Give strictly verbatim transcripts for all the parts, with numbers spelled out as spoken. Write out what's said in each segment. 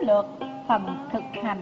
lược phần thực hành.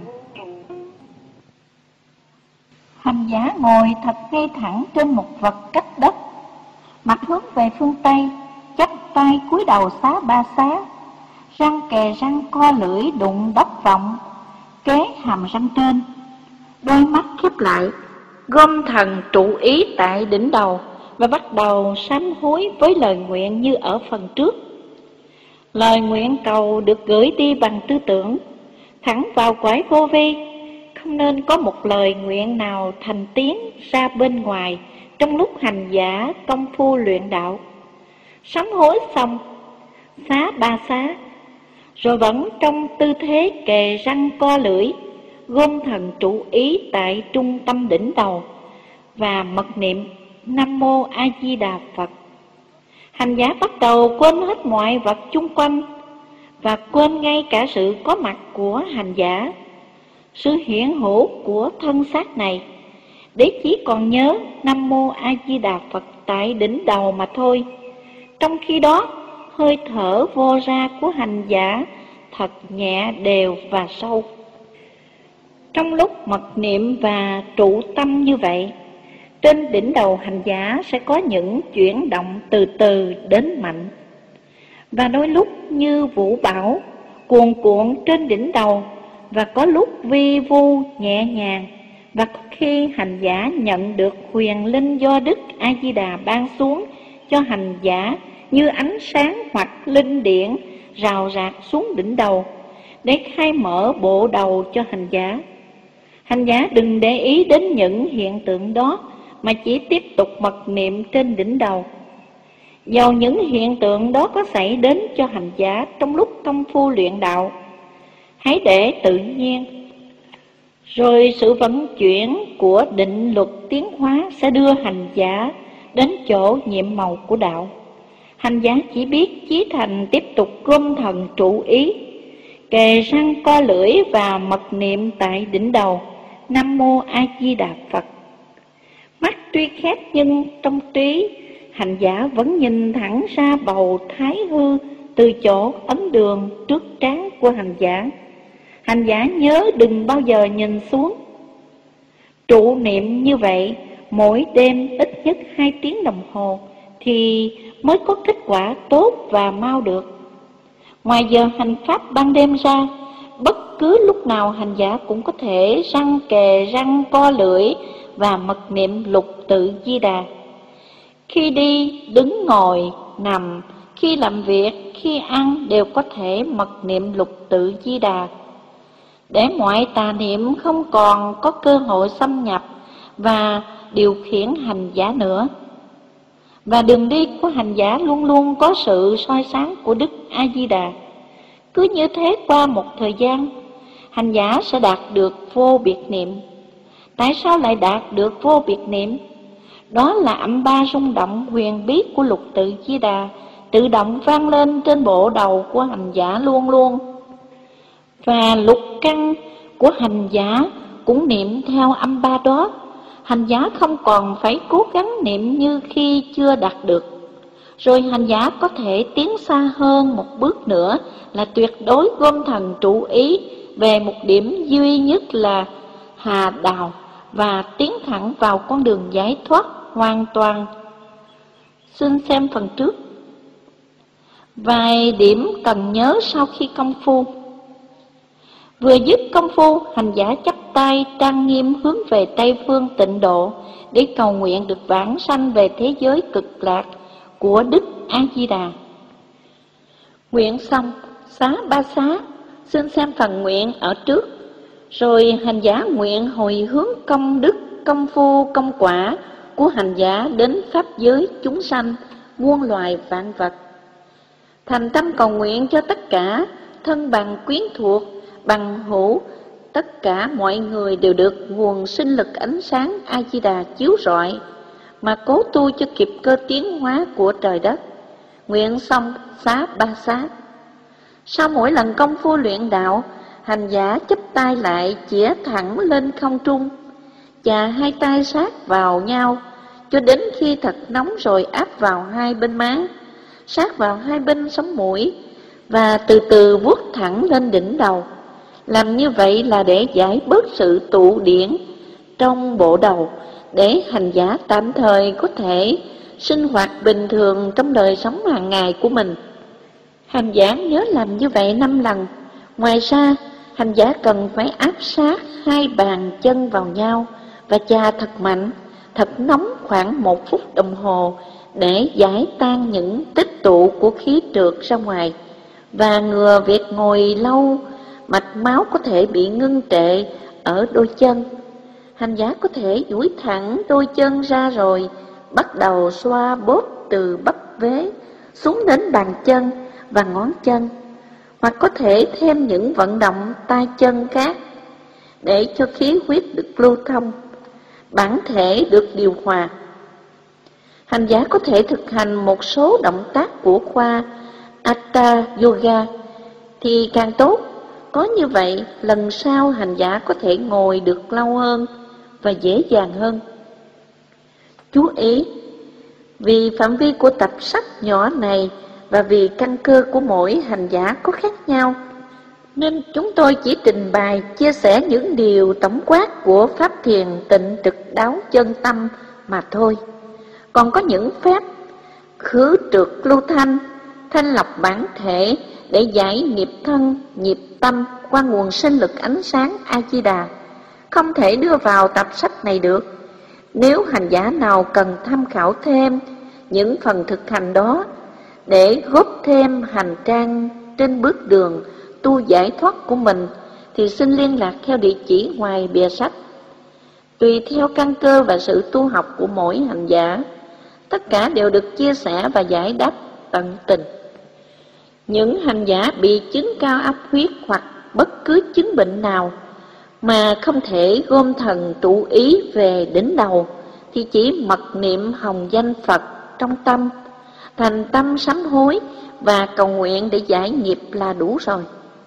Hành giả ngồi thật ngay thẳng trên một vật cách đất, mặt hướng về phương Tây, chắp tay cúi đầu xá ba xá, răng kề răng co lưỡi đụng đất vọng, kế hàm răng trên, đôi mắt khép lại, gom thần trụ ý tại đỉnh đầu và bắt đầu sám hối với lời nguyện như ở phần trước. Lời nguyện cầu được gửi đi bằng tư tưởng, thẳng vào cõi vô vi, không nên có một lời nguyện nào thành tiếng ra bên ngoài trong lúc hành giả công phu luyện đạo. Sám hối xong, xá ba xá, rồi vẫn trong tư thế kề răng co lưỡi, gom thần trụ ý tại trung tâm đỉnh đầu và mật niệm Nam Mô A Di Đà Phật. Hành giả bắt đầu quên hết mọi vật chung quanh và quên ngay cả sự có mặt của hành giả, sự hiện hữu của thân xác này, để chỉ còn nhớ Nam Mô A Di Đà Phật tại đỉnh đầu mà thôi. Trong khi đó, hơi thở vô ra của hành giả thật nhẹ, đều và sâu. Trong lúc mật niệm và trụ tâm như vậy, trên đỉnh đầu hành giả sẽ có những chuyển động từ từ đến mạnh, và đôi lúc như vũ bão cuồn cuộn trên đỉnh đầu, và có lúc vi vu nhẹ nhàng, và có khi hành giả nhận được huyền linh do Đức A Di Đà ban xuống cho hành giả như ánh sáng hoặc linh điển rào rạc xuống đỉnh đầu để khai mở bộ đầu cho hành giả. Hành giả đừng để ý đến những hiện tượng đó, mà chỉ tiếp tục mật niệm trên đỉnh đầu. Dầu những hiện tượng đó có xảy đến cho hành giả trong lúc công phu luyện đạo, hãy để tự nhiên, rồi sự vận chuyển của định luật tiến hóa sẽ đưa hành giả đến chỗ nhiệm màu của đạo. Hành giả chỉ biết chí thành tiếp tục gom thần trụ ý, kề răng co lưỡi và mật niệm tại đỉnh đầu Nam Mô A Di Đà Phật. Mắt tuy khép nhưng trong trí, hành giả vẫn nhìn thẳng ra bầu thái hư từ chỗ ấn đường trước trán của hành giả. Hành giả nhớ đừng bao giờ nhìn xuống. Trụ niệm như vậy mỗi đêm ít nhất hai tiếng đồng hồ thì mới có kết quả tốt và mau được. Ngoài giờ hành pháp ban đêm ra, bất cứ lúc nào hành giả cũng có thể răng kề răng co lưỡi và mật niệm lục tự Di Đà. Khi đi, đứng, ngồi, nằm, khi làm việc, khi ăn đều có thể mật niệm lục tự Di Đà, để mọi tà niệm không còn có cơ hội xâm nhập và điều khiển hành giả nữa. Và đường đi của hành giả luôn luôn có sự soi sáng của Đức A Di Đà. Cứ như thế qua một thời gian, hành giả sẽ đạt được vô biệt niệm. Tại sao lại đạt được vô biệt niệm? Đó là âm ba rung động huyền bí của lục tự Di Đà tự động vang lên trên bộ đầu của hành giả luôn luôn. Và lục căn của hành giả cũng niệm theo âm ba đó. Hành giả không còn phải cố gắng niệm như khi chưa đạt được. Rồi hành giả có thể tiến xa hơn một bước nữa là tuyệt đối gom thần trụ ý về một điểm duy nhất là Hà Đạo và tiến thẳng vào con đường giải thoát hoàn toàn. Xin xem phần trước. Vài điểm cần nhớ sau khi công phu. Vừa dứt công phu, hành giả chắp tay trang nghiêm hướng về Tây phương Tịnh Độ để cầu nguyện được vãng sanh về thế giới cực lạc của Đức A Di Đà. Nguyện xong, xá ba xá, xin xem phần nguyện ở trước. Rồi hành giả nguyện hồi hướng công đức, công phu, công quả của hành giả đến pháp giới chúng sanh, muôn loài vạn vật. Thành tâm cầu nguyện cho tất cả thân bằng quyến thuộc, bằng hữu, tất cả mọi người đều được nguồn sinh lực ánh sáng A Di Đà chiếu rọi, mà cố tu cho kịp cơ tiến hóa của trời đất. Nguyện xong xá ba xá. Sau mỗi lần công phu luyện đạo, hành giả chắp tay lại chĩa thẳng lên không trung, chà hai tay sát vào nhau cho đến khi thật nóng rồi áp vào hai bên má, sát vào hai bên sống mũi và từ từ vuốt thẳng lên đỉnh đầu. Làm như vậy là để giải bớt sự tụ điển trong bộ đầu, để hành giả tạm thời có thể sinh hoạt bình thường trong đời sống hàng ngày của mình. Hành giả nhớ làm như vậy năm lần. Ngoài ra, hành giả cần phải áp sát hai bàn chân vào nhau và chà thật mạnh, thật nóng khoảng một phút đồng hồ để giải tan những tích tụ của khí trượt ra ngoài và ngừa việc ngồi lâu mạch máu có thể bị ngưng trệ ở đôi chân. Hành giả có thể duỗi thẳng đôi chân ra rồi bắt đầu xoa bóp từ bắp vế xuống đến bàn chân và ngón chân, hoặc có thể thêm những vận động tay chân khác để cho khí huyết được lưu thông, bản thể được điều hòa. Hành giả có thể thực hành một số động tác của khoa Hatha Yoga thì càng tốt. Có như vậy, lần sau hành giả có thể ngồi được lâu hơn và dễ dàng hơn. Chú ý, vì phạm vi của tập sách nhỏ này và vì căn cơ của mỗi hành giả có khác nhau, nên chúng tôi chỉ trình bày chia sẻ những điều tổng quát của pháp thiền tịnh trực đáo chân tâm mà thôi. Còn có những phép khứ trượt lưu thanh, thanh lọc bản thể để giải nghiệp thân, nghiệp tâm qua nguồn sinh lực ánh sáng A-di-đà không thể đưa vào tập sách này được. Nếu hành giả nào cần tham khảo thêm những phần thực hành đó để góp thêm hành trang trên bước đường tu giải thoát của mình, thì xin liên lạc theo địa chỉ ngoài bìa sách. Tùy theo căn cơ và sự tu học của mỗi hành giả, tất cả đều được chia sẻ và giải đáp tận tình. Những hành giả bị chứng cao áp huyết hoặc bất cứ chứng bệnh nào mà không thể gom thần trụ ý về đỉnh đầu, thì chỉ mật niệm hồng danh Phật trong tâm, thành tâm sám hối và cầu nguyện để giải nghiệp là đủ rồi.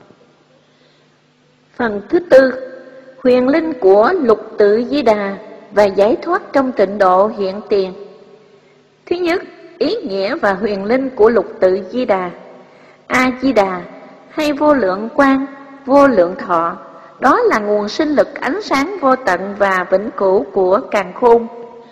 Phần thứ tư, huyền linh của Lục Tự Di Đà và giải thoát trong tịnh độ hiện tiền. Thứ nhất, ý nghĩa và huyền linh của Lục Tự Di Đà. A-di-đà hay vô lượng quang, vô lượng thọ, đó là nguồn sinh lực ánh sáng vô tận và vĩnh cửu của càn khôn,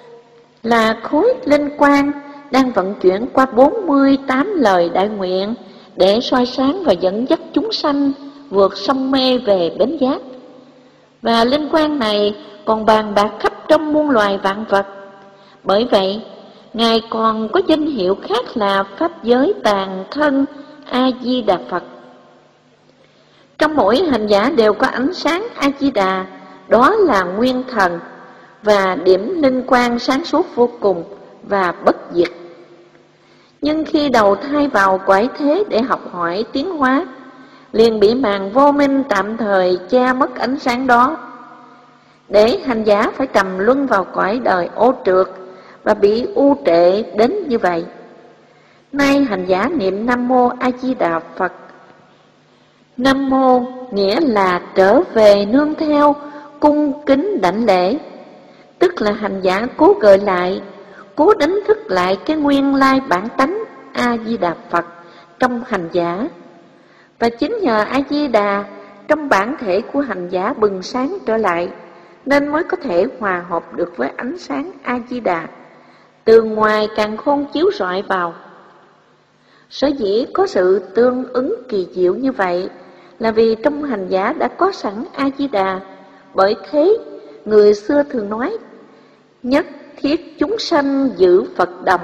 là khối linh quang đang vận chuyển qua bốn mươi tám lời đại nguyện để soi sáng và dẫn dắt chúng sanh vượt sông mê về bến giác. Và linh quang này còn bàn bạc khắp trong muôn loài vạn vật. Bởi vậy, Ngài còn có danh hiệu khác là Pháp giới tàn thân A-di-đà Phật. Trong mỗi hành giả đều có ánh sáng A-di-đà, đó là nguyên thần và điểm linh quang sáng suốt vô cùng và bất diệt. Nhưng khi đầu thai vào cõi thế để học hỏi tiến hóa, liền bị màn vô minh tạm thời che mất ánh sáng đó, để hành giả phải trầm luân vào cõi đời ô trượt và bị u trệ đến như vậy. Nay hành giả niệm Nam Mô A Di Đà Phật. Nam Mô nghĩa là trở về nương theo, cung kính đảnh lễ, tức là hành giả cố gợi lại, cố đánh thức lại cái nguyên lai bản tánh A Di Đà Phật trong hành giả. Và chính nhờ A Di Đà trong bản thể của hành giả bừng sáng trở lại, nên mới có thể hòa hợp được với ánh sáng A Di Đà từ ngoài càn khôn chiếu rọi vào. Sở dĩ có sự tương ứng kỳ diệu như vậy là vì trong hành giả đã có sẵn A Di Đà. Bởi thế người xưa thường nói nhất thiết chúng sanh giữ Phật đồng.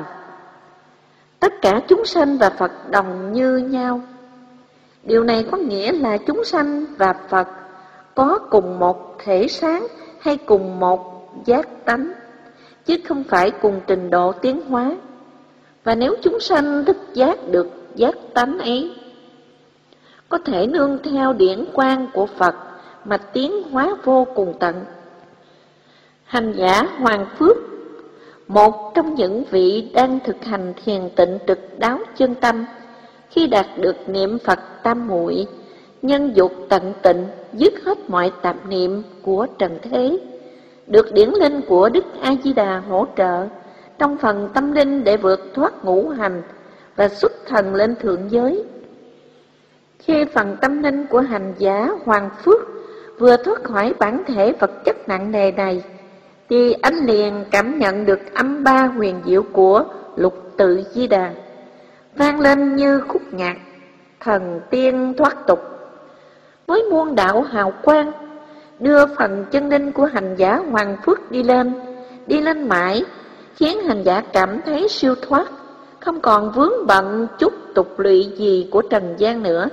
Tất cả chúng sanh và Phật đồng như nhau. Điều này có nghĩa là chúng sanh và Phật có cùng một thể sáng hay cùng một giác tánh, chứ không phải cùng trình độ tiến hóa. Và nếu chúng sanh thức giác được giác tánh ấy, có thể nương theo điển quang của Phật mà tiến hóa vô cùng tận. Hành giả Hoàng Phước, một trong những vị đang thực hành thiền tịnh trực đáo chân tâm, khi đạt được niệm Phật tam muội, nhân dục tận tịnh, dứt hết mọi tạp niệm của trần thế, được điển linh của Đức A Di Đà hỗ trợ trong phần tâm linh để vượt thoát ngũ hành và xuất thần lên thượng giới. Khi phần tâm linh của hành giả Hoàng Phước vừa thoát khỏi bản thể vật chất nặng nề này, thì anh liền cảm nhận được âm ba huyền diệu của Lục Tự Di Đà, vang lên như khúc nhạc thần tiên thoát tục, với muôn đạo hào quang, đưa phần chân linh của hành giả Hoàng Phước đi lên, đi lên mãi, khiến hành giả cảm thấy siêu thoát, không còn vướng bận chút tục lụy gì của trần gian nữa.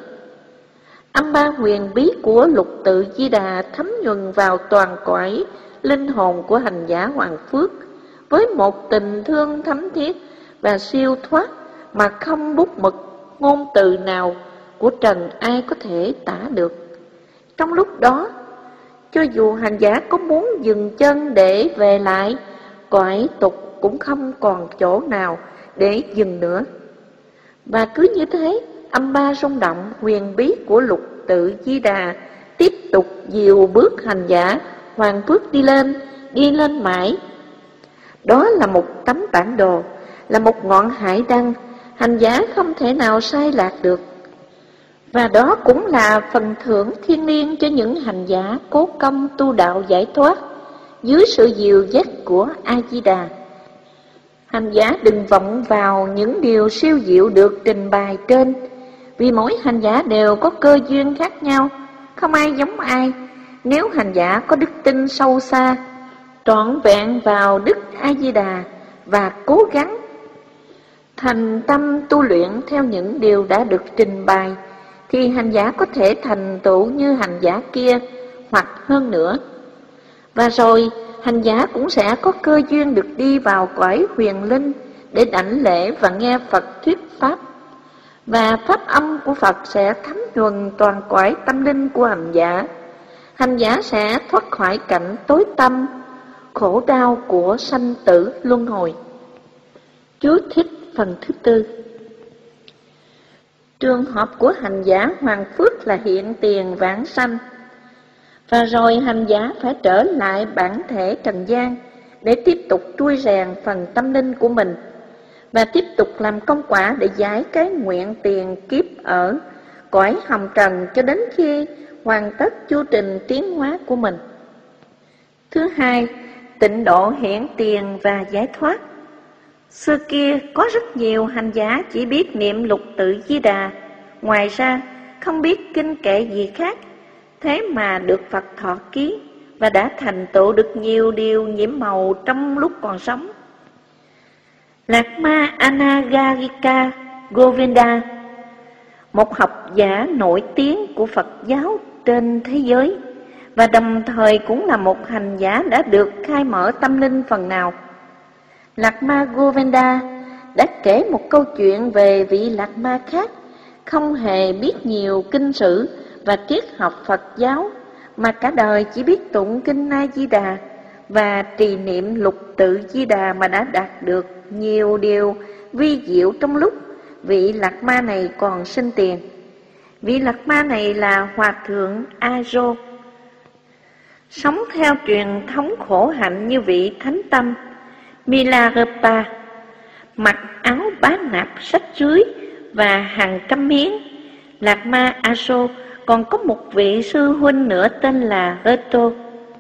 Âm ba huyền bí của Lục Tự Di Đà thấm nhuần vào toàn cõi linh hồn của hành giả Hoàng Phước, với một tình thương thấm thiết và siêu thoát mà không bút mực ngôn từ nào của trần ai có thể tả được. Trong lúc đó, cho dù hành giả có muốn dừng chân để về lại, cõi tục cũng không còn chỗ nào để dừng nữa. Và cứ như thế, âm ba rung động huyền bí của Lục Tự Di Đà tiếp tục dìu bước hành giả Hoàng Phước đi lên, đi lên mãi. Đó là một tấm bản đồ, là một ngọn hải đăng, hành giả không thể nào sai lạc được. Và đó cũng là phần thưởng thiêng liêng cho những hành giả cố công tu đạo giải thoát dưới sự dìu dắt của A-di-đà. Hành giả đừng vọng vào những điều siêu diệu được trình bày trên, vì mỗi hành giả đều có cơ duyên khác nhau, không ai giống ai. Nếu hành giả có đức tin sâu xa, trọn vẹn vào Đức A-di-đà và cố gắng thành tâm tu luyện theo những điều đã được trình bày, thì hành giả có thể thành tựu như hành giả kia hoặc hơn nữa. Và rồi hành giả cũng sẽ có cơ duyên được đi vào cõi huyền linh để đảnh lễ và nghe Phật thuyết pháp. Và pháp âm của Phật sẽ thấm nhuần toàn cõi tâm linh của hành giả. Hành giả sẽ thoát khỏi cảnh tối tăm, khổ đau của sanh tử luân hồi. Chú thích phần thứ tư. Trường hợp của hành giả Hoàng Phước là hiện tiền vãng sanh, và rồi hành giả phải trở lại bản thể trần gian để tiếp tục trui rèn phần tâm linh của mình, và tiếp tục làm công quả để giải cái nguyện tiền kiếp ở cõi hồng trần cho đến khi hoàn tất chu trình tiến hóa của mình. Thứ hai, tịnh độ hiển tiền và giải thoát. Xưa kia có rất nhiều hành giả chỉ biết niệm Lục Tự Di Đà, ngoài ra không biết kinh kệ gì khác, thế mà được Phật thọ ký và đã thành tựu được nhiều điều nhiễm màu trong lúc còn sống. Lạc Ma Anagarika Govinda, một học giả nổi tiếng của Phật giáo trên thế giới, và đồng thời cũng là một hành giả đã được khai mở tâm linh phần nào. Lạc Ma Govinda đã kể một câu chuyện về vị Lạc Ma khác, không hề biết nhiều kinh sử và triết học Phật giáo, mà cả đời chỉ biết tụng kinh A-di-đà và trì niệm Lục Tự Di Đà mà đã đạt được nhiều điều vi diệu trong lúc vị Lạc Ma này còn sinh tiền. Vị Lạc Ma này là Hòa Thượng A-rô, sống theo truyền thống khổ hạnh như vị Thánh Tâm Milarepa, mặc áo bá nạp sách rưới và hàng trăm miếng. Lạc Ma A-rô còn có một vị sư huynh nữa tên là Reto.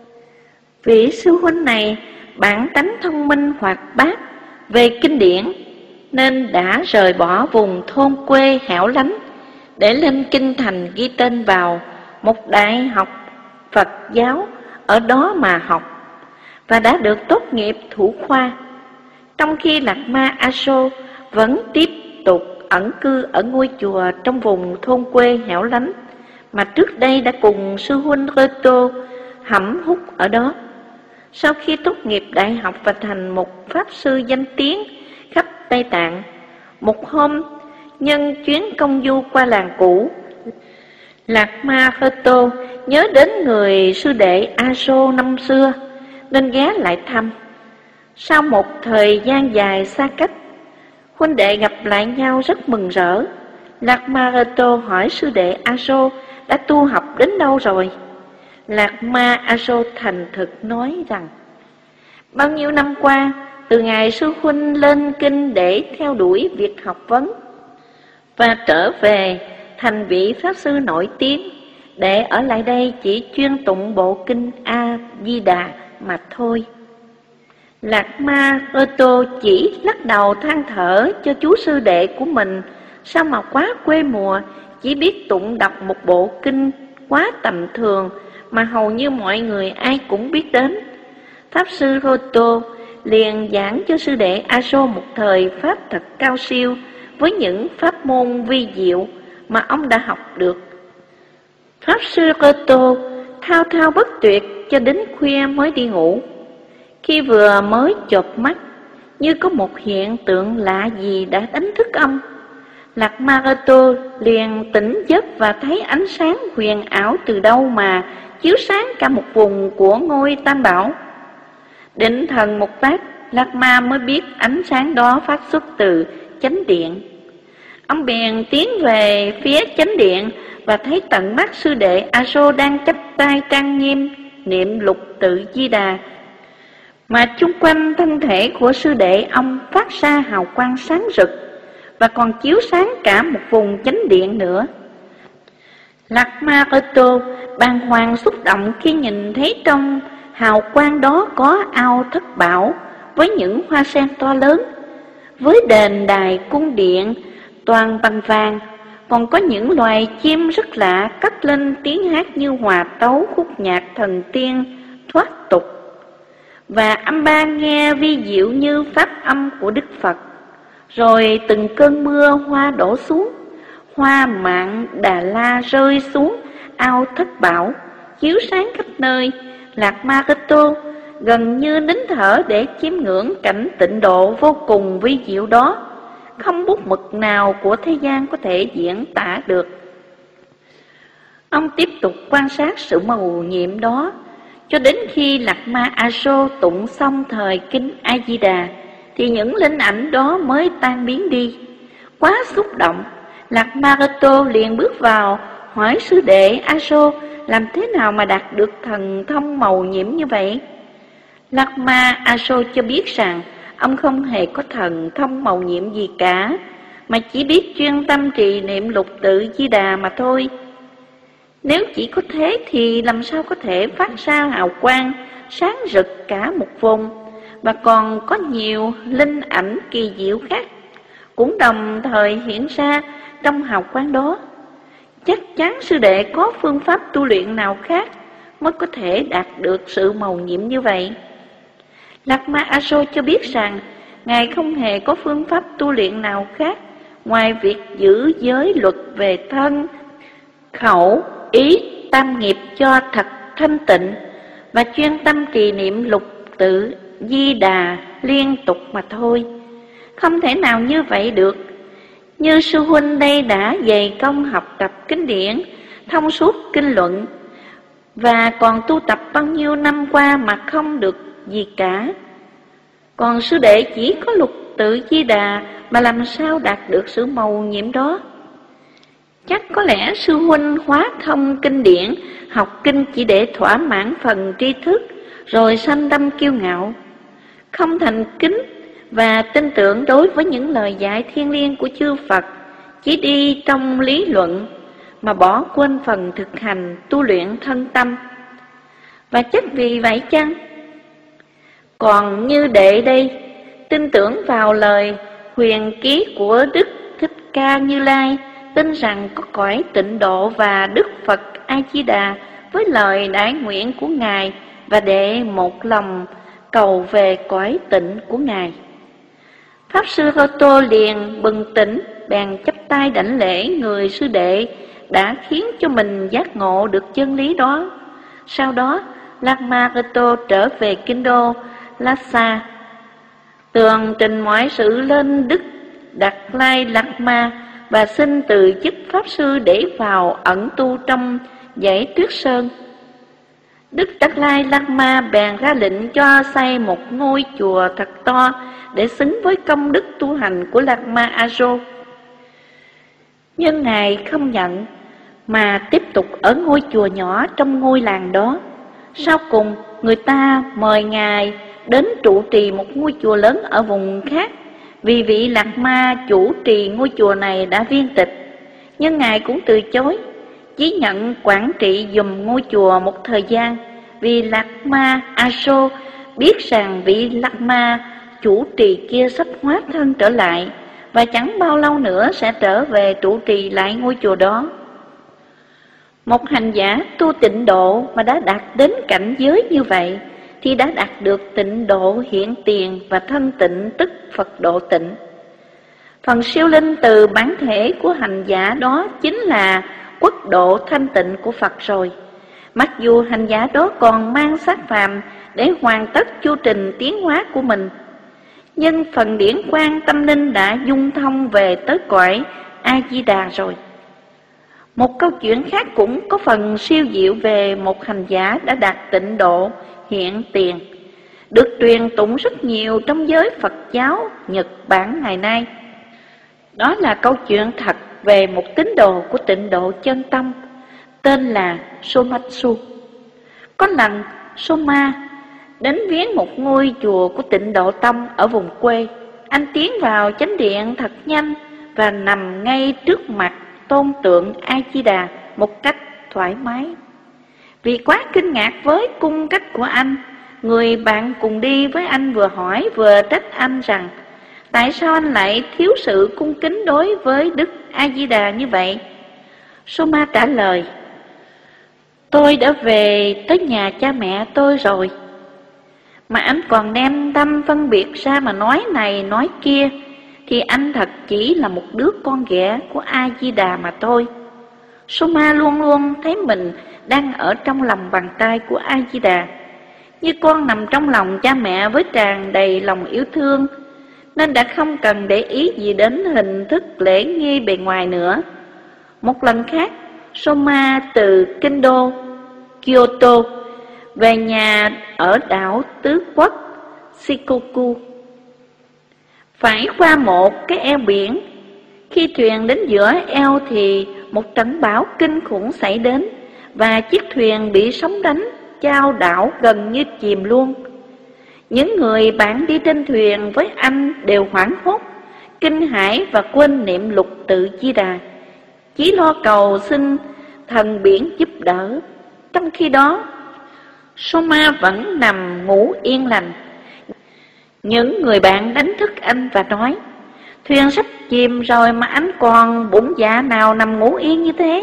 Vị sư huynh này bản tánh thông minh hoạt bát về kinh điển, nên đã rời bỏ vùng thôn quê hẻo lánh để lên kinh thành ghi tên vào một đại học Phật giáo ở đó mà học, và đã được tốt nghiệp thủ khoa. Trong khi Lạc Ma A-rô vẫn tiếp tục ẩn cư ở ngôi chùa trong vùng thôn quê hẻo lánh mà trước đây đã cùng sư huynh Reto hẩm hút ở đó. Sau khi tốt nghiệp đại học và thành một pháp sư danh tiếng khắp Tây Tạng, một hôm nhân chuyến công du qua làng cũ, Lạc Ma Reto nhớ đến người sư đệ A-rô năm xưa nên ghé lại thăm. Sau một thời gian dài xa cách, huynh đệ gặp lại nhau rất mừng rỡ. Lạc Ma Reto hỏi sư đệ A-rô đã tu học đến đâu rồi. Lạc Ma A-rô thành thực nói rằng, bao nhiêu năm qua, từ ngày sư huynh lên kinh để theo đuổi việc học vấn, và trở về thành vị Pháp Sư nổi tiếng, để ở lại đây chỉ chuyên tụng bộ kinh A-di-đà mà thôi. Lạc Ma Ơ Tô chỉ lắc đầu than thở cho chú sư đệ của mình, sao mà quá quê mùa, chỉ biết tụng đọc một bộ kinh quá tầm thường mà hầu như mọi người ai cũng biết đến. Pháp Sư Rô Tô liền giảng cho sư đệ A-sô một thời pháp thật cao siêu với những pháp môn vi diệu mà ông đã học được. Pháp Sư Rô Tô thao thao bất tuyệt cho đến khuya mới đi ngủ. Khi vừa mới chợp mắt, như có một hiện tượng lạ gì đã đánh thức ông. Lạc Ma Rô Tô liền tỉnh giấc và thấy ánh sáng huyền ảo từ đâu mà chiếu sáng cả một vùng của ngôi Tam Bảo. Định thần một lát, Lạc Ma mới biết ánh sáng đó phát xuất từ chánh điện. Ông bèn tiến về phía chánh điện và thấy tận mắt sư đệ A-sô đang chắp tay trang nghiêm niệm Lục Tự Di Đà, mà chung quanh thân thể của sư đệ ông phát ra hào quang sáng rực và còn chiếu sáng cả một vùng chánh điện nữa. Lạc Ma Rô Tô bàng hoàng xúc động khi nhìn thấy trong hào quang đó có ao thất bảo với những hoa sen to lớn, với đền đài cung điện toàn bằng vàng, còn có những loài chim rất lạ cất lên tiếng hát như hòa tấu khúc nhạc thần tiên thoát tục, và âm ba nghe vi diệu như pháp âm của Đức Phật. Rồi từng cơn mưa hoa đổ xuống, hoa mạn Đà La rơi xuống ao thất bảo, chiếu sáng khắp nơi. Lạc Ma Rô Tô gần như nín thở để chiêm ngưỡng cảnh tịnh độ vô cùng vi diệu đó, không bút mực nào của thế gian có thể diễn tả được. Ông tiếp tục quan sát sự mầu nhiệm đó cho đến khi Lạc Ma A-sô tụng xong thời kinh A-di-đà, thì những linh ảnh đó mới tan biến đi. Quá xúc động, Lạc Ma Rô Tô liền bước vào hỏi sư đệ A-sô làm thế nào mà đạt được thần thông mầu nhiệm như vậy. Lạc Ma A-sô cho biết rằng ông không hề có thần thông mầu nhiệm gì cả, mà chỉ biết chuyên tâm trì niệm Lục Tự Di Đà mà thôi. Nếu chỉ có thế thì làm sao có thể phát ra hào quang sáng rực cả một vùng, và còn có nhiều linh ảnh kỳ diệu khác cũng đồng thời hiện ra trong hào quang đó. Chắc chắn sư đệ có phương pháp tu luyện nào khác mới có thể đạt được sự mầu nhiệm như vậy. Lạc Ma A-sô cho biết rằng Ngài không hề có phương pháp tu luyện nào khác ngoài việc giữ giới luật về thân, khẩu, ý, tam nghiệp cho thật thanh tịnh, và chuyên tâm trì niệm Lục Tự Di Đà liên tục mà thôi. Không thể nào như vậy được. Như sư huynh đây đã dày công học tập kinh điển, thông suốt kinh luận, và còn tu tập bao nhiêu năm qua mà không được gì cả. Còn sư đệ chỉ có Lục Tự Di Đà mà làm sao đạt được sự mầu nhiệm đó? Chắc có lẽ sư huynh hóa thông kinh điển, học kinh chỉ để thỏa mãn phần tri thức, rồi sanh tâm kiêu ngạo, không thành kính và tin tưởng đối với những lời dạy thiêng liêng của chư Phật, chỉ đi trong lý luận mà bỏ quên phần thực hành tu luyện thân tâm. Và chắc vì vậy chăng? Còn như đệ đây, tin tưởng vào lời huyền ký của Đức Thích Ca Như Lai, tin rằng có cõi tịnh độ và Đức Phật A-di-đà với lời đại nguyện của Ngài, và để một lòng cầu về cõi tịnh của Ngài. Pháp Sư Rô Tô liền bừng tỉnh, bèn chắp tay đảnh lễ người sư đệ đã khiến cho mình giác ngộ được chân lý đó. Sau đó, Lạc Ma Rô Tô trở về kinh đô Lhasa, tường trình mọi sự lên Đức Đạt Lai Lạt Ma và xin từ chức Pháp Sư để vào ẩn tu trong dãy Tuyết Sơn. Đức Đạt Lai Lạt Ma bèn ra lệnh cho xây một ngôi chùa thật to để xứng với công đức tu hành của Lạc Ma A-sô. Nhưng Ngài không nhận, mà tiếp tục ở ngôi chùa nhỏ trong ngôi làng đó. Sau cùng, người ta mời Ngài đến trụ trì một ngôi chùa lớn ở vùng khác, vì vị Lạc Ma chủ trì ngôi chùa này đã viên tịch. nhưng Ngài cũng từ chối, chỉ nhận quản trị giùm ngôi chùa một thời gian, vì Lạc Ma A Sô biết rằng vị Lạc Ma chủ trì kia sắp hóa thân trở lại, và chẳng bao lâu nữa sẽ trở về trụ trì lại ngôi chùa đó. Một hành giả tu tịnh độ mà đã đạt đến cảnh giới như vậy, thì đã đạt được tịnh độ hiện tiền và thân tịnh, tức Phật độ tịnh. Phần siêu linh từ bản thể của hành giả đó chính là quốc độ thanh tịnh của Phật rồi. Mặc dù hành giả đó còn mang xác phàm để hoàn tất chu trình tiến hóa của mình, nhưng phần điển quang tâm linh đã dung thông về tới cõi A-di-đà rồi. Một câu chuyện khác cũng có phần siêu diệu về một hành giả đã đạt tịnh độ hiện tiền, được truyền tụng rất nhiều trong giới Phật giáo Nhật Bản ngày nay. Đó là câu chuyện thật về một tín đồ của tịnh độ chân tâm, tên là Somatsu. Có lần Soma đến viếng một ngôi chùa của tịnh độ tông ở vùng quê. Anh tiến vào chánh điện thật nhanh và nằm ngay trước mặt tôn tượng A-di-đà một cách thoải mái. Vì quá kinh ngạc với cung cách của anh, người bạn cùng đi với anh vừa hỏi vừa trách anh rằng tại sao anh lại thiếu sự cung kính đối với Đức A-di-đà như vậy. Soma trả lời: tôi đã về tới nhà cha mẹ tôi rồi. Mà anh còn đem tâm phân biệt ra mà nói này nói kia, thì anh thật chỉ là một đứa con ghẻ của A-di-đà mà thôi. Soma luôn luôn thấy mình đang ở trong lòng bàn tay của A-di-đà, như con nằm trong lòng cha mẹ với tràn đầy lòng yêu thương, nên đã không cần để ý gì đến hình thức lễ nghi bề ngoài nữa. Một lần khác, Soma từ kinh đô Kyoto về nhà ở đảo Tứ Quốc Shikoku, phải qua một cái eo biển. Khi thuyền đến giữa eo thì một trận bão kinh khủng xảy đến, và chiếc thuyền bị sóng đánh, chao đảo gần như chìm luôn. Những người bạn đi trên thuyền với anh đều hoảng hốt, kinh hãi và quên niệm Lục Tự Di Đà, chỉ lo cầu xin thần biển giúp đỡ. Trong khi đó, Soma vẫn nằm ngủ yên lành. Những người bạn đánh thức anh và nói: thuyền sắp chìm rồi mà anh còn bụng dạ nào nằm ngủ yên như thế?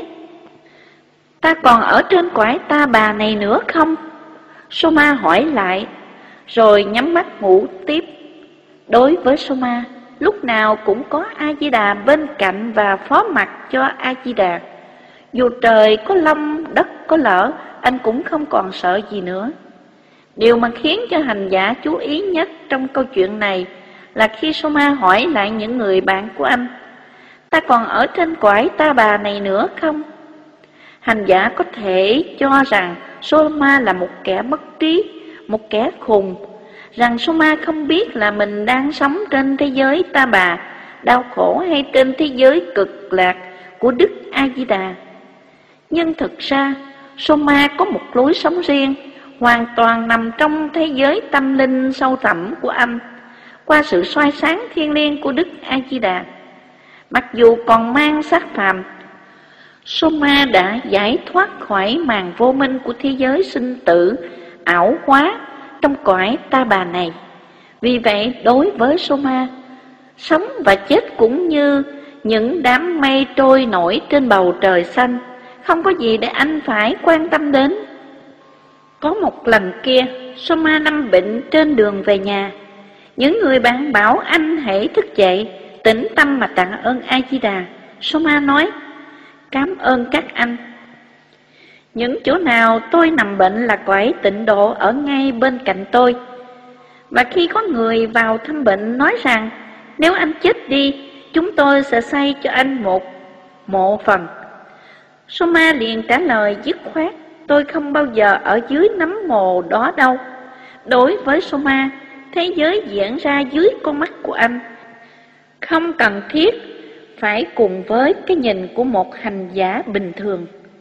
Ta còn ở trên cõi ta bà này nữa không? Soma hỏi lại, rồi nhắm mắt ngủ tiếp. Đối với Soma, lúc nào cũng có A-di-đà bên cạnh và phó mặc cho A-di-đà. Dù trời có long, đất có lở, anh cũng không còn sợ gì nữa. Điều mà khiến cho hành giả chú ý nhất trong câu chuyện này là khi Soma hỏi lại những người bạn của anh: ta còn ở trên cõi ta bà này nữa không? Hành giả có thể cho rằng Soma là một kẻ mất trí, một kẻ khùng, rằng Soma không biết là mình đang sống trên thế giới ta bà đau khổ hay trên thế giới cực lạc của Đức A-di-đà. Nhưng thực ra, Soma có một lối sống riêng, hoàn toàn nằm trong thế giới tâm linh sâu thẳm của anh, qua sự soi sáng thiêng liêng của Đức A-di-đà. Mặc dù còn mang xác phàm, Soma đã giải thoát khỏi màn vô minh của thế giới sinh tử, ảo hóa trong cõi ta bà này. Vì vậy, đối với Soma, sống và chết cũng như những đám mây trôi nổi trên bầu trời xanh, không có gì để anh phải quan tâm đến. Có một lần kia, Soma nằm bệnh trên đường về nhà. Những người bạn bảo anh hãy thức dậy, tĩnh tâm mà tạ ơn A-di-đà. Soma nói: cảm ơn các anh. Những chỗ nào tôi nằm bệnh là cõi tịnh độ ở ngay bên cạnh tôi. Và khi có người vào thăm bệnh nói rằng nếu anh chết đi, chúng tôi sẽ xây cho anh một mộ phần, Soma liền trả lời dứt khoát: tôi không bao giờ ở dưới nấm mồ đó đâu. Đối với Soma, thế giới diễn ra dưới con mắt của anh, không cần thiết phải cùng với cái nhìn của một hành giả bình thường.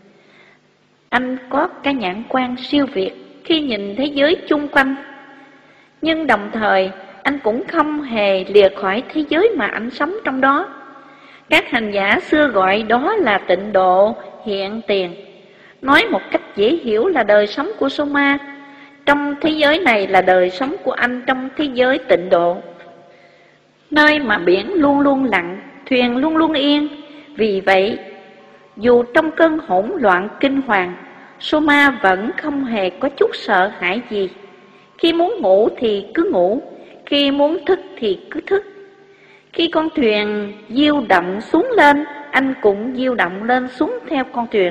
Anh có cái nhãn quan siêu việt khi nhìn thế giới chung quanh, nhưng đồng thời anh cũng không hề lìa khỏi thế giới mà anh sống trong đó. Các hành giả xưa gọi đó là tịnh độ hiện tiền. Nói một cách dễ hiểu là đời sống của Soma trong thế giới này là đời sống của anh trong thế giới tịnh độ, nơi mà biển luôn luôn lặng, thuyền luôn luôn yên. Vì vậy, dù trong cơn hỗn loạn kinh hoàng, Soma vẫn không hề có chút sợ hãi gì. Khi muốn ngủ thì cứ ngủ, khi muốn thức thì cứ thức. Khi con thuyền diêu động xuống lên, anh cũng diêu động lên xuống theo con thuyền.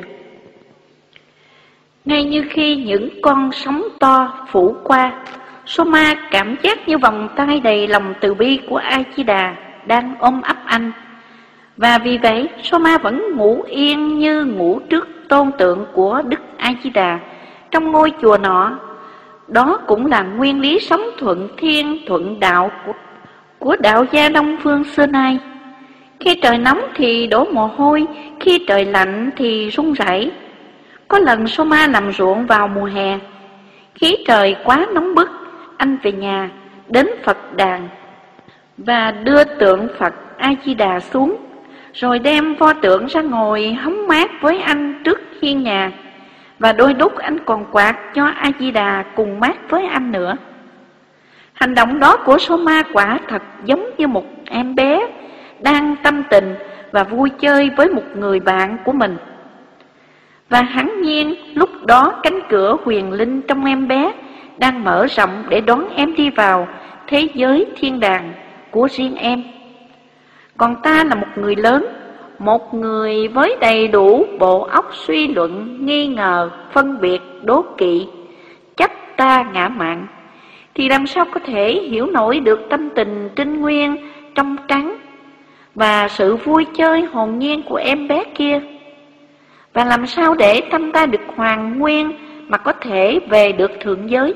Ngay như khi những con sóng to phủ qua, Soma cảm giác như vòng tay đầy lòng từ bi của A-di-đà đang ôm ấp anh. Và vì vậy, Soma vẫn ngủ yên như ngủ trước tôn tượng của Đức A-di-đà trong ngôi chùa nọ. Đó cũng là nguyên lý sống thuận thiên thuận đạo của, của đạo gia Đông Phương xưa nay. Khi trời nóng thì đổ mồ hôi, khi trời lạnh thì run rẩy. Có lần Soma làm ruộng vào mùa hè, khí trời quá nóng bức, anh về nhà đến Phật đàn và đưa tượng Phật A-di-đà xuống, rồi đem pho tượng ra ngồi hóng mát với anh trước hiên nhà. Và đôi lúc anh còn quạt cho A-di-đà cùng mát với anh nữa. Hành động đó của Soma quả thật giống như một em bé đang tâm tình và vui chơi với một người bạn của mình. Và hẳn nhiên lúc đó cánh cửa huyền linh trong em bé đang mở rộng để đón em đi vào thế giới thiên đàng của riêng em. Còn ta là một người lớn, một người với đầy đủ bộ óc suy luận, nghi ngờ, phân biệt, đố kỵ, chấp ta ngã mạn, thì làm sao có thể hiểu nổi được tâm tình trinh nguyên, trong trắng và sự vui chơi hồn nhiên của em bé kia? Và làm sao để tâm ta được hoàn nguyên mà có thể về được thượng giới?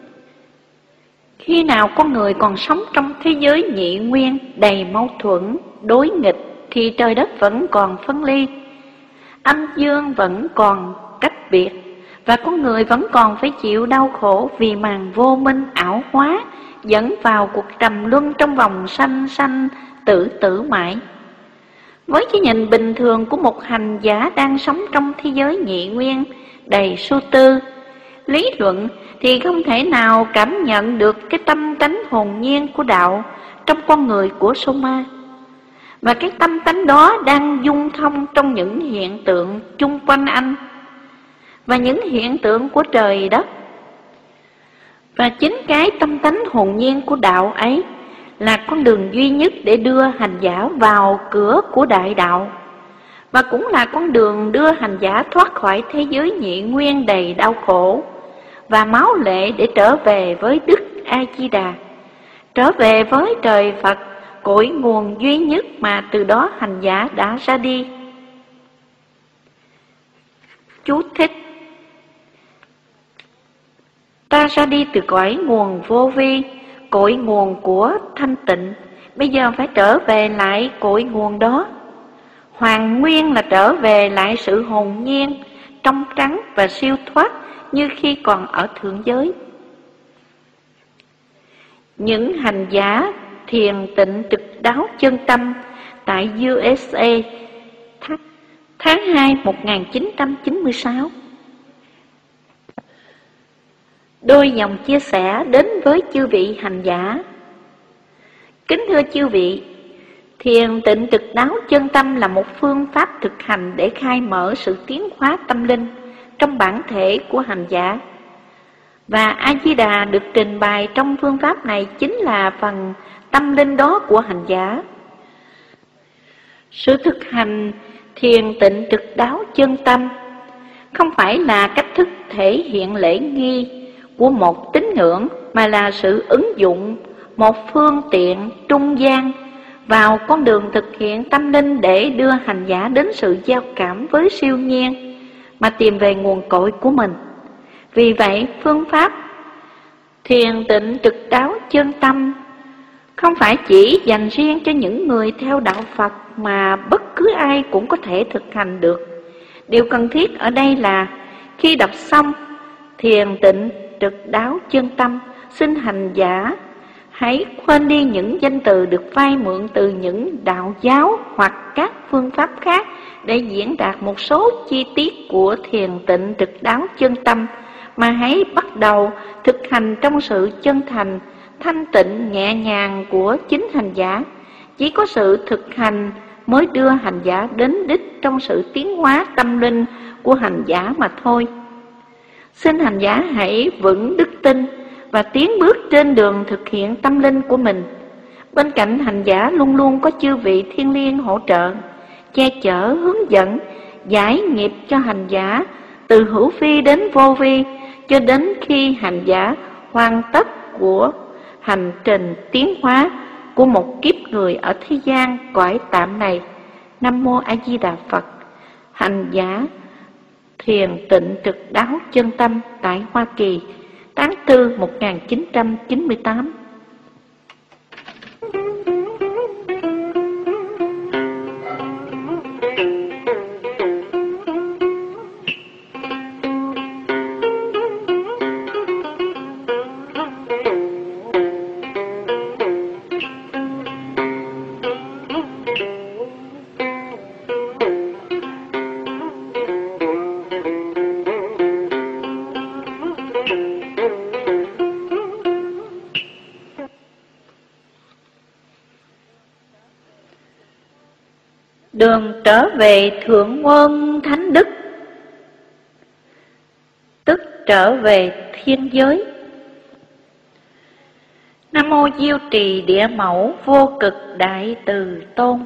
Khi nào con người còn sống trong thế giới nhị nguyên đầy mâu thuẫn, đối nghịch, thì trời đất vẫn còn phân ly, âm dương vẫn còn cách biệt, và con người vẫn còn phải chịu đau khổ vì màn vô minh ảo hóa, dẫn vào cuộc trầm luân trong vòng sanh sanh tử tử mãi. Với cái nhìn bình thường của một hành giả đang sống trong thế giới nhị nguyên đầy suy tư, lý luận, thì không thể nào cảm nhận được cái tâm tánh hồn nhiên của đạo trong con người của Soma. Và cái tâm tánh đó đang dung thông trong những hiện tượng chung quanh anh và những hiện tượng của trời đất. Và chính cái tâm tánh hồn nhiên của đạo ấy là con đường duy nhất để đưa hành giả vào cửa của đại đạo, và cũng là con đường đưa hành giả thoát khỏi thế giới nhị nguyên đầy đau khổ và máu lệ để trở về với Đức A-di-đà, trở về với trời Phật, cội nguồn duy nhất mà từ đó hành giả đã ra đi. Chú thích: ta ra đi từ cõi nguồn vô vi, cội nguồn của thanh tịnh, bây giờ phải trở về lại cội nguồn đó. Hoàn nguyên là trở về lại sự hồn nhiên, trong trắng và siêu thoát như khi còn ở thượng giới. Những hành giả thiền tịnh trực đáo chân tâm tại u ét a tháng hai một nghìn chín trăm chín mươi sáu. Đôi dòng chia sẻ đến với chư vị hành giả. Kính thưa chư vị, thiền tịnh trực đáo chân tâm là một phương pháp thực hành để khai mở sự tiến hóa tâm linh trong bản thể của hành giả. Và A-di-đà được trình bày trong phương pháp này chính là phần tâm linh đó của hành giả. Sự thực hành thiền tịnh trực đáo chân tâm không phải là cách thức thể hiện lễ nghi của một tín ngưỡng, mà là sự ứng dụng một phương tiện trung gian vào con đường thực hiện tâm linh để đưa hành giả đến sự giao cảm với siêu nhiên mà tìm về nguồn cội của mình. Vì vậy, phương pháp thiền tịnh trực đáo chân tâm không phải chỉ dành riêng cho những người theo đạo Phật, mà bất cứ ai cũng có thể thực hành được. Điều cần thiết ở đây là khi đọc xong thiền tịnh trực đáo chân tâm, xin hành giả Hãy quên đi những danh từ được vay mượn từ những đạo giáo hoặc các phương pháp khác để diễn đạt một số chi tiết của thiền tịnh trực đáo chân tâm, mà hãy bắt đầu thực hành trong sự chân thành, thanh tịnh, nhẹ nhàng của chính hành giả. Chỉ có sự thực hành mới đưa hành giả đến đích trong sự tiến hóa tâm linh của hành giả mà thôi. Xin hành giả hãy vững đức tin và tiến bước trên đường thực hiện tâm linh của mình. Bên cạnh hành giả luôn luôn có chư vị thiên liêng hỗ trợ, che chở, hướng dẫn, giải nghiệp cho hành giả từ hữu vi đến vô vi, cho đến khi hành giả hoàn tất của hành trình tiến hóa của một kiếp người ở thế gian cõi tạm này. Nam mô A Di Đà Phật. Hành giả thiền tịnh trực đáo chân tâm tại Hoa Kỳ, tháng tư một nghìn chín trăm chín mươi tám. Đường trở về Thượng Nguồn Thánh Đức, tức trở về thiên giới. Nam mô Diêu Trì Địa Mẫu Vô Cực Đại Từ Tôn.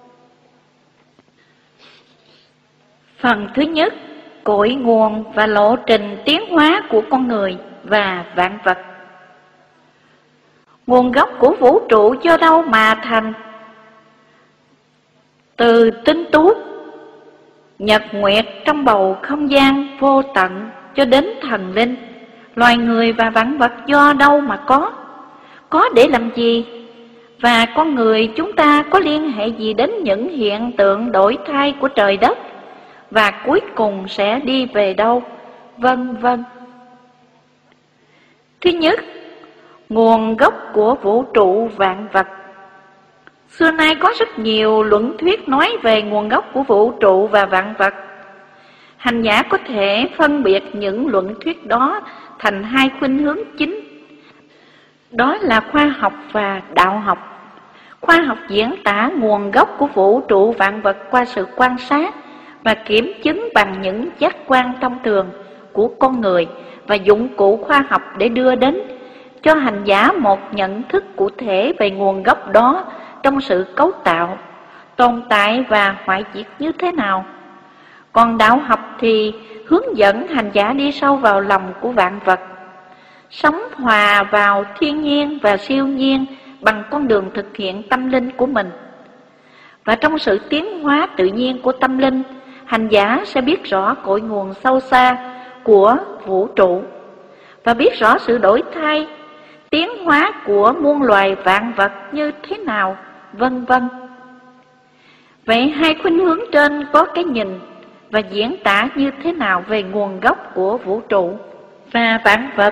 Phần thứ nhất, cội nguồn và lộ trình tiến hóa của con người và vạn vật. Nguồn gốc của vũ trụ do đâu mà thành? Từ tinh tú, nhật nguyệt trong bầu không gian vô tận cho đến thần linh, loài người và vạn vật do đâu mà có? Có để làm gì? Và con người chúng ta có liên hệ gì đến những hiện tượng đổi thay của trời đất? Và cuối cùng sẽ đi về đâu? Vân vân. Thứ nhất, nguồn gốc của vũ trụ vạn vật. Xưa nay có rất nhiều luận thuyết nói về nguồn gốc của vũ trụ và vạn vật. Hành giả có thể phân biệt những luận thuyết đó thành hai khuynh hướng chính. Đó là khoa học và đạo học. Khoa học diễn tả nguồn gốc của vũ trụ vạn vật qua sự quan sát và kiểm chứng bằng những giác quan thông thường của con người và dụng cụ khoa học để đưa đến cho hành giả một nhận thức cụ thể về nguồn gốc đó trong sự cấu tạo, tồn tại và hoại diệt như thế nào. Còn đạo học thì hướng dẫn hành giả đi sâu vào lòng của vạn vật, sống hòa vào thiên nhiên và siêu nhiên bằng con đường thực hiện tâm linh của mình. Và trong sự tiến hóa tự nhiên của tâm linh, hành giả sẽ biết rõ cội nguồn sâu xa của vũ trụ và biết rõ sự đổi thay, tiến hóa của muôn loài vạn vật như thế nào, vân vân. Vậy hai khuynh hướng trên có cái nhìn và diễn tả như thế nào về nguồn gốc của vũ trụ và vạn vật?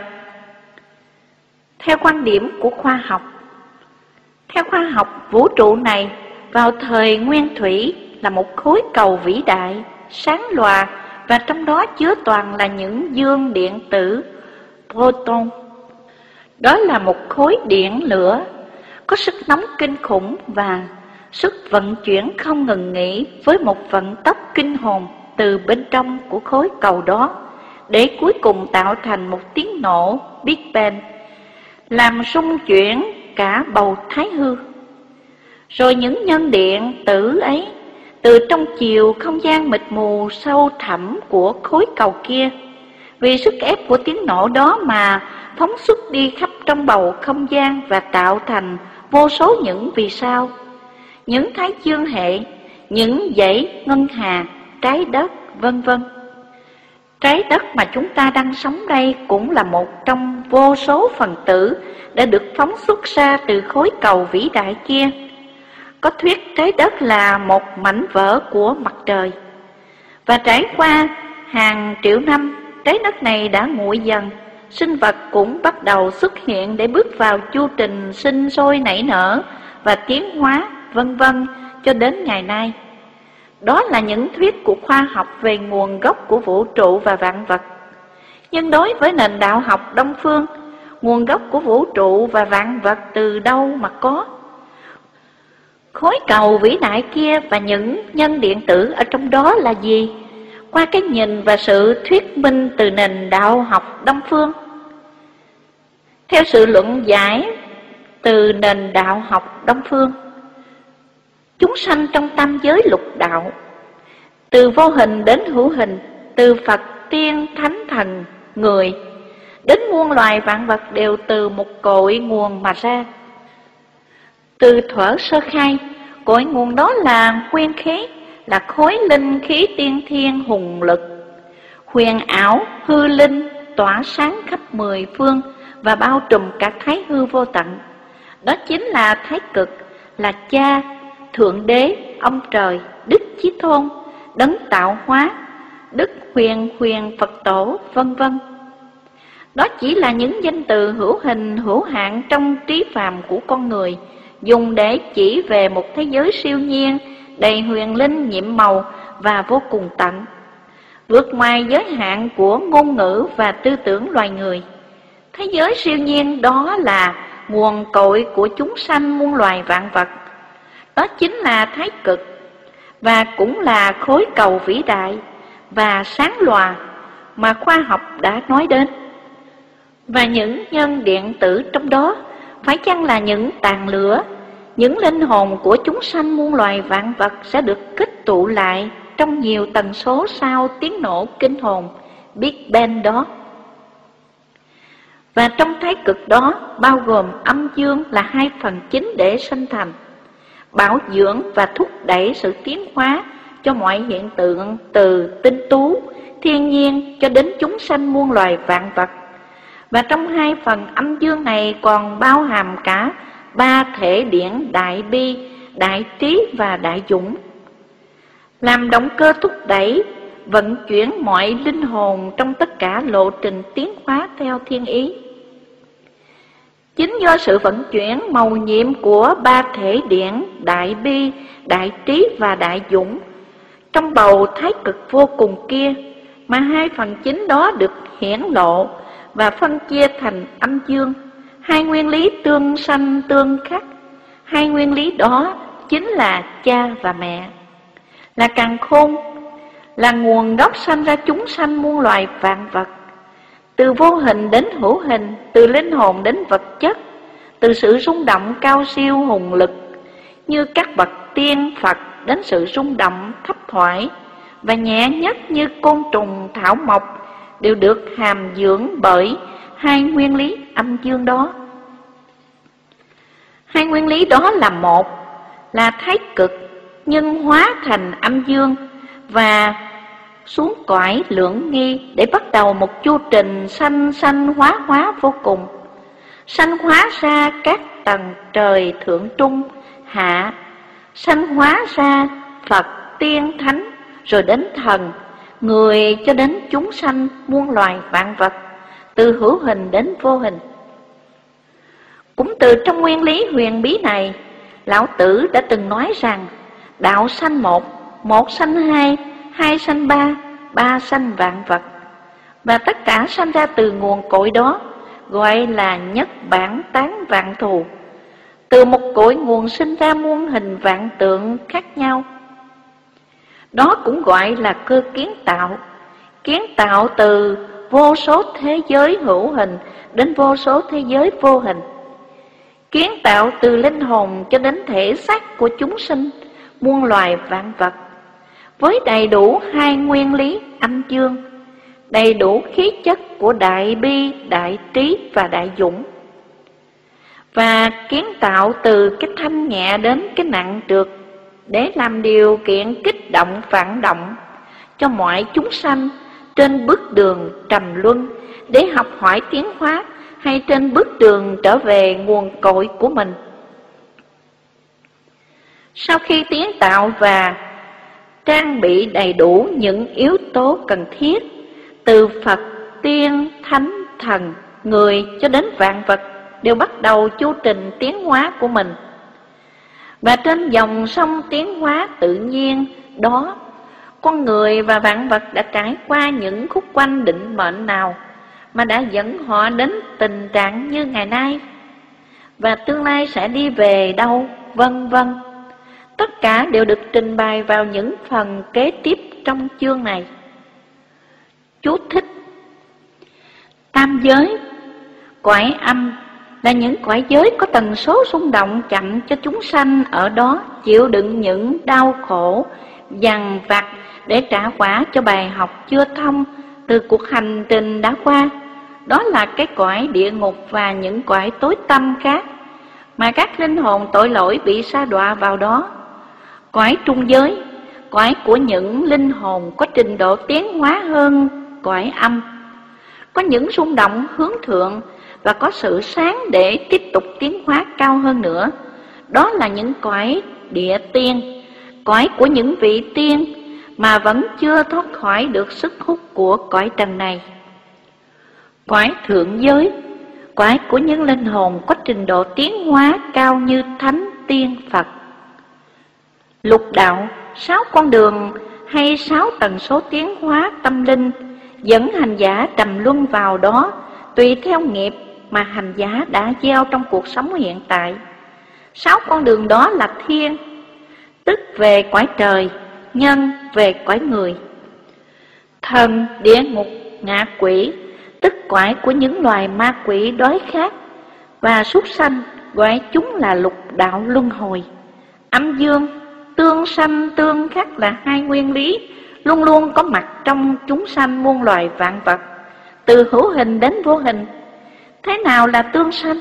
Theo quan điểm của khoa học, theo khoa học, vũ trụ này vào thời nguyên thủy là một khối cầu vĩ đại, sáng lòa, và trong đó chứa toàn là những dương điện tử proton. Đó là một khối điện lửa có sức nóng kinh khủng và sức vận chuyển không ngừng nghỉ với một vận tốc kinh hồn từ bên trong của khối cầu đó, để cuối cùng tạo thành một tiếng nổ Big Bang, làm xung chuyển cả bầu thái hư. Rồi những nhân điện tử ấy từ trong chiều không gian mịt mù sâu thẳm của khối cầu kia, vì sức ép của tiếng nổ đó mà phóng xuất đi khắp trong bầu không gian và tạo thành vô số những vì sao, những thái dương hệ, những dãy ngân hà, trái đất, vân vân. Trái đất mà chúng ta đang sống đây cũng là một trong vô số phần tử đã được phóng xuất ra từ khối cầu vĩ đại kia. Có thuyết trái đất là một mảnh vỡ của mặt trời, và trải qua hàng triệu năm, trái đất này đã nguội dần sinh vật cũng bắt đầu xuất hiện để bước vào chu trình sinh sôi nảy nở và tiến hóa, vân vân cho đến ngày nay. Đó là những thuyết của khoa học về nguồn gốc của vũ trụ và vạn vật. Nhưng đối với nền đạo học Đông phương, nguồn gốc của vũ trụ và vạn vật từ đâu mà có? Khối cầu vĩ đại kia và những nhân điện tử ở trong đó là gì? Qua cái nhìn và sự thuyết minh từ nền đạo học Đông phương. Theo sự luận giải từ nền đạo học Đông phương, chúng sanh trong tam giới lục đạo, từ vô hình đến hữu hình, từ Phật, tiên, thánh, thần, người, đến muôn loài vạn vật đều từ một cội nguồn mà ra. Từ thuở sơ khai, cội nguồn đó là nguyên khí, là khối linh khí tiên thiên hùng lực, huyền ảo, hư linh, tỏa sáng khắp mười phương và bao trùm cả thái hư vô tận. Đó chính là Thái Cực, là Cha, Thượng Đế, ông Trời, Đức Chí Tôn, Đấng Tạo Hóa, Đức Huyền Huyền Phật Tổ, vân vân. Đó chỉ là những danh từ hữu hình hữu hạn trong trí phàm của con người, dùng để chỉ về một thế giới siêu nhiên, đầy huyền linh nhiệm màu và vô cùng tận, vượt ngoài giới hạn của ngôn ngữ và tư tưởng loài người. Thế giới siêu nhiên đó là nguồn cội của chúng sanh muôn loài vạn vật. Đó chính là Thái Cực, và cũng là khối cầu vĩ đại và sáng lòa mà khoa học đã nói đến. Và những nhân điện tử trong đó phải chăng là những tàn lửa, những linh hồn của chúng sanh muôn loài vạn vật sẽ được kết tụ lại trong nhiều tần số sau tiếng nổ kinh hồn Big Bang đó. Và trong Thái Cực đó bao gồm âm dương là hai phần chính để sinh thành, bảo dưỡng và thúc đẩy sự tiến hóa cho mọi hiện tượng từ tinh tú, thiên nhiên cho đến chúng sanh muôn loài vạn vật. Và trong hai phần âm dương này còn bao hàm cả ba thể điển đại bi, đại trí và đại dũng, làm động cơ thúc đẩy, vận chuyển mọi linh hồn trong tất cả lộ trình tiến hóa theo thiên ý. Chính do sự vận chuyển màu nhiệm của ba thể điển đại bi, đại trí và đại dũng trong bầu Thái Cực vô cùng kia mà hai phần chính đó được hiển lộ và phân chia thành âm dương, hai nguyên lý tương sanh tương khắc. Hai nguyên lý đó chính là cha và mẹ, là càn khôn, là nguồn gốc sanh ra chúng sanh muôn loài vạn vật, từ vô hình đến hữu hình, từ linh hồn đến vật chất, từ sự rung động cao siêu hùng lực như các bậc tiên Phật đến sự rung động thấp thoải và nhẹ nhất như côn trùng thảo mộc, đều được hàm dưỡng bởi hai nguyên lý âm dương đó. Hai nguyên lý đó là một, là Thái Cực nhưng hóa thành âm dương và xuống cõi lưỡng nghi để bắt đầu một chu trình sanh sanh hóa hóa vô cùng, sanh hóa ra các tầng trời thượng trung hạ, sanh hóa ra Phật, tiên, thánh, rồi đến thần, người cho đến chúng sanh muôn loài vạn vật, từ hữu hình đến vô hình. Cũng từ trong nguyên lý huyền bí này, Lão Tử đã từng nói rằng đạo sanh một, một sanh hai, hai sanh ba, ba sanh vạn vật, và tất cả sanh ra từ nguồn cội đó, gọi là nhất bản tán vạn thù. Từ một cội nguồn sinh ra muôn hình vạn tượng khác nhau. Đó cũng gọi là cơ kiến tạo, kiến tạo từ vô số thế giới hữu hình đến vô số thế giới vô hình, kiến tạo từ linh hồn cho đến thể xác của chúng sinh muôn loài vạn vật, với đầy đủ hai nguyên lý âm dương, đầy đủ khí chất của đại bi, đại trí và đại dũng, và kiến tạo từ cái thanh nhẹ đến cái nặng trược, để làm điều kiện kích động phản động cho mọi chúng sanh trên bước đường trầm luân, để học hỏi tiến hóa, hay trên bước đường trở về nguồn cội của mình. Sau khi kiến tạo và trang bị đầy đủ những yếu tố cần thiết từ Phật, tiên, thánh, thần, người cho đến vạn vật đều bắt đầu chu trình tiến hóa của mình. Và trên dòng sông tiến hóa tự nhiên đó, con người và vạn vật đã trải qua những khúc quanh định mệnh nào mà đã dẫn họ đến tình trạng như ngày nay, và tương lai sẽ đi về đâu, vân vân. Tất cả đều được trình bày vào những phần kế tiếp trong chương này. Chú thích: tam giới, cõi âm là những cõi giới có tần số xung động chậm cho chúng sanh ở đó chịu đựng những đau khổ, dằn vặt để trả quả cho bài học chưa thông từ cuộc hành trình đã qua. Đó là cái cõi địa ngục và những cõi tối tăm khác mà các linh hồn tội lỗi bị sa đọa vào đó. Cõi trung giới, cõi của những linh hồn có trình độ tiến hóa hơn cõi âm, có những xung động hướng thượng và có sự sáng để tiếp tục tiến hóa cao hơn nữa. Đó là những cõi địa tiên, cõi của những vị tiên mà vẫn chưa thoát khỏi được sức hút của cõi trần này. Cõi thượng giới, cõi của những linh hồn có trình độ tiến hóa cao như thánh tiên Phật. Lục đạo, sáu con đường hay sáu tần số tiến hóa tâm linh dẫn hành giả trầm luân vào đó tùy theo nghiệp mà hành giả đã gieo trong cuộc sống hiện tại. Sáu con đường đó là thiên, tức về cõi trời; nhân, về cõi người; thần, địa ngục, ngạ quỷ, tức cõi của những loài ma quỷ đói khát; và súc sanh, gọi chúng là lục đạo luân hồi; âm dương, tương sanh tương khắc là hai nguyên lý luôn luôn có mặt trong chúng sanh muôn loài vạn vật, từ hữu hình đến vô hình. Thế nào là tương sanh?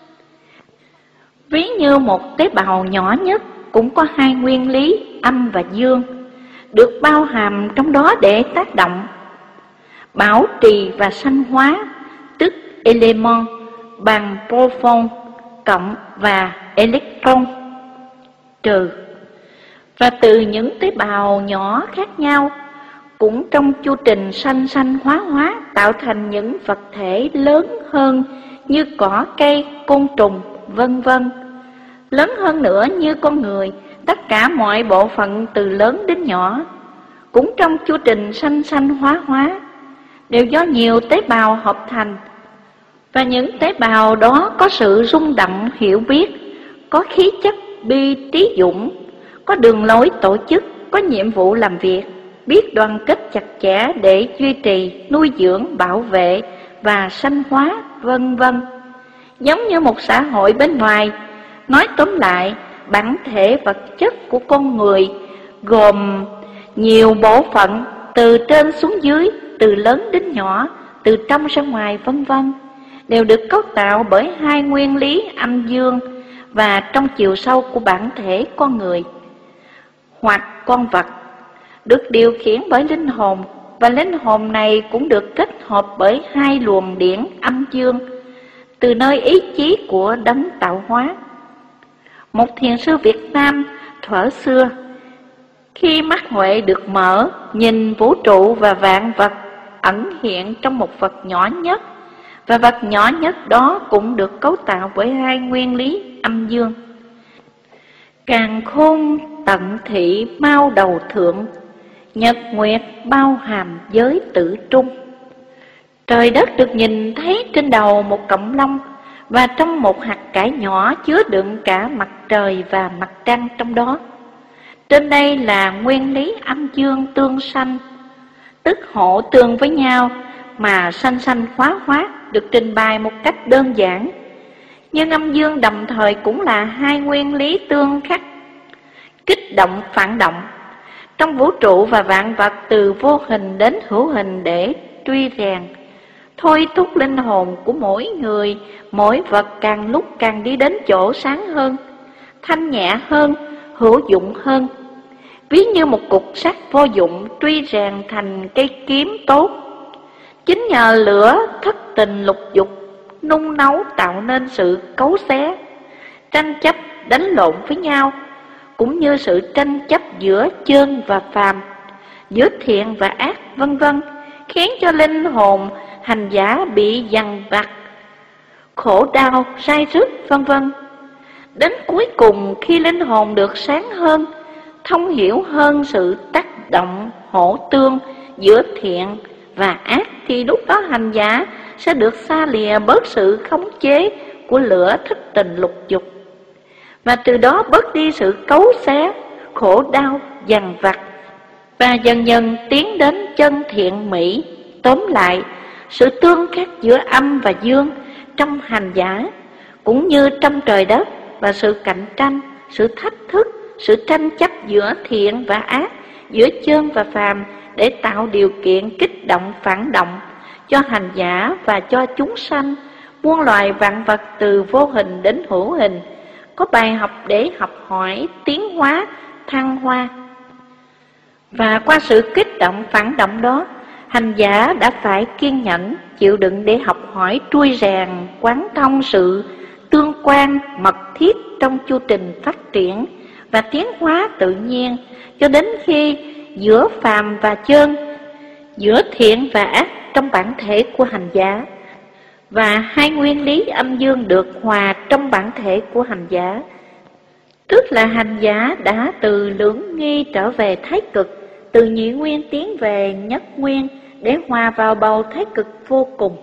Ví như một tế bào nhỏ nhất cũng có hai nguyên lý âm và dương, được bao hàm trong đó để tác động, bảo trì và sanh hóa, tức element bằng proton cộng và electron trừ. Và từ những tế bào nhỏ khác nhau, cũng trong chu trình sanh sanh hóa hóa tạo thành những vật thể lớn hơn như cỏ cây, côn trùng, vân vân. Lớn hơn nữa như con người, tất cả mọi bộ phận từ lớn đến nhỏ, cũng trong chu trình sanh sanh hóa hóa, đều do nhiều tế bào hợp thành. Và những tế bào đó có sự rung động hiểu biết, có khí chất bi trí dũng, có đường lối tổ chức, có nhiệm vụ làm việc, biết đoàn kết chặt chẽ để duy trì, nuôi dưỡng, bảo vệ và sanh hóa, vân vân. Giống như một xã hội bên ngoài. Nói tóm lại, bản thể vật chất của con người gồm nhiều bộ phận từ trên xuống dưới, từ lớn đến nhỏ, từ trong ra ngoài, vân vân, đều được cấu tạo bởi hai nguyên lý âm dương và trong chiều sâu của bản thể con người hoặc con vật, được điều khiển bởi linh hồn, và linh hồn này cũng được kết hợp bởi hai luồng điển âm dương từ nơi ý chí của đấng tạo hóa. Một thiền sư Việt Nam thuở xưa, khi mắt huệ được mở, nhìn vũ trụ và vạn vật ẩn hiện trong một vật nhỏ nhất, và vật nhỏ nhất đó cũng được cấu tạo bởi hai nguyên lý âm dương. Càn khôn tận thị mau đầu thượng, nhật nguyệt bao hàm giới tự trung. Trời đất được nhìn thấy trên đầu một cọng lông, và trong một hạt cải nhỏ chứa đựng cả mặt trời và mặt trăng trong đó. Trên đây là nguyên lý âm dương tương sanh, tức hộ tương với nhau mà sanh sanh hóa hóa, được trình bày một cách đơn giản. Nhưng âm dương đồng thời cũng là hai nguyên lý tương khắc, kích động phản động trong vũ trụ và vạn vật, từ vô hình đến hữu hình, để truy rèn, thôi thúc linh hồn của mỗi người, mỗi vật càng lúc càng đi đến chỗ sáng hơn, thanh nhẹ hơn, hữu dụng hơn. Ví như một cục sắt vô dụng truy rèn thành cây kiếm tốt. Chính nhờ lửa thất tình lục dục nung nấu tạo nên sự cấu xé, tranh chấp, đánh lộn với nhau, cũng như sự tranh chấp giữa chơn và phàm, giữa thiện và ác, vân vân, khiến cho linh hồn hành giả bị dằn vặt, khổ đau, sai rứt, vân vân. Đến cuối cùng, khi linh hồn được sáng hơn, thông hiểu hơn sự tác động hỗ tương giữa thiện và ác, thì lúc đó hành giả sẽ được xa lìa bớt sự khống chế của lửa thất tình lục dục, và từ đó bớt đi sự cấu xé, khổ đau, dằn vặt, và dần dần tiến đến chân thiện mỹ. Tóm lại, sự tương khắc giữa âm và dương trong hành giả cũng như trong trời đất, và sự cạnh tranh, sự thách thức, sự tranh chấp giữa thiện và ác, giữa chân và phàm, để tạo điều kiện kích động phản động cho hành giả và cho chúng sanh, muôn loài vạn vật từ vô hình đến hữu hình, có bài học để học hỏi, tiến hóa, thăng hoa. Và qua sự kích động phản động đó, hành giả đã phải kiên nhẫn, chịu đựng để học hỏi trui rèn, quán thông sự tương quan mật thiết trong chu trình phát triển và tiến hóa tự nhiên, cho đến khi giữa phàm và chân, giữa thiện và ác trong bản thể của hành giả, và hai nguyên lý âm dương được hòa trong bản thể của hành giả, tức là hành giả đã từ lưỡng nghi trở về thái cực, từ nhị nguyên tiến về nhất nguyên, để hòa vào bầu thái cực vô cùng.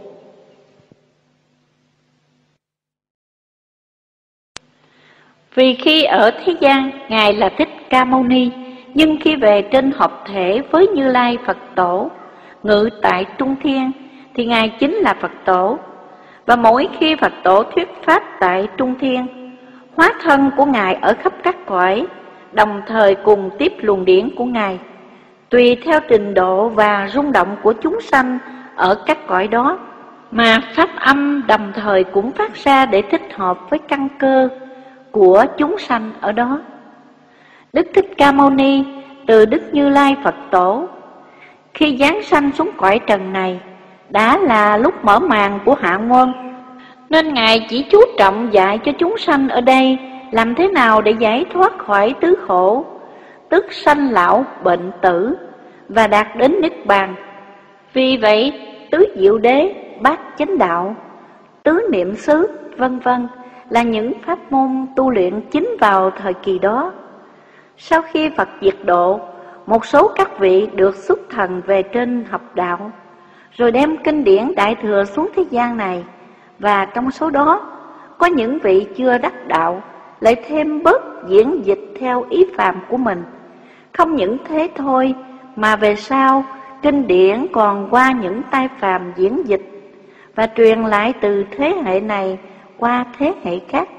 Vì khi ở thế gian, Ngài là Thích Ca Mâu Ni, nhưng khi về trên hợp thể với Như Lai Phật Tổ, ngự tại Trung Thiên, thì Ngài chính là Phật Tổ. Và mỗi khi Phật Tổ thuyết pháp tại Trung Thiên, hóa thân của Ngài ở khắp các cõi, đồng thời cùng tiếp luồng điển của Ngài, tùy theo trình độ và rung động của chúng sanh ở các cõi đó, mà pháp âm đồng thời cũng phát ra để thích hợp với căn cơ của chúng sanh ở đó. Đức Thích Ca Mâu Ni từ Đức Như Lai Phật Tổ, khi giáng sanh xuống cõi trần này, đã là lúc mở màn của hạ nguồn, nên Ngài chỉ chú trọng dạy cho chúng sanh ở đây làm thế nào để giải thoát khỏi tứ khổ, tức sanh lão bệnh tử, và đạt đến niết bàn. Vì vậy, tứ diệu đế, bát chánh đạo, tứ niệm xứ, vân vân là những pháp môn tu luyện chính vào thời kỳ đó. Sau khi Phật diệt độ, một số các vị được xuất thần về trên học đạo, rồi đem kinh điển Đại Thừa xuống thế gian này, và trong số đó có những vị chưa đắc đạo lại thêm bớt diễn dịch theo ý phàm của mình. Không những thế thôi, mà về sau kinh điển còn qua những tay phàm diễn dịch và truyền lại từ thế hệ này qua thế hệ khác,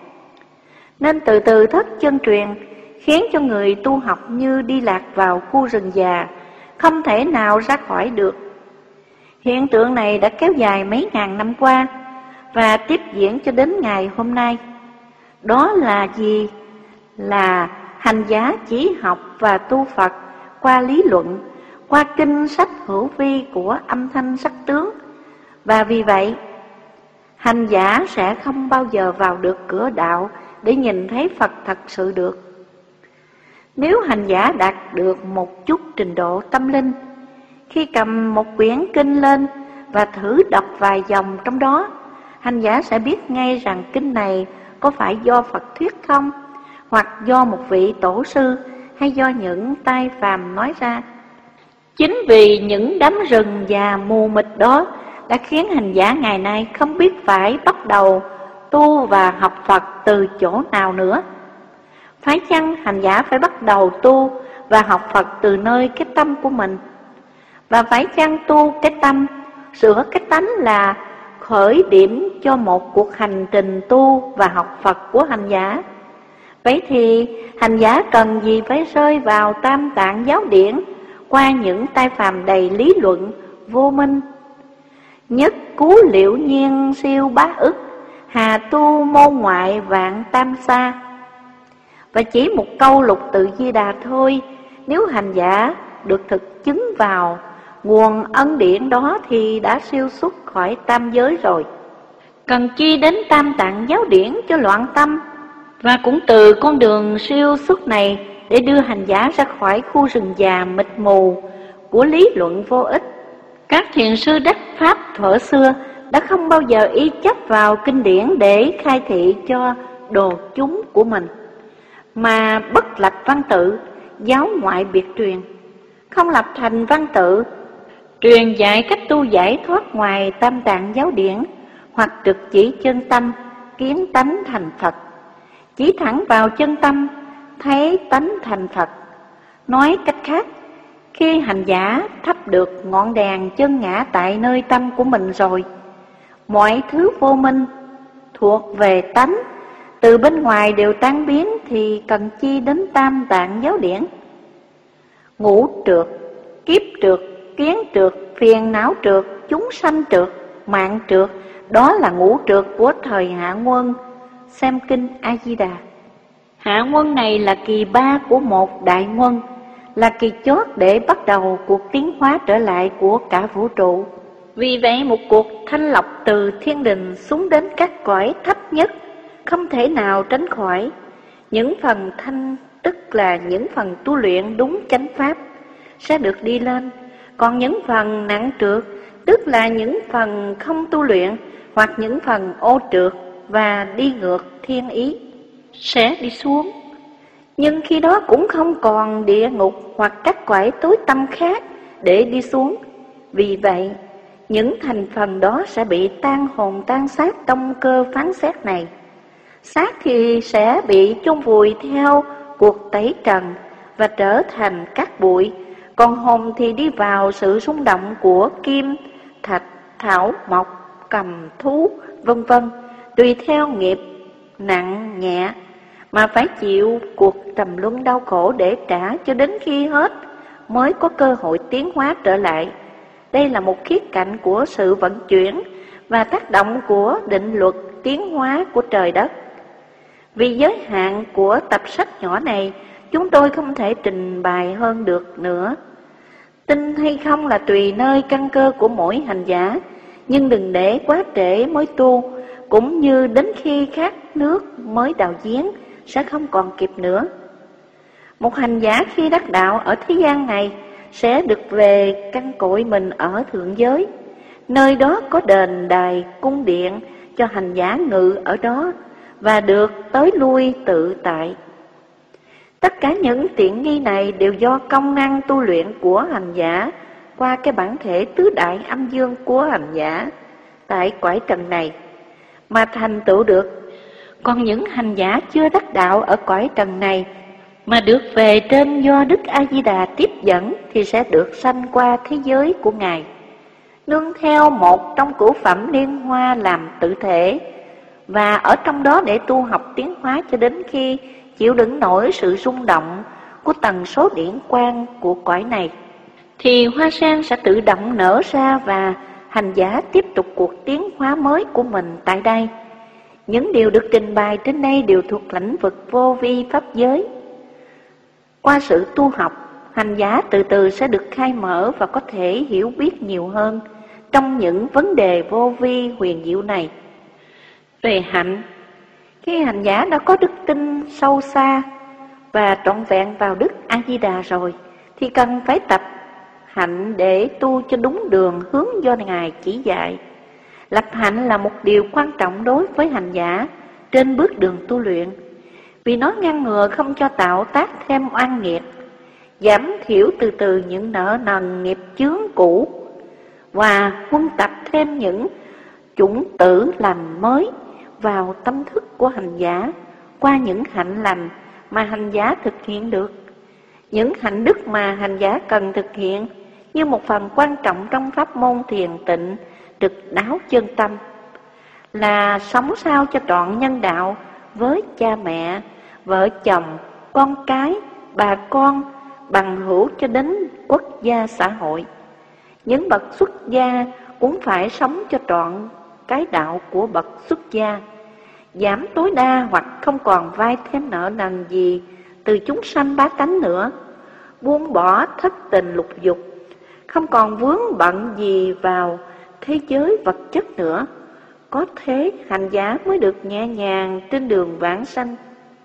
nên từ từ thất chân truyền, khiến cho người tu học như đi lạc vào khu rừng già, không thể nào ra khỏi được. Hiện tượng này đã kéo dài mấy ngàn năm qua và tiếp diễn cho đến ngày hôm nay. Đó là gì? Là hành giả chỉ học và tu Phật qua lý luận, qua kinh sách hữu vi của âm thanh sắc tướng, và vì vậy hành giả sẽ không bao giờ vào được cửa đạo để nhìn thấy Phật thật sự được. Nếu hành giả đạt được một chút trình độ tâm linh, khi cầm một quyển kinh lên và thử đọc vài dòng trong đó, hành giả sẽ biết ngay rằng kinh này có phải do Phật thuyết không, hoặc do một vị tổ sư, hay do những tay phàm nói ra. Chính vì những đám rừng già mù mịt đó đã khiến hành giả ngày nay không biết phải bắt đầu tu và học Phật từ chỗ nào nữa. Phải chăng hành giả phải bắt đầu tu và học Phật từ nơi cái tâm của mình? Và phải chăng tu cái tâm, sửa cái tánh là khởi điểm cho một cuộc hành trình tu và học Phật của hành giả? Vậy thì hành giả cần gì phải rơi vào tam tạng giáo điển qua những tay phàm đầy lý luận vô minh? Nhất cú liễu nhiên siêu bá ức, hà tu môn ngoại vạn tam xa. Và chỉ một câu Lục Tự Di Đà thôi, nếu hành giả được thực chứng vào nguồn ân điển đó thì đã siêu xuất khỏi tam giới rồi. Cần chi đến tam tạng giáo điển cho loạn tâm? Và cũng từ con đường siêu xuất này để đưa hành giả ra khỏi khu rừng già mịt mù của lý luận vô ích. Các thiền sư đắc pháp thuở xưa đã không bao giờ y chấp vào kinh điển để khai thị cho đồ chúng của mình, mà bất lập văn tự, giáo ngoại biệt truyền, không lập thành văn tự, truyền dạy cách tu giải thoát ngoài tam tạng giáo điển, hoặc trực chỉ chân tâm, kiến tánh thành Phật. Chỉ thẳng vào chân tâm, thấy tánh thành Phật. Nói cách khác, khi hành giả thắp được ngọn đèn chân ngã tại nơi tâm của mình rồi, mọi thứ vô minh thuộc về tánh từ bên ngoài đều tan biến, thì cần chi đến tam tạng giáo điển. Ngũ trược, kiếp trược, kiến trược, phiền não trược, chúng sanh trược, mạng trược, đó là ngũ trược của thời Hạ Nguân. Xem kinh A Di Đà. Hạ Nguân này là kỳ ba của một đại nguân, là kỳ chót để bắt đầu cuộc tiến hóa trở lại của cả vũ trụ. Vì vậy một cuộc thanh lọc từ thiên đình xuống đến các cõi thấp nhất không thể nào tránh khỏi. Những phần thanh tức là những phần tu luyện đúng chánh pháp sẽ được đi lên, còn những phần nặng trược tức là những phần không tu luyện hoặc những phần ô trược và đi ngược thiên ý sẽ đi xuống. Nhưng khi đó cũng không còn địa ngục hoặc các cõi tối tăm khác để đi xuống. Vì vậy, những thành phần đó sẽ bị tan hồn tan xác trong cơ phán xét này. Xác thì sẽ bị chôn vùi theo cuộc tẩy trần và trở thành cát bụi, còn hồn thì đi vào sự rung động của kim, thạch, thảo, mộc, cầm, thú, vân vân, tùy theo nghiệp nặng nhẹ mà phải chịu cuộc trầm luân đau khổ để trả cho đến khi hết mới có cơ hội tiến hóa trở lại. Đây là một khía cạnh của sự vận chuyển và tác động của định luật tiến hóa của trời đất. Vì giới hạn của tập sách nhỏ này, chúng tôi không thể trình bày hơn được nữa. Tin hay không là tùy nơi căn cơ của mỗi hành giả, nhưng đừng để quá trễ mới tu, cũng như đến khi khát nước mới đào giếng sẽ không còn kịp nữa. Một hành giả khi đắc đạo ở thế gian này sẽ được về căn cội mình ở thượng giới, nơi đó có đền đài cung điện cho hành giả ngự ở đó và được tới lui tự tại. Tất cả những tiện nghi này đều do công năng tu luyện của hành giả qua cái bản thể tứ đại âm dương của hành giả tại cõi trần này mà thành tựu được. Còn những hành giả chưa đắc đạo ở cõi trần này mà được về trên do Đức A Di Đà tiếp dẫn thì sẽ được sanh qua thế giới của Ngài, nương theo một trong cửu phẩm liên hoa làm tự thể, và ở trong đó để tu học tiến hóa cho đến khi chịu đựng nổi sự rung động của tần số điển quang của cõi này, thì hoa sen sẽ tự động nở ra và hành giả tiếp tục cuộc tiến hóa mới của mình tại đây. Những điều được trình bày trên đây đều thuộc lĩnh vực vô vi pháp giới. Qua sự tu học, hành giả từ từ sẽ được khai mở và có thể hiểu biết nhiều hơn trong những vấn đề vô vi huyền diệu này. Về hạnh, khi hành giả đã có đức tin sâu xa và trọn vẹn vào Đức A Di Đà rồi, thì cần phải tập hạnh để tu cho đúng đường hướng do Ngài chỉ dạy. Lập hạnh là một điều quan trọng đối với hành giả trên bước đường tu luyện, vì nó ngăn ngừa không cho tạo tác thêm oan nghiệt, giảm thiểu từ từ những nợ nần nghiệp chướng cũ và huân tập thêm những chủng tử lành mới vào tâm thức của hành giả qua những hạnh lành mà hành giả thực hiện được. Những hạnh đức mà hành giả cần thực hiện như một phần quan trọng trong pháp môn thiền tịnh trực đáo chân tâm là sống sao cho trọn nhân đạo với cha mẹ, vợ chồng, con cái, bà con, bằng hữu cho đến quốc gia xã hội. Những bậc xuất gia cũng phải sống cho trọn cái đạo của bậc xuất gia, giảm tối đa hoặc không còn vay thêm nợ nần gì từ chúng sanh bá tánh nữa, buông bỏ thất tình lục dục, không còn vướng bận gì vào thế giới vật chất nữa. Có thế hành giả mới được nhẹ nhàng trên đường vãng sanh.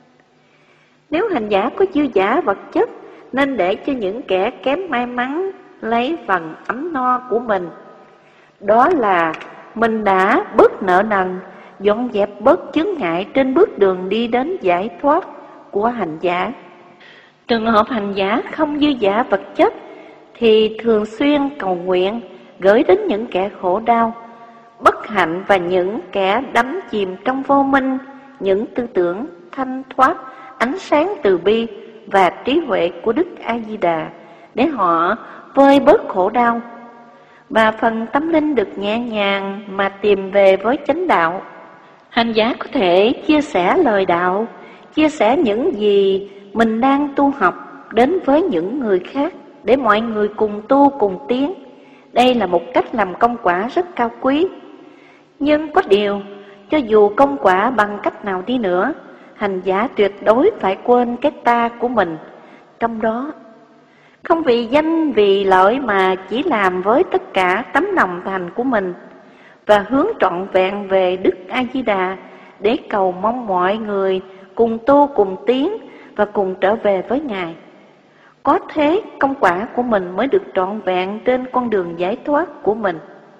Nếu hành giả có dư giả vật chất nên để cho những kẻ kém may mắn lấy phần ấm no của mình. Đó là mình đã bớt nợ nần, dọn dẹp bớt chướng ngại trên bước đường đi đến giải thoát của hành giả. Trường hợp hành giả không dư dả vật chất thì thường xuyên cầu nguyện gửi đến những kẻ khổ đau, bất hạnh và những kẻ đắm chìm trong vô minh, những tư tưởng thanh thoát, ánh sáng từ bi và trí huệ của Đức A-di-đà để họ vơi bớt khổ đau, và phần tâm linh được nhẹ nhàng mà tìm về với chánh đạo. Hành giả có thể chia sẻ lời đạo, chia sẻ những gì mình đang tu học đến với những người khác để mọi người cùng tu cùng tiến. Đây là một cách làm công quả rất cao quý. Nhưng có điều, cho dù công quả bằng cách nào đi nữa, hành giả tuyệt đối phải quên cái ta của mình trong đó. Không vì danh vì lợi mà chỉ làm với tất cả tấm lòng thành của mình và hướng trọn vẹn về Đức A-di-đà để cầu mong mọi người cùng tu cùng tiến và cùng trở về với Ngài. Có thế công quả của mình mới được trọn vẹn trên con đường giải thoát của mình.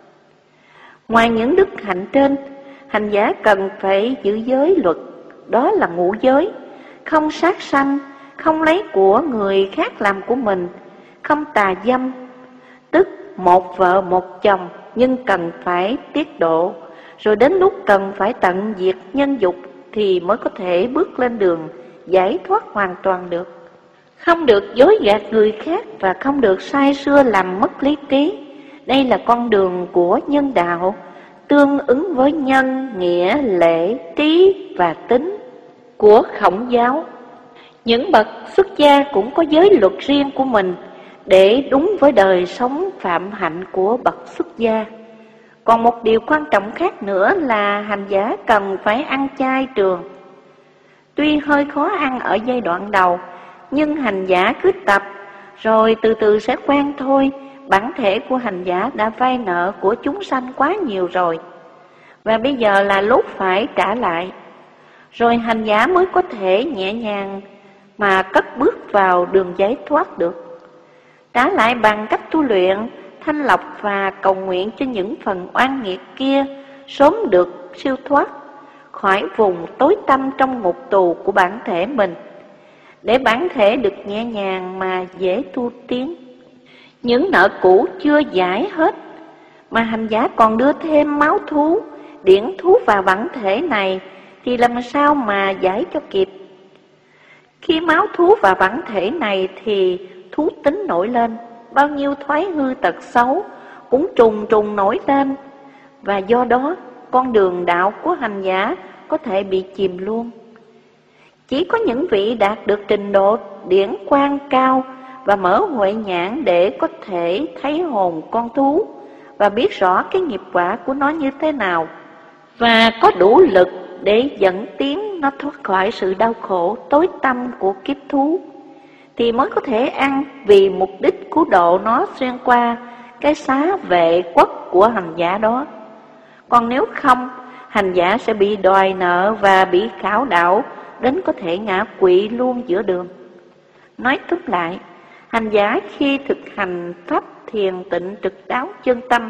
Ngoài những đức hạnh trên, hành giả cần phải giữ giới luật, đó là ngũ giới: không sát sanh, không lấy của người khác làm của mình, không tà dâm, tức một vợ một chồng nhưng cần phải tiết độ, rồi đến lúc cần phải tận diệt nhân dục thì mới có thể bước lên đường giải thoát hoàn toàn được. Không được dối gạt người khác và không được sai xưa làm mất lý trí. Đây là con đường của nhân đạo, tương ứng với nhân, nghĩa, lễ, trí và tính của Khổng giáo. Những bậc xuất gia cũng có giới luật riêng của mình để đúng với đời sống phạm hạnh của bậc xuất gia. Còn một điều quan trọng khác nữa là hành giả cần phải ăn chay trường. Tuy hơi khó ăn ở giai đoạn đầu, nhưng hành giả cứ tập, rồi từ từ sẽ quen thôi. Bản thể của hành giả đã vay nợ của chúng sanh quá nhiều rồi, và bây giờ là lúc phải trả lại. Rồi hành giả mới có thể nhẹ nhàng mà cất bước vào đường giải thoát được. Trả lại bằng cách tu luyện, thanh lọc và cầu nguyện cho những phần oan nghiệt kia sớm được siêu thoát khỏi vùng tối tăm trong ngục tù của bản thể mình, để bản thể được nhẹ nhàng mà dễ tu tiến. Những nợ cũ chưa giải hết mà hành giả còn đưa thêm máu thú, điển thú vào bản thể này thì làm sao mà giải cho kịp. Khi máu thú vào bản thể này thì thú tính nổi lên, bao nhiêu thoái hư tật xấu cũng trùng trùng nổi lên, và do đó con đường đạo của hành giả có thể bị chìm luôn. Chỉ có những vị đạt được trình độ điển quang cao và mở huệ nhãn để có thể thấy hồn con thú và biết rõ cái nghiệp quả của nó như thế nào, và có đủ lực để dẫn tiến nó thoát khỏi sự đau khổ tối tăm của kiếp thú, thì mới có thể ăn vì mục đích cứu độ nó xuyên qua cái xá vệ quốc của hành giả đó. Còn nếu không, hành giả sẽ bị đòi nợ và bị khảo đảo đến có thể ngã quỵ luôn giữa đường. Nói tóm lại, hành giả khi thực hành pháp thiền tịnh trực đáo chân tâm,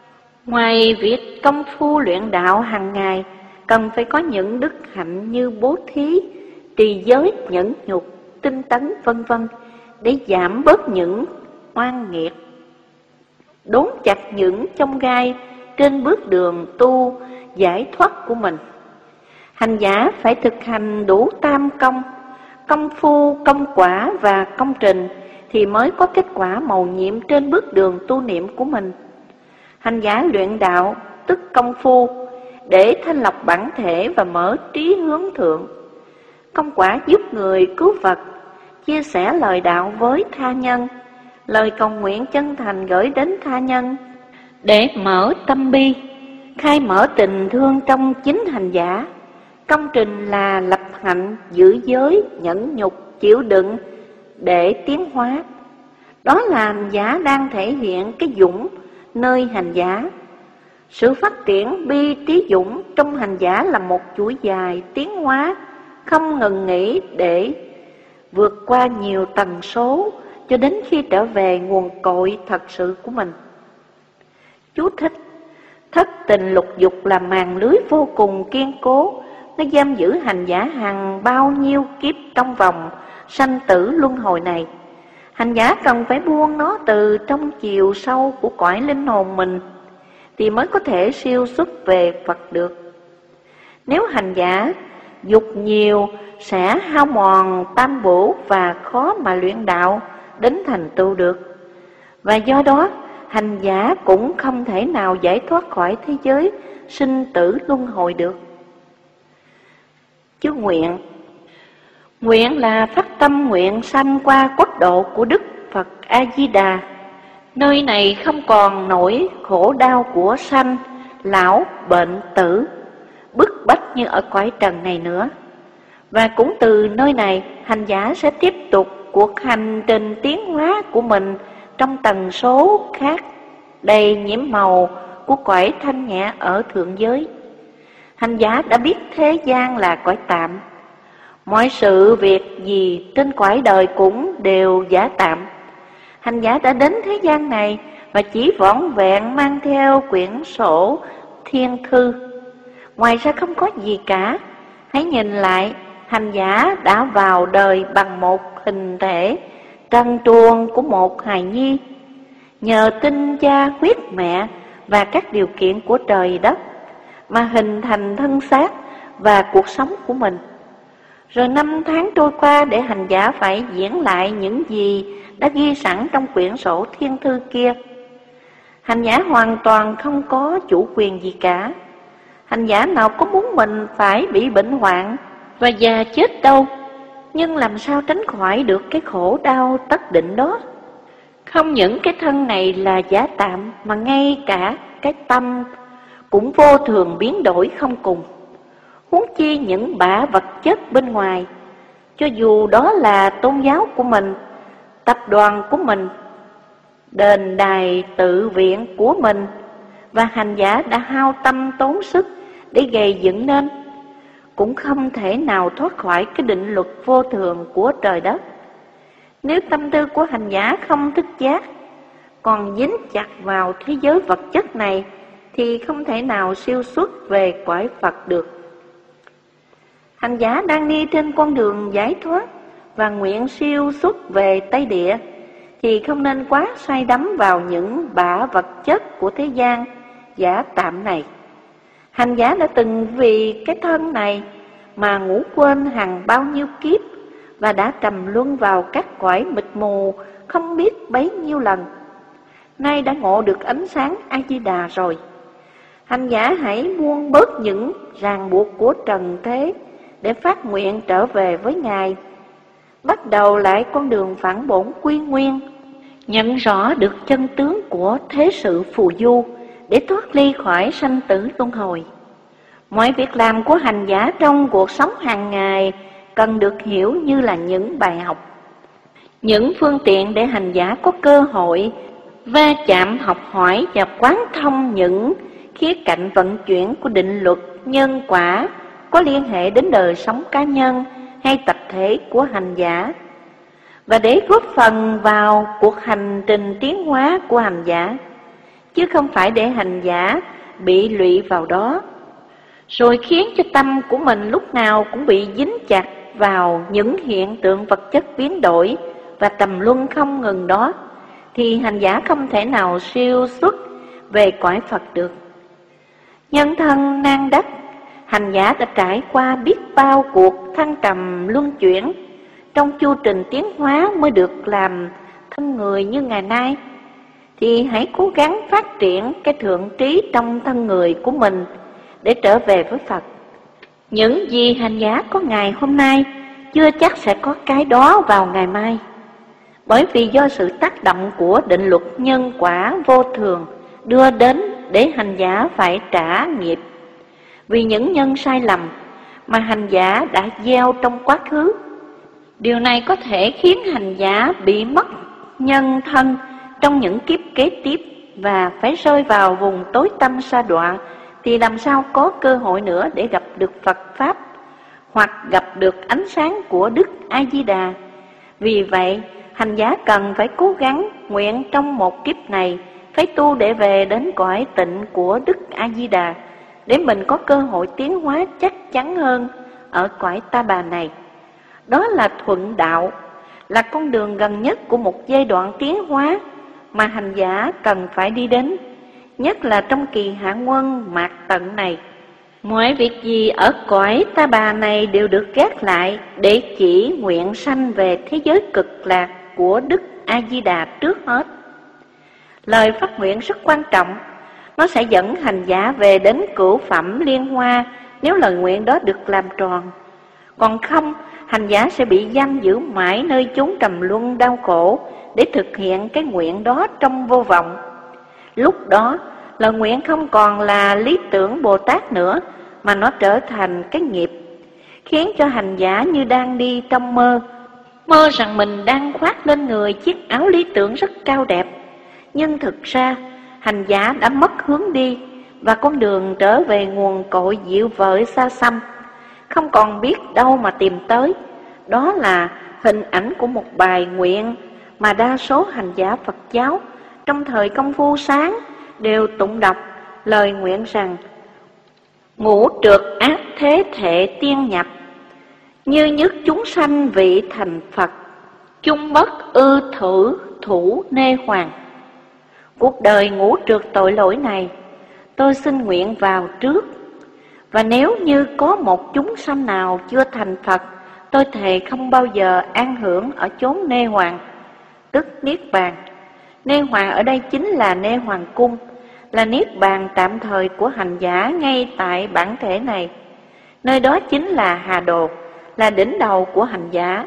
ngoài việc công phu luyện đạo hàng ngày, cần phải có những đức hạnh như bố thí, trì giới, nhẫn nhục, tinh tấn vân vân để giảm bớt những oan nghiệt, đốn chặt những chông gai trên bước đường tu giải thoát của mình. Hành giả phải thực hành đủ tam công, công phu, công quả và công trình thì mới có kết quả mầu nhiệm trên bước đường tu niệm của mình. Hành giả luyện đạo tức công phu để thanh lọc bản thể và mở trí hướng thượng. Công quả giúp người cứu vật, chia sẻ lời đạo với tha nhân, lời cầu nguyện chân thành gửi đến tha nhân để mở tâm bi, khai mở tình thương trong chính hành giả. Công trình là lập hạnh, giữ giới, nhẫn nhục, chịu đựng để tiến hóa. Đó là hành giả đang thể hiện cái dũng nơi hành giả. Sự phát triển bi trí dũng trong hành giả là một chuỗi dài tiến hóa không ngừng nghỉ để vượt qua nhiều tần số, cho đến khi trở về nguồn cội thật sự của mình. Chú thích: thất tình lục dục là màn lưới vô cùng kiên cố, nó giam giữ hành giả hàng bao nhiêu kiếp trong vòng sanh tử luân hồi này. Hành giả cần phải buông nó từ trong chiều sâu của cõi linh hồn mình thì mới có thể siêu xuất về Phật được. Nếu hành giả dục nhiều sẽ hao mòn tam bổ và khó mà luyện đạo đến thành tựu được. Và do đó, hành giả cũng không thể nào giải thoát khỏi thế giới sinh tử luân hồi được. Chú nguyện. Nguyện là phát tâm nguyện sanh qua quốc độ của Đức Phật A-di-đà. Nơi này không còn nỗi khổ đau của sanh, lão, bệnh, tử, bức bách như ở cõi trần này nữa. Và cũng từ nơi này, hành giả sẽ tiếp tục cuộc hành trình tiến hóa của mình trong tần số khác, đầy nhiễm màu của cõi thanh nhẹ ở thượng giới. Hành giả đã biết thế gian là cõi tạm. Mọi sự việc gì trên cõi đời cũng đều giả tạm. Hành giả đã đến thế gian này và chỉ vỏn vẹn mang theo quyển sổ thiên thư. Ngoài ra không có gì cả. Hãy nhìn lại, hành giả đã vào đời bằng một hình thể trần truồng của một hài nhi, nhờ tinh cha huyết mẹ và các điều kiện của trời đất mà hình thành thân xác và cuộc sống của mình. Rồi năm tháng trôi qua để hành giả phải diễn lại những gì đã ghi sẵn trong quyển sổ thiên thư kia. Hành giả hoàn toàn không có chủ quyền gì cả. Hành giả nào có muốn mình phải bị bệnh hoạn và già chết đâu, nhưng làm sao tránh khỏi được cái khổ đau tất định đó. Không những cái thân này là giả tạm, mà ngay cả cái tâm cũng vô thường biến đổi không cùng. Huống chi những bả vật chất bên ngoài, cho dù đó là tôn giáo của mình, tập đoàn của mình, đền đài tự viện của mình, và hành giả đã hao tâm tốn sức để gây dựng nên, cũng không thể nào thoát khỏi cái định luật vô thường của trời đất. Nếu tâm tư của hành giả không thức giác, còn dính chặt vào thế giới vật chất này, thì không thể nào siêu xuất về cõi Phật được. Hành giả đang đi trên con đường giải thoát và nguyện siêu xuất về Tây Địa, thì không nên quá say đắm vào những bả vật chất của thế gian giả tạm này. Hành giả đã từng vì cái thân này mà ngủ quên hàng bao nhiêu kiếp, và đã trầm luân vào các cõi mịt mù không biết bấy nhiêu lần. Nay đã ngộ được ánh sáng A-di-đà rồi. Hành giả hãy buông bớt những ràng buộc của trần thế để phát nguyện trở về với Ngài, bắt đầu lại con đường phản bổn quy nguyên, nhận rõ được chân tướng của thế sự phù du để thoát ly khỏi sanh tử luân hồi. Mọi việc làm của hành giả trong cuộc sống hàng ngày cần được hiểu như là những bài học, những phương tiện để hành giả có cơ hội va chạm, học hỏi và quán thông những khía cạnh vận chuyển của định luật nhân quả có liên hệ đến đời sống cá nhân hay tập thể của hành giả, và để góp phần vào cuộc hành trình tiến hóa của hành giả, chứ không phải để hành giả bị lụy vào đó, rồi khiến cho tâm của mình lúc nào cũng bị dính chặt vào những hiện tượng vật chất biến đổi và trầm luân không ngừng đó, thì hành giả không thể nào siêu xuất về cõi Phật được. Nhân thân nan đắc, hành giả đã trải qua biết bao cuộc thăng trầm luân chuyển trong chu trình tiến hóa mới được làm thân người như ngày nay, thì hãy cố gắng phát triển cái thượng trí trong thân người của mình để trở về với Phật. Những gì hành giả có ngày hôm nay chưa chắc sẽ có cái đó vào ngày mai, bởi vì do sự tác động của định luật nhân quả vô thường đưa đến để hành giả phải trả nghiệp vì những nhân sai lầm mà hành giả đã gieo trong quá khứ. Điều này có thể khiến hành giả bị mất nhân thân trong những kiếp kế tiếp và phải rơi vào vùng tối tăm sa đọa, thì làm sao có cơ hội nữa để gặp được Phật Pháp hoặc gặp được ánh sáng của Đức A-di-đà. Vì vậy, hành giả cần phải cố gắng nguyện trong một kiếp này phải tu để về đến cõi tịnh của Đức A-di-đà, để mình có cơ hội tiến hóa chắc chắn hơn ở cõi ta bà này. Đó là thuận đạo, là con đường gần nhất của một giai đoạn tiến hóa mà hành giả cần phải đi đến, nhất là trong kỳ hạ quân mạt tận này. Mọi việc gì ở cõi ta bà này đều được gác lại để chỉ nguyện sanh về thế giới cực lạc của Đức A-di-đà trước hết. Lời phát nguyện rất quan trọng, nó sẽ dẫn hành giả về đến cửu phẩm liên hoa nếu lời nguyện đó được làm tròn. Còn không, hành giả sẽ bị giam giữ mãi nơi chốn trầm luân đau khổ để thực hiện cái nguyện đó trong vô vọng. Lúc đó, lời nguyện không còn là lý tưởng Bồ Tát nữa, mà nó trở thành cái nghiệp, khiến cho hành giả như đang đi trong mơ, mơ rằng mình đang khoác lên người chiếc áo lý tưởng rất cao đẹp. Nhưng thực ra, hành giả đã mất hướng đi, và con đường trở về nguồn cội dịu vợi xa xăm, không còn biết đâu mà tìm tới. Đó là hình ảnh của một bài nguyện mà đa số hành giả Phật giáo trong thời công phu sáng đều tụng đọc lời nguyện rằng: ngũ trượt ác thế thể tiên nhập, như nhất chúng sanh vị thành Phật, chung bất ư thử thủ nê hoàng. Cuộc đời ngũ trượt tội lỗi này, tôi xin nguyện vào trước. Và nếu như có một chúng sanh nào chưa thành Phật, tôi thề không bao giờ an hưởng ở chốn nê hoàng, tức niết bàn. Nê hoàng ở đây chính là nê hoàng cung, là niết bàn tạm thời của hành giả ngay tại bản thể này. Nơi đó chính là Hà Đồ, là đỉnh đầu của hành giả.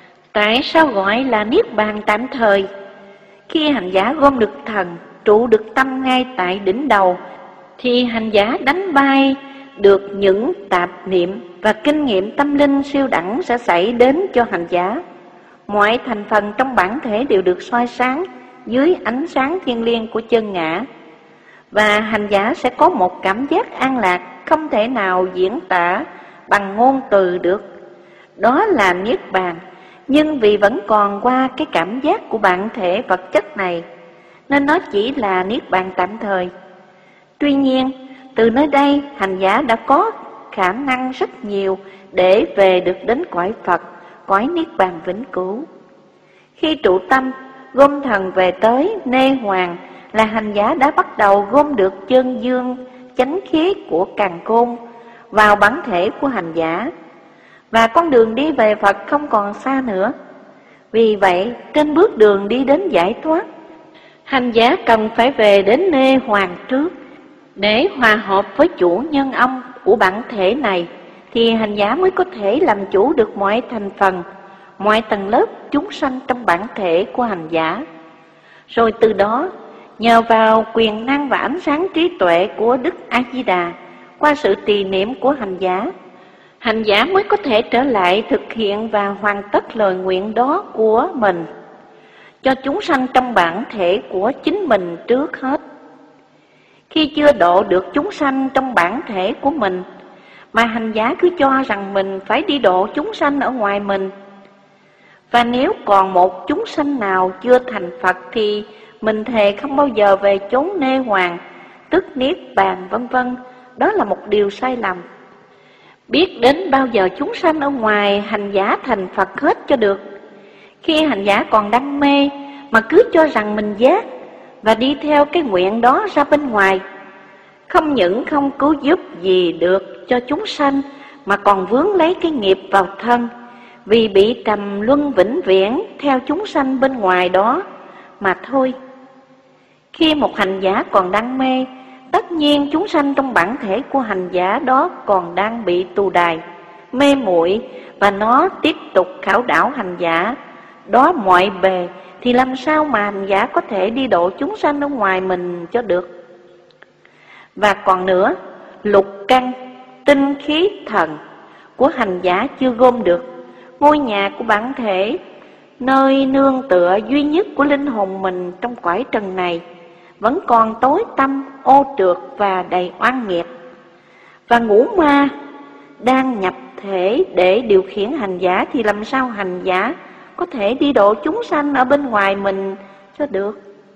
Tại sao gọi là niết bàn tạm thời? Khi hành giả gom được thần, trụ được tâm ngay tại đỉnh đầu, thì hành giả đánh bay được những tạp niệm, và kinh nghiệm tâm linh siêu đẳng sẽ xảy đến cho hành giả. Mọi thành phần trong bản thể đều được soi sáng dưới ánh sáng thiêng liêng của chân ngã, và hành giả sẽ có một cảm giác an lạc không thể nào diễn tả bằng ngôn từ được. Đó là niết bàn, nhưng vì vẫn còn qua cái cảm giác của bản thể vật chất này, nên nó chỉ là niết bàn tạm thời. Tuy nhiên, từ nơi đây hành giả đã có khả năng rất nhiều để về được đến cõi Phật, cõi niết bàn vĩnh cửu. Khi trụ tâm, gom thần về tới nê hoàng, là hành giả đã bắt đầu gom được chân dương chánh khí của càn khôn vào bản thể của hành giả, và con đường đi về Phật không còn xa nữa. Vì vậy, trên bước đường đi đến giải thoát, hành giả cần phải về đến nê hoàng trước. Để hòa hợp với chủ nhân ông của bản thể này, thì hành giả mới có thể làm chủ được mọi thành phần, mọi tầng lớp chúng sanh trong bản thể của hành giả. Rồi từ đó, nhờ vào quyền năng và ánh sáng trí tuệ của Đức A-di-đà, qua sự trì niệm của hành giả, hành giả mới có thể trở lại thực hiện và hoàn tất lời nguyện đó của mình cho chúng sanh trong bản thể của chính mình trước hết. Khi chưa độ được chúng sanh trong bản thể của mình, mà hành giả cứ cho rằng mình phải đi độ chúng sanh ở ngoài mình, và nếu còn một chúng sanh nào chưa thành Phật thì mình thề không bao giờ về chốn nê hoàng, tức niết bàn vân vân. Đó là một điều sai lầm. Biết đến bao giờ chúng sanh ở ngoài hành giả thành Phật hết cho được. Khi hành giả còn đam mê mà cứ cho rằng mình giác và đi theo cái nguyện đó ra bên ngoài, không những không cứu giúp gì được cho chúng sanh, mà còn vướng lấy cái nghiệp vào thân, vì bị trầm luân vĩnh viễn theo chúng sanh bên ngoài đó mà thôi. Khi một hành giả còn đam mê, tất nhiên chúng sanh trong bản thể của hành giả đó còn đang bị tù đài, mê muội, và nó tiếp tục khảo đảo hành giả đó mọi bề, thì làm sao mà hành giả có thể đi độ chúng sanh ở ngoài mình cho được. Và còn nữa, lục căn, tinh khí thần của hành giả chưa gom được. Ngôi nhà của bản thể, nơi nương tựa duy nhất của linh hồn mình trong cõi trần này, vẫn còn tối tăm, ô trượt và đầy oan nghiệt. Và ngũ ma đang nhập thể để điều khiển hành giả, thì làm sao hành giả có thể đi độ chúng sanh ở bên ngoài mình cho được.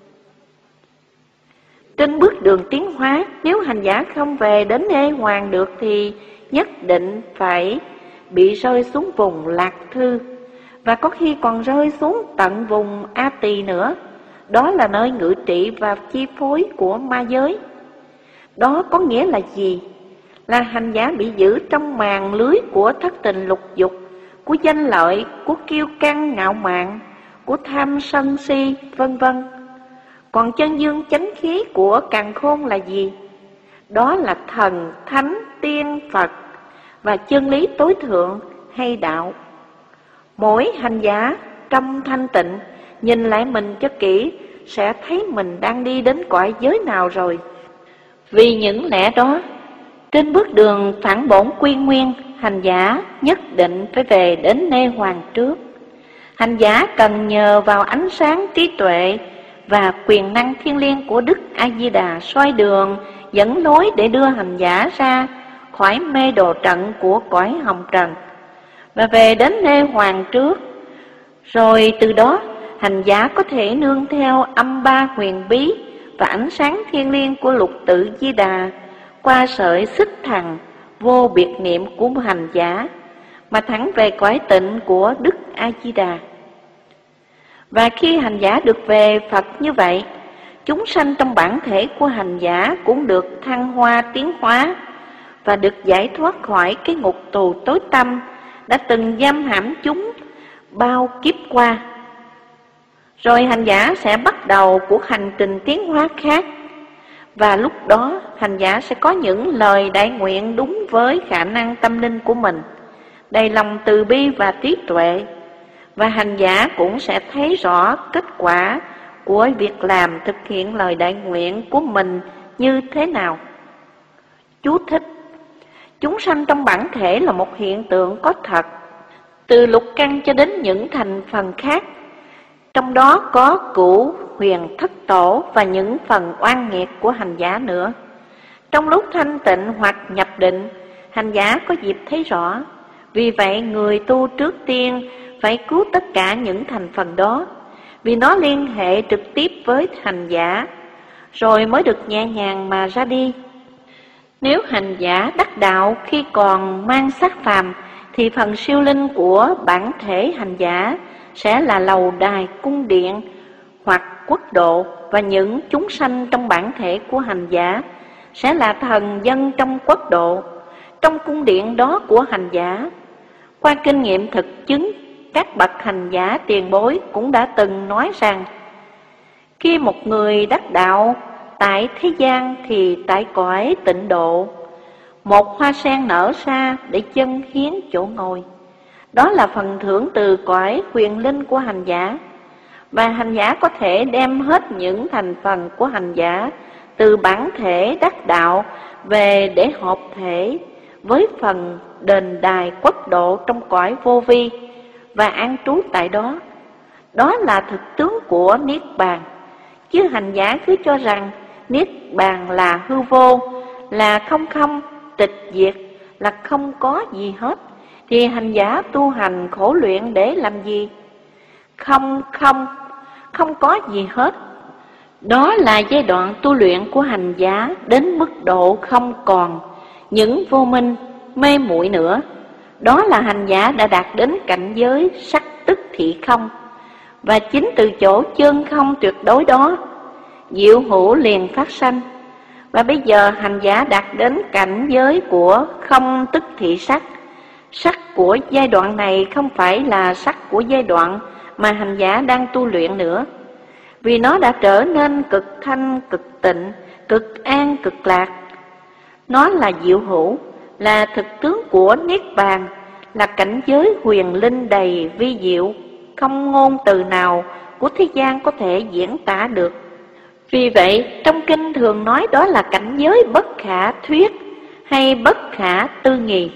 Trên bước đường tiến hóa, nếu hành giả không về đến Ê Hoàng được thì nhất định phải bị rơi xuống vùng Lạc Thư, và có khi còn rơi xuống tận vùng A Tỳ nữa. Đó là nơi ngự trị và chi phối của ma giới. Đó có nghĩa là gì? Là hành giả bị giữ trong màn lưới của thất tình lục dục, của danh lợi, của kiêu căng ngạo mạn, của tham sân si, vân vân. Còn chân dương chánh khí của càn khôn là gì? Đó là thần, thánh, tiên, Phật và chân lý tối thượng hay đạo. Mỗi hành giả trong thanh tịnh nhìn lại mình cho kỹ sẽ thấy mình đang đi đến cõi giới nào rồi. Vì những lẽ đó, trên bước đường phản bổn quy nguyên, hành giả nhất định phải về đến Nê Hoàng trước. Hành giả cần nhờ vào ánh sáng trí tuệ và quyền năng thiêng liêng của Đức A-di-đà soi đường, dẫn lối để đưa hành giả ra khỏi mê đồ trận của cõi hồng trần và về đến Nê Hoàng trước. Rồi từ đó, hành giả có thể nương theo âm ba huyền bí và ánh sáng thiêng liêng của Lục Tự Di Đà qua sợi xích thằng vô biệt niệm của hành giả mà thẳng về cõi tịnh của Đức A-di-đà. Và khi hành giả được về Phật như vậy, chúng sanh trong bản thể của hành giả cũng được thăng hoa tiến hóa và được giải thoát khỏi cái ngục tù tối tăm đã từng giam hãm chúng bao kiếp qua. Rồi hành giả sẽ bắt đầu cuộc hành trình tiến hóa khác, và lúc đó hành giả sẽ có những lời đại nguyện đúng với khả năng tâm linh của mình, đầy lòng từ bi và trí tuệ, và hành giả cũng sẽ thấy rõ kết quả của việc làm thực hiện lời đại nguyện của mình như thế nào. Chú thích: chúng sanh trong bản thể là một hiện tượng có thật, từ lục căn cho đến những thành phần khác, trong đó có cửu huyền thất tổ và những phần oan nghiệt của hành giả nữa. Trong lúc thanh tịnh hoặc nhập định, hành giả có dịp thấy rõ. Vì vậy người tu trước tiên phải cứu tất cả những thành phần đó, vì nó liên hệ trực tiếp với hành giả, rồi mới được nhẹ nhàng mà ra đi. Nếu hành giả đắc đạo khi còn mang xác phàm, thì phần siêu linh của bản thể hành giả sẽ là lầu đài, cung điện hoặc quốc độ, và những chúng sanh trong bản thể của hành giả sẽ là thần dân trong quốc độ, trong cung điện đó của hành giả. Qua kinh nghiệm thực chứng, các bậc hành giả tiền bối cũng đã từng nói rằng, khi một người đắc đạo tại thế gian thì tại cõi tịnh độ, một hoa sen nở ra để chân hiến chỗ ngồi. Đó là phần thưởng từ cõi huyền linh của hành giả, và hành giả có thể đem hết những thành phần của hành giả từ bản thể đắc đạo về để hợp thể với phần đền đài quốc độ trong cõi vô vi và an trú tại đó. Đó là thực tướng của Niết Bàn. Chứ hành giả cứ cho rằng Niết Bàn là hư vô, là không không, tịch diệt, là không có gì hết, thì hành giả tu hành khổ luyện để làm gì? Không không, không có gì hết. Đó là giai đoạn tu luyện của hành giả đến mức độ không còn những vô minh, mê muội nữa. Đó là hành giả đã đạt đến cảnh giới sắc tức thị không. Và chính từ chỗ chân không tuyệt đối đó, diệu hữu liền phát sanh. Và bây giờ hành giả đạt đến cảnh giới của không tức thị sắc. Sắc của giai đoạn này không phải là sắc của giai đoạn mà hành giả đang tu luyện nữa, vì nó đã trở nên cực thanh, cực tịnh, cực an, cực lạc. Nó là diệu hữu, là thực tướng của Niết Bàn, là cảnh giới huyền linh đầy vi diệu, không ngôn từ nào của thế gian có thể diễn tả được. Vì vậy, trong kinh thường nói đó là cảnh giới bất khả thuyết hay bất khả tư nghị.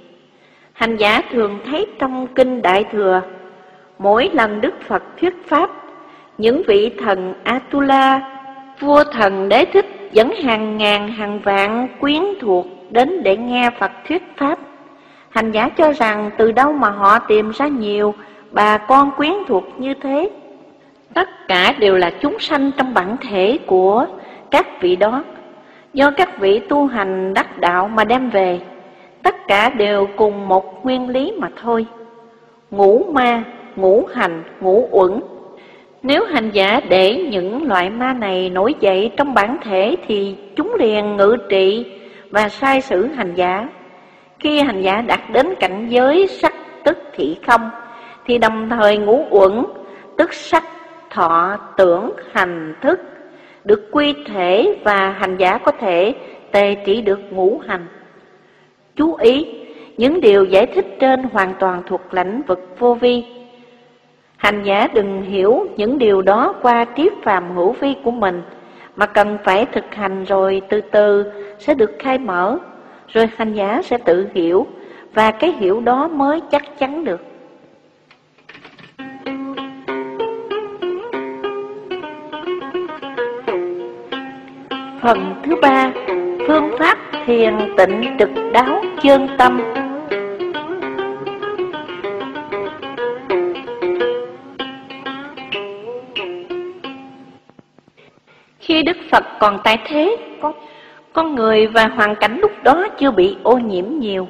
Hành giả thường thấy trong kinh Đại Thừa, mỗi lần Đức Phật thuyết pháp, những vị thần Atula, vua thần Đế Thích dẫn hàng ngàn hàng vạn quyến thuộc đến để nghe Phật thuyết pháp. Hành giả cho rằng từ đâu mà họ tìm ra nhiều bà con quyến thuộc như thế. Tất cả đều là chúng sanh trong bản thể của các vị đó, do các vị tu hành đắc đạo mà đem về. Tất cả đều cùng một nguyên lý mà thôi. Ngũ ma, ngũ hành, ngũ uẩn. Nếu hành giả để những loại ma này nổi dậy trong bản thể thì chúng liền ngự trị và sai sử hành giả. Khi hành giả đạt đến cảnh giới sắc tức thị không thì đồng thời ngũ uẩn, tức sắc, thọ, tưởng, hành, thức được quy thể và hành giả có thể tề trị được ngũ hành. Chú ý, những điều giải thích trên hoàn toàn thuộc lĩnh vực vô vi. Hành giả đừng hiểu những điều đó qua trí phàm hữu vi của mình, mà cần phải thực hành rồi từ từ sẽ được khai mở, rồi hành giả sẽ tự hiểu, và cái hiểu đó mới chắc chắn được. Phần thứ ba, phương pháp thiền tịnh trực đáo chân tâm. Khi Đức Phật còn tại thế, con người và hoàn cảnh lúc đó chưa bị ô nhiễm nhiều,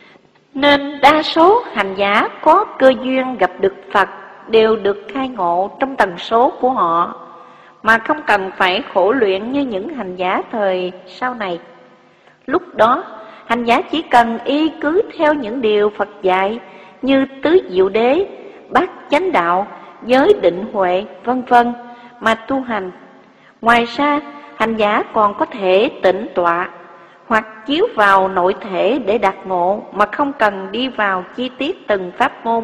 nên đa số hành giả có cơ duyên gặp được Phật đều được khai ngộ trong tần số của họ, mà không cần phải khổ luyện như những hành giả thời sau này. Lúc đó, hành giả chỉ cần y cứ theo những điều Phật dạy như tứ diệu đế, bát chánh đạo, giới định huệ, vân vân mà tu hành. Ngoài ra, hành giả còn có thể tĩnh tọa hoặc chiếu vào nội thể để đạt ngộ mà không cần đi vào chi tiết từng pháp môn.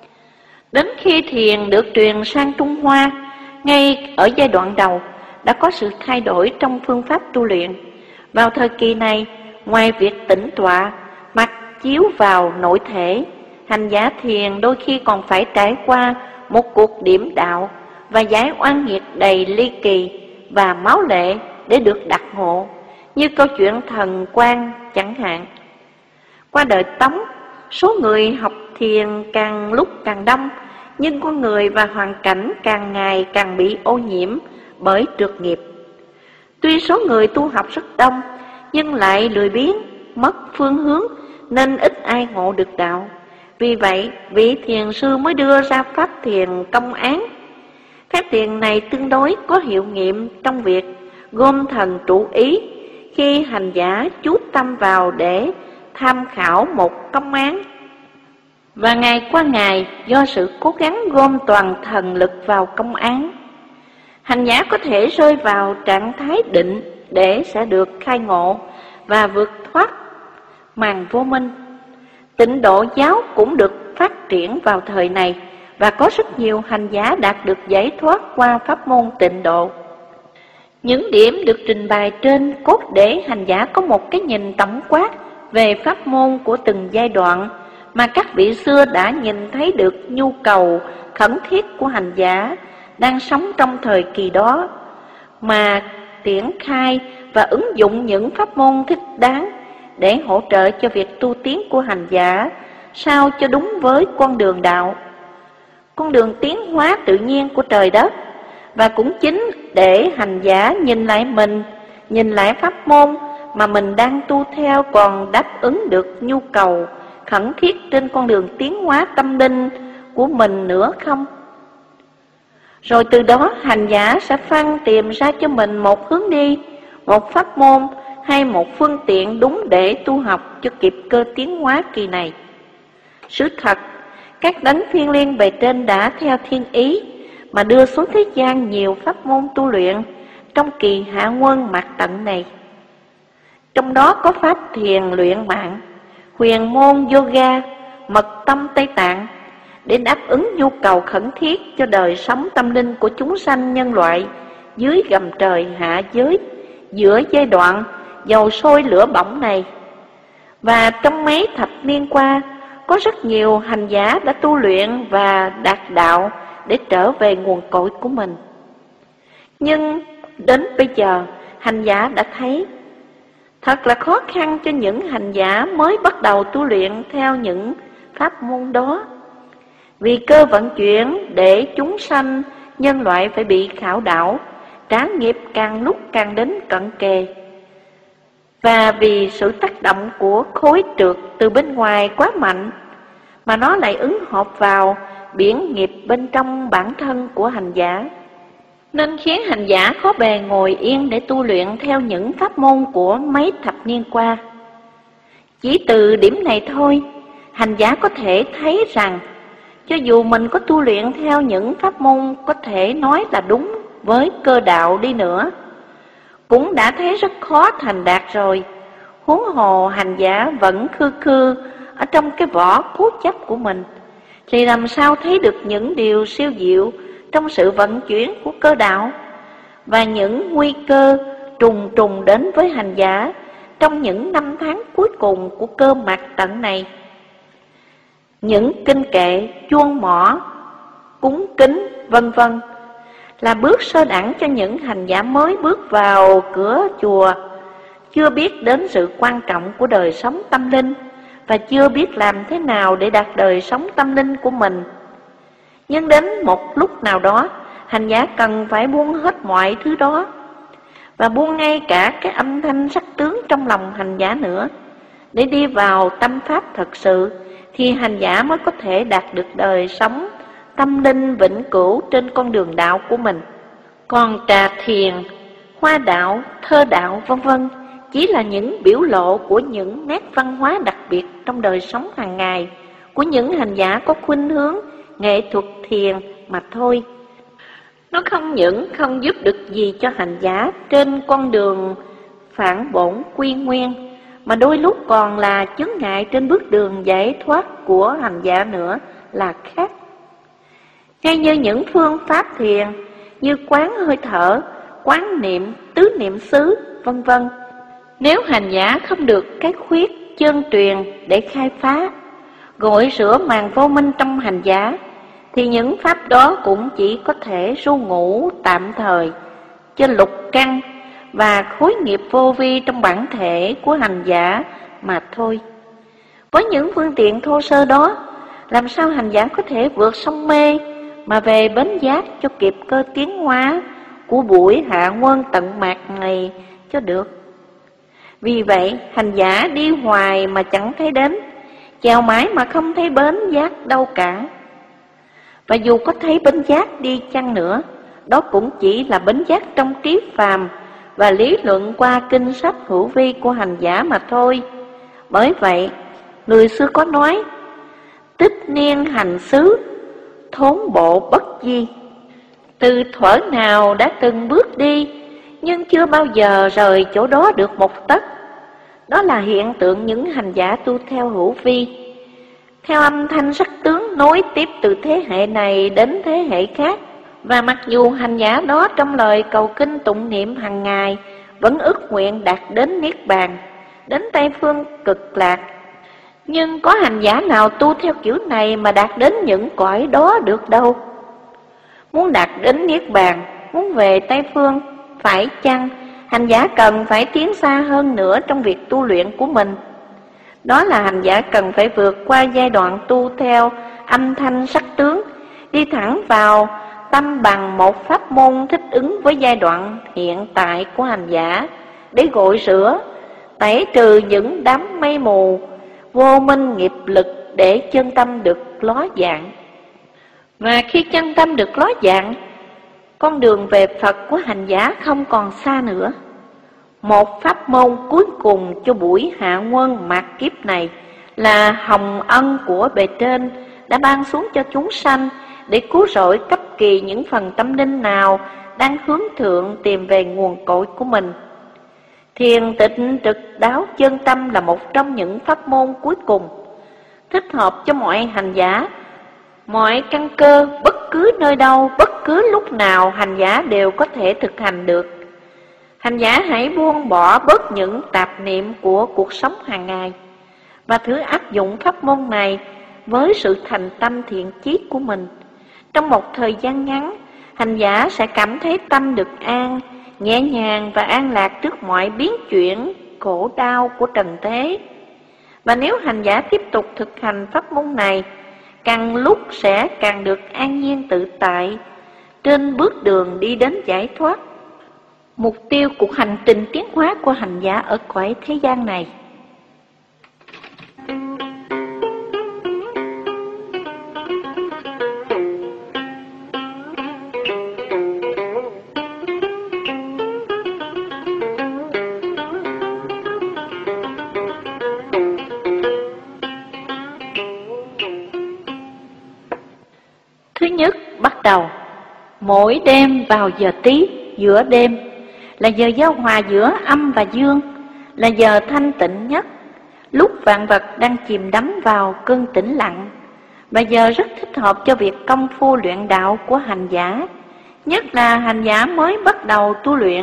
Đến khi thiền được truyền sang Trung Hoa, ngay ở giai đoạn đầu đã có sự thay đổi trong phương pháp tu luyện. Vào thời kỳ này, ngoài việc tĩnh tọa, mặt chiếu vào nội thể, hành giả thiền đôi khi còn phải trải qua một cuộc điểm đạo và giải oan nghiệt đầy ly kỳ và máu lệ để được đạt ngộ, như câu chuyện thần Quang chẳng hạn. Qua đời Tống, số người học thiền càng lúc càng đông, nhưng con người và hoàn cảnh càng ngày càng bị ô nhiễm bởi trượt nghiệp. Tuy số người tu học rất đông, nhưng lại lười biếng, mất phương hướng, nên ít ai ngộ được đạo. Vì vậy, vị thiền sư mới đưa ra pháp thiền công án. Phép thiền này tương đối có hiệu nghiệm trong việc gom thần trụ ý khi hành giả chú tâm vào để tham khảo một công án. Và ngày qua ngày, do sự cố gắng gom toàn thần lực vào công án, hành giả có thể rơi vào trạng thái định để sẽ được khai ngộ và vượt thoát màn vô minh. Tịnh độ giáo cũng được phát triển vào thời này, và có rất nhiều hành giả đạt được giải thoát qua pháp môn tịnh độ. Những điểm được trình bày trên cốt để hành giả có một cái nhìn tổng quát về pháp môn của từng giai đoạn, mà các vị xưa đã nhìn thấy được nhu cầu khẩn thiết của hành giả đang sống trong thời kỳ đó, mà triển khai và ứng dụng những pháp môn thích đáng để hỗ trợ cho việc tu tiến của hành giả sao cho đúng với con đường đạo, con đường tiến hóa tự nhiên của trời đất. Và cũng chính để hành giả nhìn lại mình, nhìn lại pháp môn mà mình đang tu theo còn đáp ứng được nhu cầu khẩn thiết trên con đường tiến hóa tâm linh của mình nữa không? Rồi từ đó hành giả sẽ phân tìm ra cho mình một hướng đi, một pháp môn hay một phương tiện đúng để tu học cho kịp cơ tiến hóa kỳ này. Sự thật, các đấng thiên liêng bề trên đã theo thiên ý mà đưa xuống thế gian nhiều pháp môn tu luyện trong kỳ hạ quân mạt tận này. Trong đó có pháp thiền luyện mạng, huyền môn yoga, mật tâm Tây Tạng để đáp ứng nhu cầu khẩn thiết cho đời sống tâm linh của chúng sanh nhân loại dưới gầm trời hạ giới giữa giai đoạn dầu sôi lửa bỏng này. Và trong mấy thập niên qua, có rất nhiều hành giả đã tu luyện và đạt đạo để trở về nguồn cội của mình. Nhưng đến bây giờ, hành giả đã thấy thật là khó khăn cho những hành giả mới bắt đầu tu luyện theo những pháp môn đó. Vì cơ vận chuyển để chúng sanh, nhân loại phải bị khảo đảo, trả nghiệp càng lúc càng đến cận kề. Và vì sự tác động của khối trượt từ bên ngoài quá mạnh, mà nó lại ứng hợp vào biển nghiệp bên trong bản thân của hành giả, nên khiến hành giả khó bề ngồi yên để tu luyện theo những pháp môn của mấy thập niên qua. Chỉ từ điểm này thôi, hành giả có thể thấy rằng, cho dù mình có tu luyện theo những pháp môn có thể nói là đúng với cơ đạo đi nữa, cũng đã thấy rất khó thành đạt rồi. Huống hồ hành giả vẫn khư khư ở trong cái vỏ cố chấp của mình, thì làm sao thấy được những điều siêu diệu trong sự vận chuyển của cơ đạo, và những nguy cơ trùng trùng đến với hành giả trong những năm tháng cuối cùng của cơ mạt tận này. Những kinh kệ, chuông mỏ, cúng kính, vân vân là bước sơ đẳng cho những hành giả mới bước vào cửa chùa, chưa biết đến sự quan trọng của đời sống tâm linh và chưa biết làm thế nào để đạt đời sống tâm linh của mình. Nhưng đến một lúc nào đó, hành giả cần phải buông hết mọi thứ đó, và buông ngay cả cái âm thanh sắc tướng trong lòng hành giả nữa, để đi vào tâm pháp thật sự, thì hành giả mới có thể đạt được đời sống tâm linh vĩnh cửu trên con đường đạo của mình. Còn trà thiền, hoa đạo, thơ đạo, vân vân chỉ là những biểu lộ của những nét văn hóa đặc biệt trong đời sống hàng ngày của những hành giả có khuynh hướng nghệ thuật thiền mà thôi. Nó không những không giúp được gì cho hành giả trên con đường phản bổn quy nguyên, mà đôi lúc còn là chướng ngại trên bước đường giải thoát của hành giả nữa là khác. Ngay như những phương pháp thiền như quán hơi thở, quán niệm, tứ niệm xứ, vân vân, nếu hành giả không được cái khuyết chân truyền để khai phá, gội rửa màn vô minh trong hành giả, thì những pháp đó cũng chỉ có thể ru ngủ tạm thời trên lục căn và khối nghiệp vô vi trong bản thể của hành giả mà thôi. Với những phương tiện thô sơ đó, làm sao hành giả có thể vượt sông mê mà về bến giác cho kịp cơ tiến hóa của buổi hạ quân tận mạt này cho được? Vì vậy, hành giả đi hoài mà chẳng thấy đến, chèo mãi mà không thấy bến giác đâu cả. Và dù có thấy bến giác đi chăng nữa, đó cũng chỉ là bến giác trong trí phàm và lý luận qua kinh sách hữu vi của hành giả mà thôi. Bởi vậy, người xưa có nói, tích niên hành xứ, thốn bộ bất di. Từ thuở nào đã từng bước đi, nhưng chưa bao giờ rời chỗ đó được một tấc. Đó là hiện tượng những hành giả tu theo hữu vi, theo âm thanh sắc tướng nối tiếp từ thế hệ này đến thế hệ khác. Và mặc dù hành giả đó trong lời cầu kinh tụng niệm hàng ngày vẫn ước nguyện đạt đến Niết Bàn, đến Tây Phương Cực Lạc, nhưng có hành giả nào tu theo kiểu này mà đạt đến những cõi đó được đâu. Muốn đạt đến Niết Bàn, muốn về Tây Phương, phải chăng hành giả cần phải tiến xa hơn nữa trong việc tu luyện của mình? Đó là hành giả cần phải vượt qua giai đoạn tu theo âm thanh sắc tướng, đi thẳng vào tâm bằng một pháp môn thích ứng với giai đoạn hiện tại của hành giả, để gội rửa, tẩy trừ những đám mây mù, vô minh nghiệp lực để chân tâm được ló dạng. Và khi chân tâm được ló dạng, con đường về Phật của hành giả không còn xa nữa. Một pháp môn cuối cùng cho buổi hạ quân mạt kiếp này là hồng ân của bề trên đã ban xuống cho chúng sanh để cứu rỗi cấp kỳ những phần tâm linh nào đang hướng thượng tìm về nguồn cội của mình. Thiền tịnh trực đáo chân tâm là một trong những pháp môn cuối cùng, thích hợp cho mọi hành giả, mọi căn cơ, bất cứ nơi đâu, bất cứ lúc nào hành giả đều có thể thực hành được. Hành giả hãy buông bỏ bớt những tạp niệm của cuộc sống hàng ngày và thử áp dụng pháp môn này với sự thành tâm thiện chí của mình. Trong một thời gian ngắn, hành giả sẽ cảm thấy tâm được an, nhẹ nhàng và an lạc trước mọi biến chuyển, khổ đau của trần thế. Và nếu hành giả tiếp tục thực hành pháp môn này, càng lúc sẽ càng được an nhiên tự tại trên bước đường đi đến giải thoát. Mục tiêu của hành trình tiến hóa của hành giả ở cõi thế gian này. Thứ nhất, bắt đầu. Mỗi đêm vào giờ tí, giữa đêm, là giờ giao hòa giữa âm và dương, là giờ thanh tịnh nhất, lúc vạn vật đang chìm đắm vào cơn tĩnh lặng, và giờ rất thích hợp cho việc công phu luyện đạo của hành giả, nhất là hành giả mới bắt đầu tu luyện.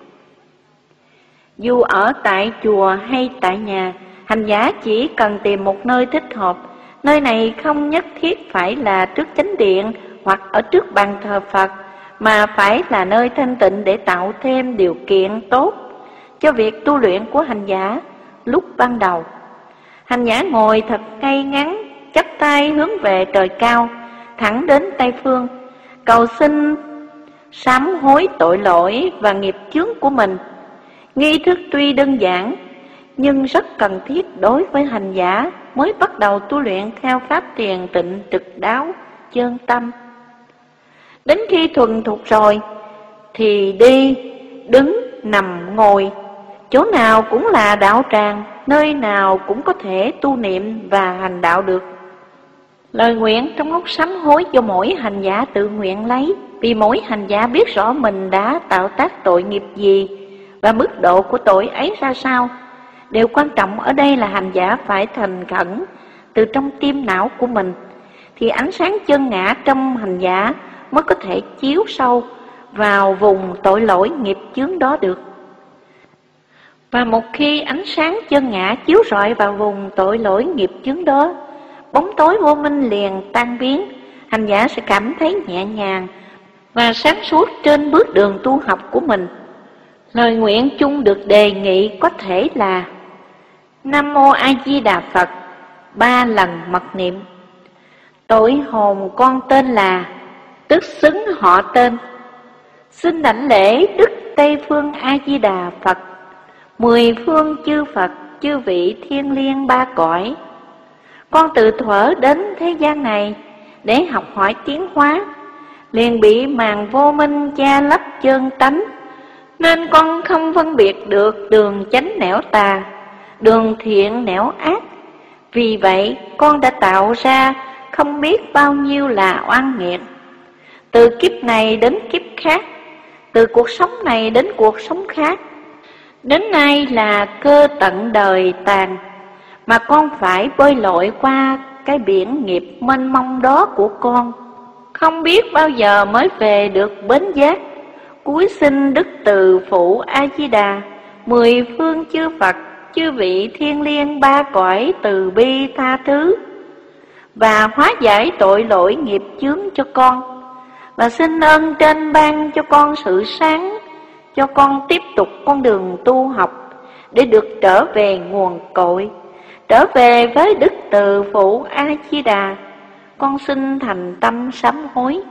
Dù ở tại chùa hay tại nhà, hành giả chỉ cần tìm một nơi thích hợp. Nơi này không nhất thiết phải là trước chánh điện hoặc ở trước bàn thờ Phật, mà phải là nơi thanh tịnh để tạo thêm điều kiện tốt cho việc tu luyện của hành giả. Lúc ban đầu, hành giả ngồi thật ngay ngắn, chắp tay hướng về trời cao, thẳng đến Tây Phương, cầu xin sám hối tội lỗi và nghiệp chướng của mình. Nghi thức tuy đơn giản, nhưng rất cần thiết đối với hành giả mới bắt đầu tu luyện theo pháp thiền tịnh trực đáo, chân tâm. Đến khi thuần thục rồi, thì đi, đứng, nằm, ngồi, chỗ nào cũng là đạo tràng, nơi nào cũng có thể tu niệm và hành đạo được. Lời nguyện trong lúc sám hối do mỗi hành giả tự nguyện lấy, vì mỗi hành giả biết rõ mình đã tạo tác tội nghiệp gì và mức độ của tội ấy ra sao. Điều quan trọng ở đây là hành giả phải thành khẩn từ trong tim não của mình, thì ánh sáng chân ngã trong hành giả mới có thể chiếu sâu vào vùng tội lỗi nghiệp chướng đó được. Và một khi ánh sáng chân ngã chiếu rọi vào vùng tội lỗi nghiệp chướng đó, bóng tối vô minh liền tan biến, hành giả sẽ cảm thấy nhẹ nhàng và sáng suốt trên bước đường tu học của mình. Lời nguyện chung được đề nghị có thể là: Nam Mô A Di Đà Phật, ba lần mật niệm. Tội hồn con tên là, tức xứng họ tên. Xin đảnh lễ Đức Tây Phương A Di Đà Phật, mười phương chư Phật, chư vị thiên liêng ba cõi. Con từ thuở đến thế gian này để học hỏi tiến hóa, liền bị màn vô minh che lấp chân tánh, nên con không phân biệt được đường chánh nẻo tà, đường thiện nẻo ác. Vì vậy con đã tạo ra không biết bao nhiêu là oan nghiệt, từ kiếp này đến kiếp khác, từ cuộc sống này đến cuộc sống khác. Đến nay là cơ tận đời tàn, mà con phải bơi lội qua cái biển nghiệp mênh mông đó của con, không biết bao giờ mới về được bến giác. Cúi xin Đức Từ Phụ A Di Đà, mười phương chư Phật, chư vị thiên liêng ba cõi từ bi tha thứ và hóa giải tội lỗi nghiệp chướng cho con, và xin ơn trên ban cho con sự sáng, cho con tiếp tục con đường tu học để được trở về nguồn cội, trở về với Đức Từ Phụ A Di Đà. Con xin thành tâm sám hối.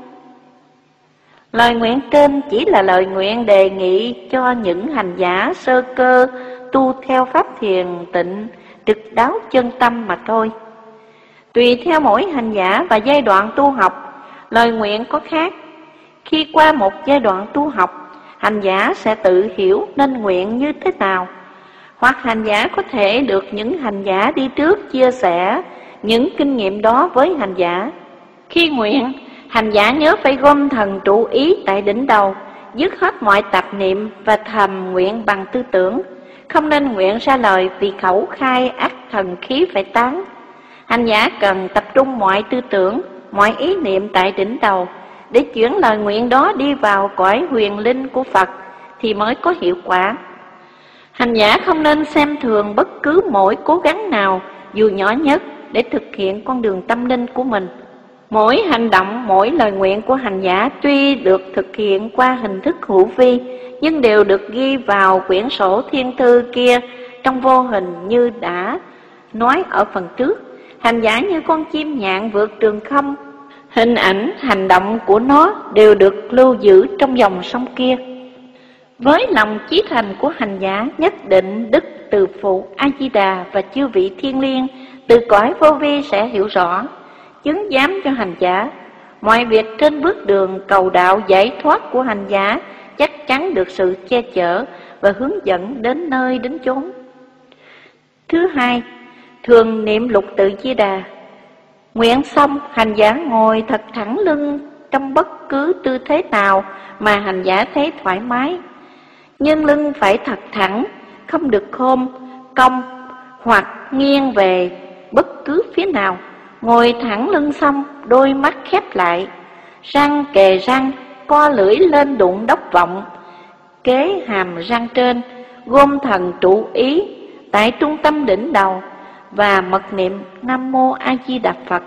Lời nguyện trên chỉ là lời nguyện đề nghị cho những hành giả sơ cơ tu theo pháp thiền tịnh trực đáo chân tâm mà thôi. Tùy theo mỗi hành giả và giai đoạn tu học, lời nguyện có khác. Khi qua một giai đoạn tu học, hành giả sẽ tự hiểu nên nguyện như thế nào, hoặc hành giả có thể được những hành giả đi trước chia sẻ những kinh nghiệm đó với hành giả. Khi nguyện, hành giả nhớ phải gom thần trụ ý tại đỉnh đầu, dứt hết mọi tạp niệm và thầm nguyện bằng tư tưởng, không nên nguyện ra lời, vì khẩu khai ắt thần khí phải tán. Hành giả cần tập trung mọi tư tưởng, mọi ý niệm tại đỉnh đầu để chuyển lời nguyện đó đi vào cõi huyền linh của Phật thì mới có hiệu quả. Hành giả không nên xem thường bất cứ mỗi cố gắng nào, dù nhỏ nhất, để thực hiện con đường tâm linh của mình. Mỗi hành động, mỗi lời nguyện của hành giả tuy được thực hiện qua hình thức hữu vi, nhưng đều được ghi vào quyển sổ thiên thư kia trong vô hình như đã nói ở phần trước. Hành giả như con chim nhạn vượt trường không, hình ảnh, hành động của nó đều được lưu giữ trong dòng sông kia. Với lòng chí thành của hành giả, nhất định Đức Từ Phụ A-di-đà và chư vị thiên liêng từ cõi vô vi sẽ hiểu rõ, chứng giám cho hành giả. Mọi việc trên bước đường cầu đạo giải thoát của hành giả chắc chắn được sự che chở và hướng dẫn đến nơi đến chốn. Thứ hai, thường niệm Lục Tự Di Đà. Nguyện xong, hành giả ngồi thật thẳng lưng trong bất cứ tư thế nào mà hành giả thấy thoải mái. Nhưng lưng phải thật thẳng, không được khom, cong hoặc nghiêng về bất cứ phía nào. Ngồi thẳng lưng xong, đôi mắt khép lại, răng kề răng, co lưỡi lên đụng đốc vọng, kế hàm răng trên, gom thần trụ ý tại trung tâm đỉnh đầu và mật niệm Nam Mô A Di Đà Phật.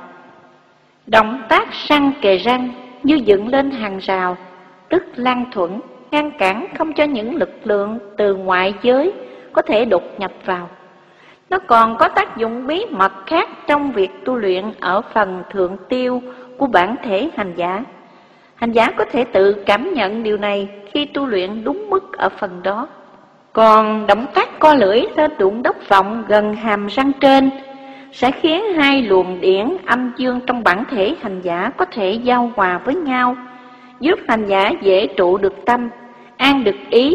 Động tác răng kề răng như dựng lên hàng rào, tức lan thuẫn, ngăn cản không cho những lực lượng từ ngoại giới có thể đột nhập vào. Nó còn có tác dụng bí mật khác trong việc tu luyện ở phần thượng tiêu của bản thể hành giả. Hành giả có thể tự cảm nhận điều này khi tu luyện đúng mức ở phần đó. Còn động tác co lưỡi lên đụng đốc vọng gần hàm răng trên sẽ khiến hai luồng điển âm dương trong bản thể hành giả có thể giao hòa với nhau, giúp hành giả dễ trụ được tâm, an được ý,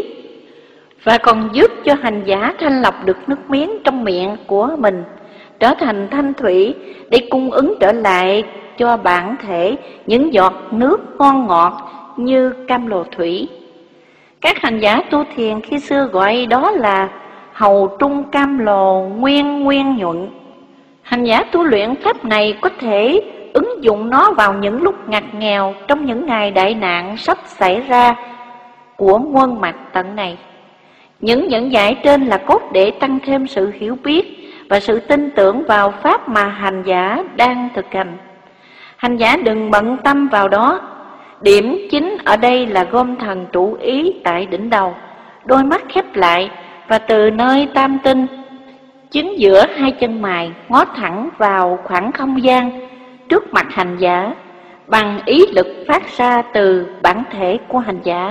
và còn giúp cho hành giả thanh lọc được nước miếng trong miệng của mình, trở thành thanh thủy để cung ứng trở lại cho bản thể những giọt nước ngon ngọt như cam lồ thủy. Các hành giả tu thiền khi xưa gọi đó là hầu trung cam lồ nguyên nguyên nhuận. Hành giả tu luyện pháp này có thể ứng dụng nó vào những lúc ngặt nghèo trong những ngày đại nạn sắp xảy ra của muôn mặt tận này. Những dẫn giải trên là cốt để tăng thêm sự hiểu biết và sự tin tưởng vào pháp mà hành giả đang thực hành. Hành giả đừng bận tâm vào đó. Điểm chính ở đây là gom thần trụ ý tại đỉnh đầu, đôi mắt khép lại, và từ nơi tam tinh, chính giữa hai chân mày, ngó thẳng vào khoảng không gian trước mặt hành giả bằng ý lực phát ra từ bản thể của hành giả.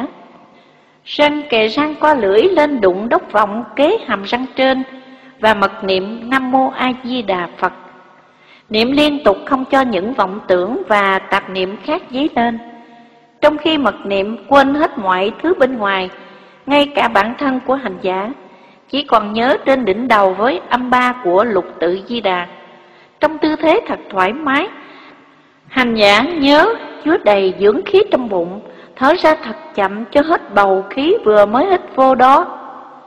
Răng kề răng co lưỡi lên đụng đốc vọng kế hàm răng trên và mật niệm Nam Mô A Di Đà Phật. Niệm liên tục không cho những vọng tưởng và tạp niệm khác dấy lên. Trong khi mật niệm quên hết mọi thứ bên ngoài, ngay cả bản thân của hành giả, chỉ còn nhớ trên đỉnh đầu với âm ba của Lục Tự Di Đà. Trong tư thế thật thoải mái, hành giả nhớ chứa đầy dưỡng khí trong bụng, thở ra thật chậm cho hết bầu khí vừa mới hít vô đó.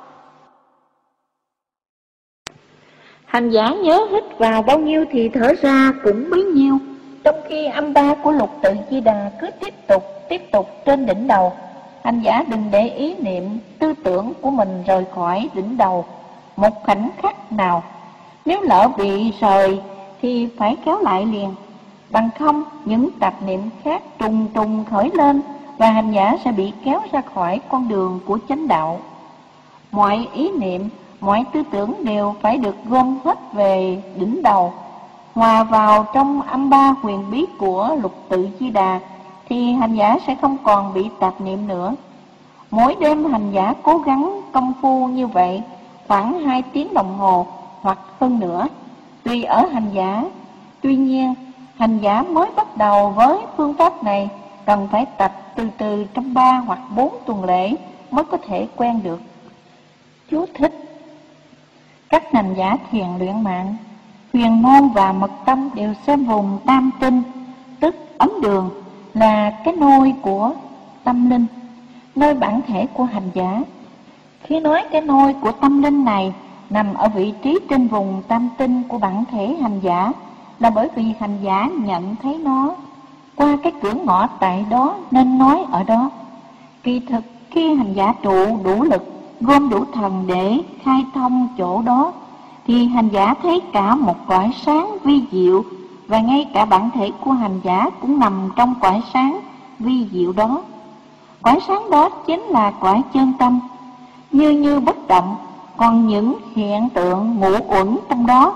Hành giả nhớ hít vào bao nhiêu thì thở ra cũng bấy nhiêu, trong khi âm ba của Lục Tự Di Đà cứ tiếp tục, tiếp tục trên đỉnh đầu. Hành giả đừng để ý niệm, tư tưởng của mình rời khỏi đỉnh đầu một khoảnh khắc nào. Nếu lỡ bị rời thì phải kéo lại liền, bằng không những tạp niệm khác trùng trùng khởi lên và hành giả sẽ bị kéo ra khỏi con đường của chánh đạo. Mọi ý niệm, mọi tư tưởng đều phải được gom hết về đỉnh đầu, hòa vào trong âm ba huyền bí của Lục Tự Di Đà, thì hành giả sẽ không còn bị tạp niệm nữa. Mỗi đêm hành giả cố gắng công phu như vậy khoảng hai tiếng đồng hồ hoặc hơn nữa, tùy ở hành giả. Tuy nhiên, hành giả mới bắt đầu với phương pháp này cần phải tập từ từ trong ba hoặc bốn tuần lễ mới có thể quen được. Chú thích: các hành giả thiền luyện mạng, huyền môn và mật tâm đều xem vùng tam tinh, tức ấn đường, là cái nôi của tâm linh, nơi bản thể của hành giả. Khi nói cái nôi của tâm linh này nằm ở vị trí trên vùng tam tinh của bản thể hành giả, là bởi vì hành giả nhận thấy nó qua cái cửa ngõ tại đó nên nói ở đó. Kỳ thực khi hành giả trụ đủ lực, gom đủ thần để khai thông chỗ đó, thì hành giả thấy cả một cõi sáng vi diệu, và ngay cả bản thể của hành giả cũng nằm trong cõi sáng vi diệu đó. Cõi sáng đó chính là cõi chân tâm, như như bất động, còn những hiện tượng ngũ uẩn trong đó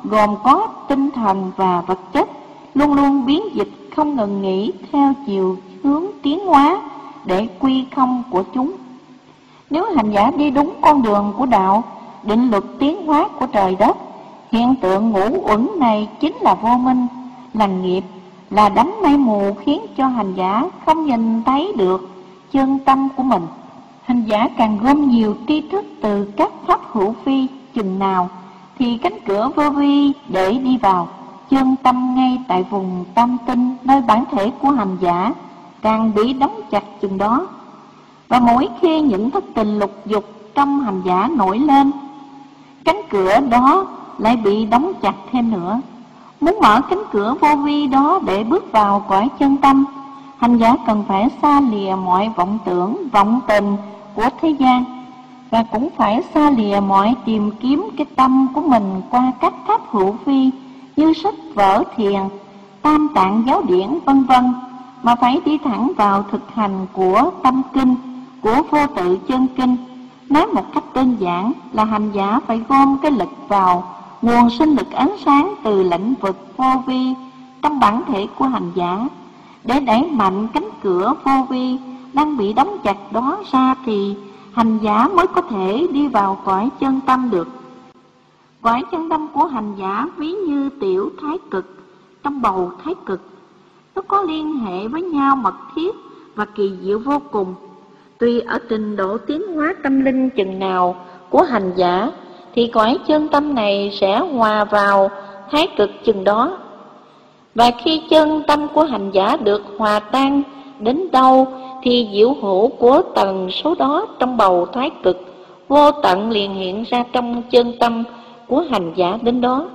gồm có tinh thần và vật chất, luôn luôn biến dịch không ngừng nghỉ theo chiều hướng tiến hóa để quy không của chúng. Nếu hành giả đi đúng con đường của đạo, định luật tiến hóa của trời đất, hiện tượng ngũ uẩn này chính là vô minh, là nghiệp, là đám mây mù khiến cho hành giả không nhìn thấy được chân tâm của mình. Hành giả càng gom nhiều tri thức từ các pháp hữu vi chừng nào, thì cánh cửa vô vi để đi vào chân tâm ngay tại vùng tâm tinh, nơi bản thể của hành giả, càng bị đóng chặt chừng đó. Và mỗi khi những thất tình lục dục trong hành giả nổi lên, cánh cửa đó lại bị đóng chặt thêm nữa. Muốn mở cánh cửa vô vi đó để bước vào cõi chân tâm, hành giả cần phải xa lìa mọi vọng tưởng, vọng tình của thế gian, và cũng phải xa lìa mọi tìm kiếm cái tâm của mình qua các pháp hữu vi như sách vở thiền, tam tạng giáo điển vân vân, mà phải đi thẳng vào thực hành của tâm kinh, của vô tự chân kinh. Nói một cách đơn giản là hành giả phải gom cái lực vào nguồn sinh lực ánh sáng từ lĩnh vực vô vi trong bản thể của hành giả, để đẩy mạnh cánh cửa vô vi đang bị đóng chặt đó ra, thì hành giả mới có thể đi vào cõi chân tâm được. Cõi chân tâm của hành giả ví như tiểu thái cực trong bầu thái cực, nó có liên hệ với nhau mật thiết và kỳ diệu vô cùng. Tùy ở trình độ tiến hóa tâm linh chừng nào của hành giả, thì cõi chân tâm này sẽ hòa vào thái cực chừng đó. Và khi chân tâm của hành giả được hòa tan đến đâu, thì diệu hữu của tần số đó trong bầu thái cực vô tận liền hiện ra trong chân tâm của hành giả đến đó.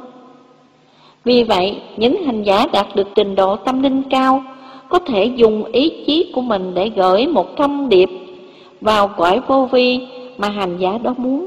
Vì vậy, những hành giả đạt được trình độ tâm linh cao có thể dùng ý chí của mình để gửi một thông điệp vào cõi vô vi mà hành giả đó muốn,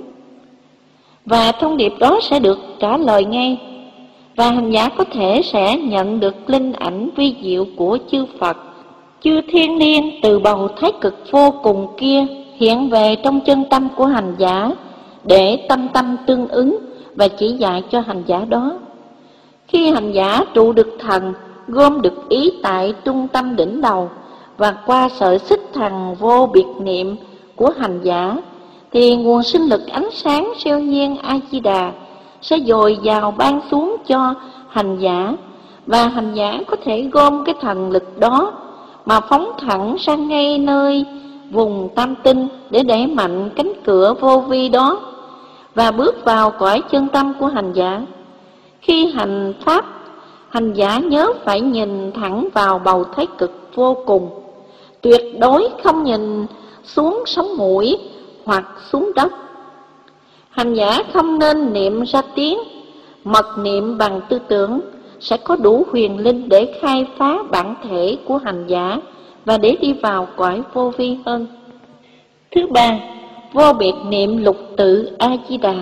và thông điệp đó sẽ được trả lời ngay, và hành giả có thể sẽ nhận được linh ảnh vi diệu của chư Phật, chư thiên liêng từ bầu thái cực vô cùng kia hiện về trong chân tâm của hành giả, để tâm tâm tương ứng và chỉ dạy cho hành giả đó. Khi hành giả trụ được thần, gom được ý tại trung tâm đỉnh đầu, và qua sợi xích thần vô biệt niệm của hành giả, thì nguồn sinh lực ánh sáng siêu nhiên A-di-đà sẽ dồi dào ban xuống cho hành giả, và hành giả có thể gom cái thần lực đó mà phóng thẳng sang ngay nơi vùng tam tinh để đẩy mạnh cánh cửa vô vi đó và bước vào cõi chân tâm của hành giả. Khi hành pháp, hành giả nhớ phải nhìn thẳng vào bầu thái cực vô cùng, tuyệt đối không nhìn xuống sống mũi hoặc xuống đất. Hành giả không nên niệm ra tiếng, mật niệm bằng tư tưởng sẽ có đủ huyền linh để khai phá bản thể của hành giả và để đi vào cõi vô vi hơn. Thứ ba, vô biệt niệm lục tự A-di-đà.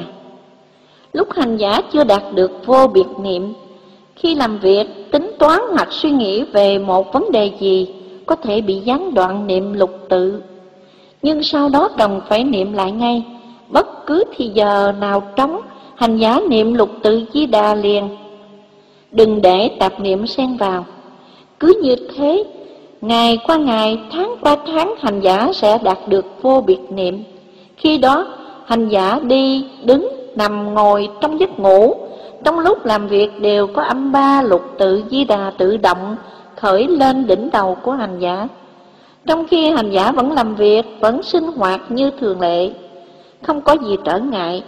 Lúc hành giả chưa đạt được vô biệt niệm, khi làm việc, tính toán hoặc suy nghĩ về một vấn đề gì, có thể bị gián đoạn niệm lục tự. Nhưng sau đó cần phải niệm lại ngay, bất cứ thì giờ nào trống, hành giả niệm lục tự Di Đà liền. Đừng để tạp niệm xen vào. Cứ như thế, ngày qua ngày, tháng qua tháng, hành giả sẽ đạt được vô biệt niệm. Khi đó, hành giả đi, đứng, nằm, ngồi, trong giấc ngủ, trong lúc làm việc đều có âm ba lục tự Di Đà tự động khởi lên đỉnh đầu của hành giả. Trong khi hành giả vẫn làm việc, vẫn sinh hoạt như thường lệ, không có gì trở ngại,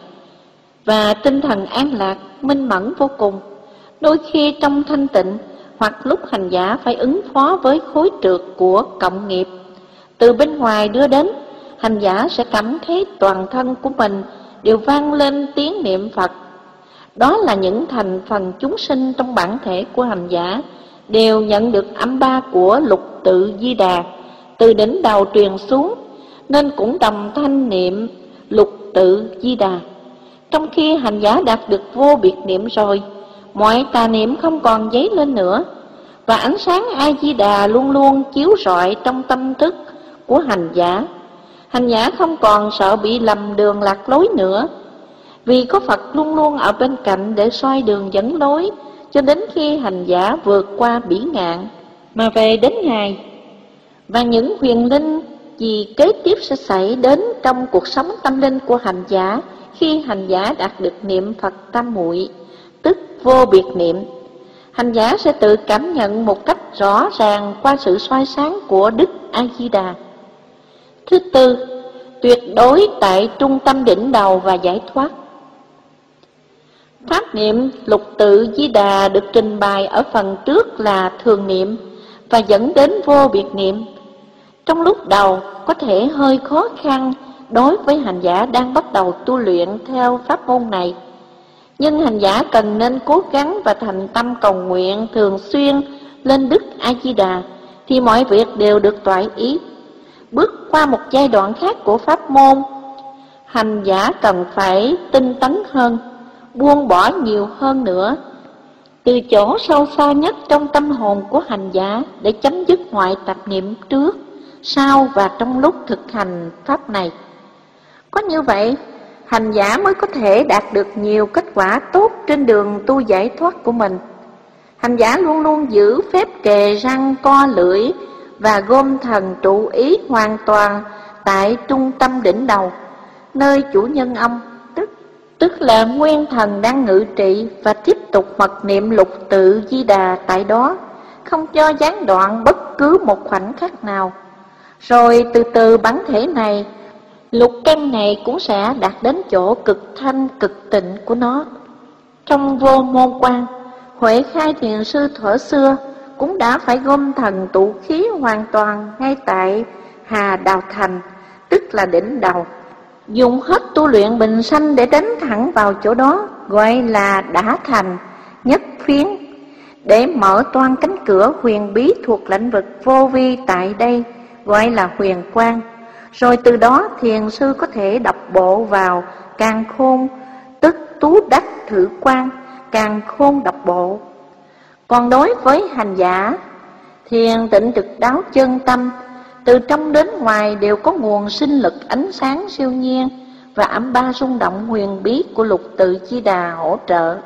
và tinh thần an lạc, minh mẫn vô cùng. Đôi khi trong thanh tịnh, hoặc lúc hành giả phải ứng phó với khối trượt của cộng nghiệp từ bên ngoài đưa đến, hành giả sẽ cảm thấy toàn thân của mình đều vang lên tiếng niệm Phật. Đó là những thành phần chúng sinh trong bản thể của hành giả đều nhận được âm ba của lục tự Di Đà từ đỉnh đầu truyền xuống, nên cũng đồng thanh niệm lục tự Di Đà. Trong khi hành giả đạt được vô biệt niệm rồi, mọi tà niệm không còn dấy lên nữa, và ánh sáng A-di-đà luôn luôn chiếu rọi trong tâm thức của hành giả. Hành giả không còn sợ bị lầm đường lạc lối nữa. Vì có Phật luôn luôn ở bên cạnh để soi đường dẫn lối, cho đến khi hành giả vượt qua bỉ ngạn mà về đến Ngài. Và những huyền linh gì kế tiếp sẽ xảy đến trong cuộc sống tâm linh của hành giả khi hành giả đạt được niệm Phật tam muội, tức vô biệt niệm. Hành giả sẽ tự cảm nhận một cách rõ ràng qua sự soi sáng của Đức A-di-đà. Thứ tư, tuyệt đối tại trung tâm đỉnh đầu và giải thoát. Pháp niệm lục tự Di Đà được trình bày ở phần trước là thường niệm và dẫn đến vô biệt niệm. Trong lúc đầu có thể hơi khó khăn đối với hành giả đang bắt đầu tu luyện theo pháp môn này, nhưng hành giả cần nên cố gắng và thành tâm cầu nguyện thường xuyên lên Đức A-di-đà thì mọi việc đều được toại ý. Bước qua một giai đoạn khác của pháp môn, hành giả cần phải tinh tấn hơn, buông bỏ nhiều hơn nữa, từ chỗ sâu xa nhất trong tâm hồn của hành giả để chấm dứt ngoại tạp niệm trước, sau và trong lúc thực hành pháp này. Có như vậy, hành giả mới có thể đạt được nhiều kết quả tốt trên đường tu giải thoát của mình. Hành giả luôn luôn giữ phép kề răng co lưỡi và gom thần trụ ý hoàn toàn tại trung tâm đỉnh đầu, nơi chủ nhân ông, tức tức là nguyên thần đang ngự trị, và tiếp tục mật niệm lục tự Di Đà tại đó, không cho gián đoạn bất cứ một khoảnh khắc nào. Rồi từ từ bản thể này, lục căn này cũng sẽ đạt đến chỗ cực thanh cực tịnh của nó. Trong Vô Môn Quan, Huệ Khai Thiền Sư thuở xưa cũng đã phải gom thần tụ khí hoàn toàn ngay tại Hà Đào Thành, tức là đỉnh đầu, dùng hết tu luyện bình sanh để đánh thẳng vào chỗ đó, gọi là đã thành nhất phiến, để mở toan cánh cửa huyền bí thuộc lĩnh vực vô vi tại đây, gọi là huyền quang. Rồi từ đó thiền sư có thể đọc bộ vào càn khôn, tức tú đắc thử quan, càn khôn đọc bộ. Còn đối với hành giả, thiền tịnh trực đáo chân tâm, từ trong đến ngoài đều có nguồn sinh lực ánh sáng siêu nhiên và âm ba rung động huyền bí của lục tự Di Đà hỗ trợ,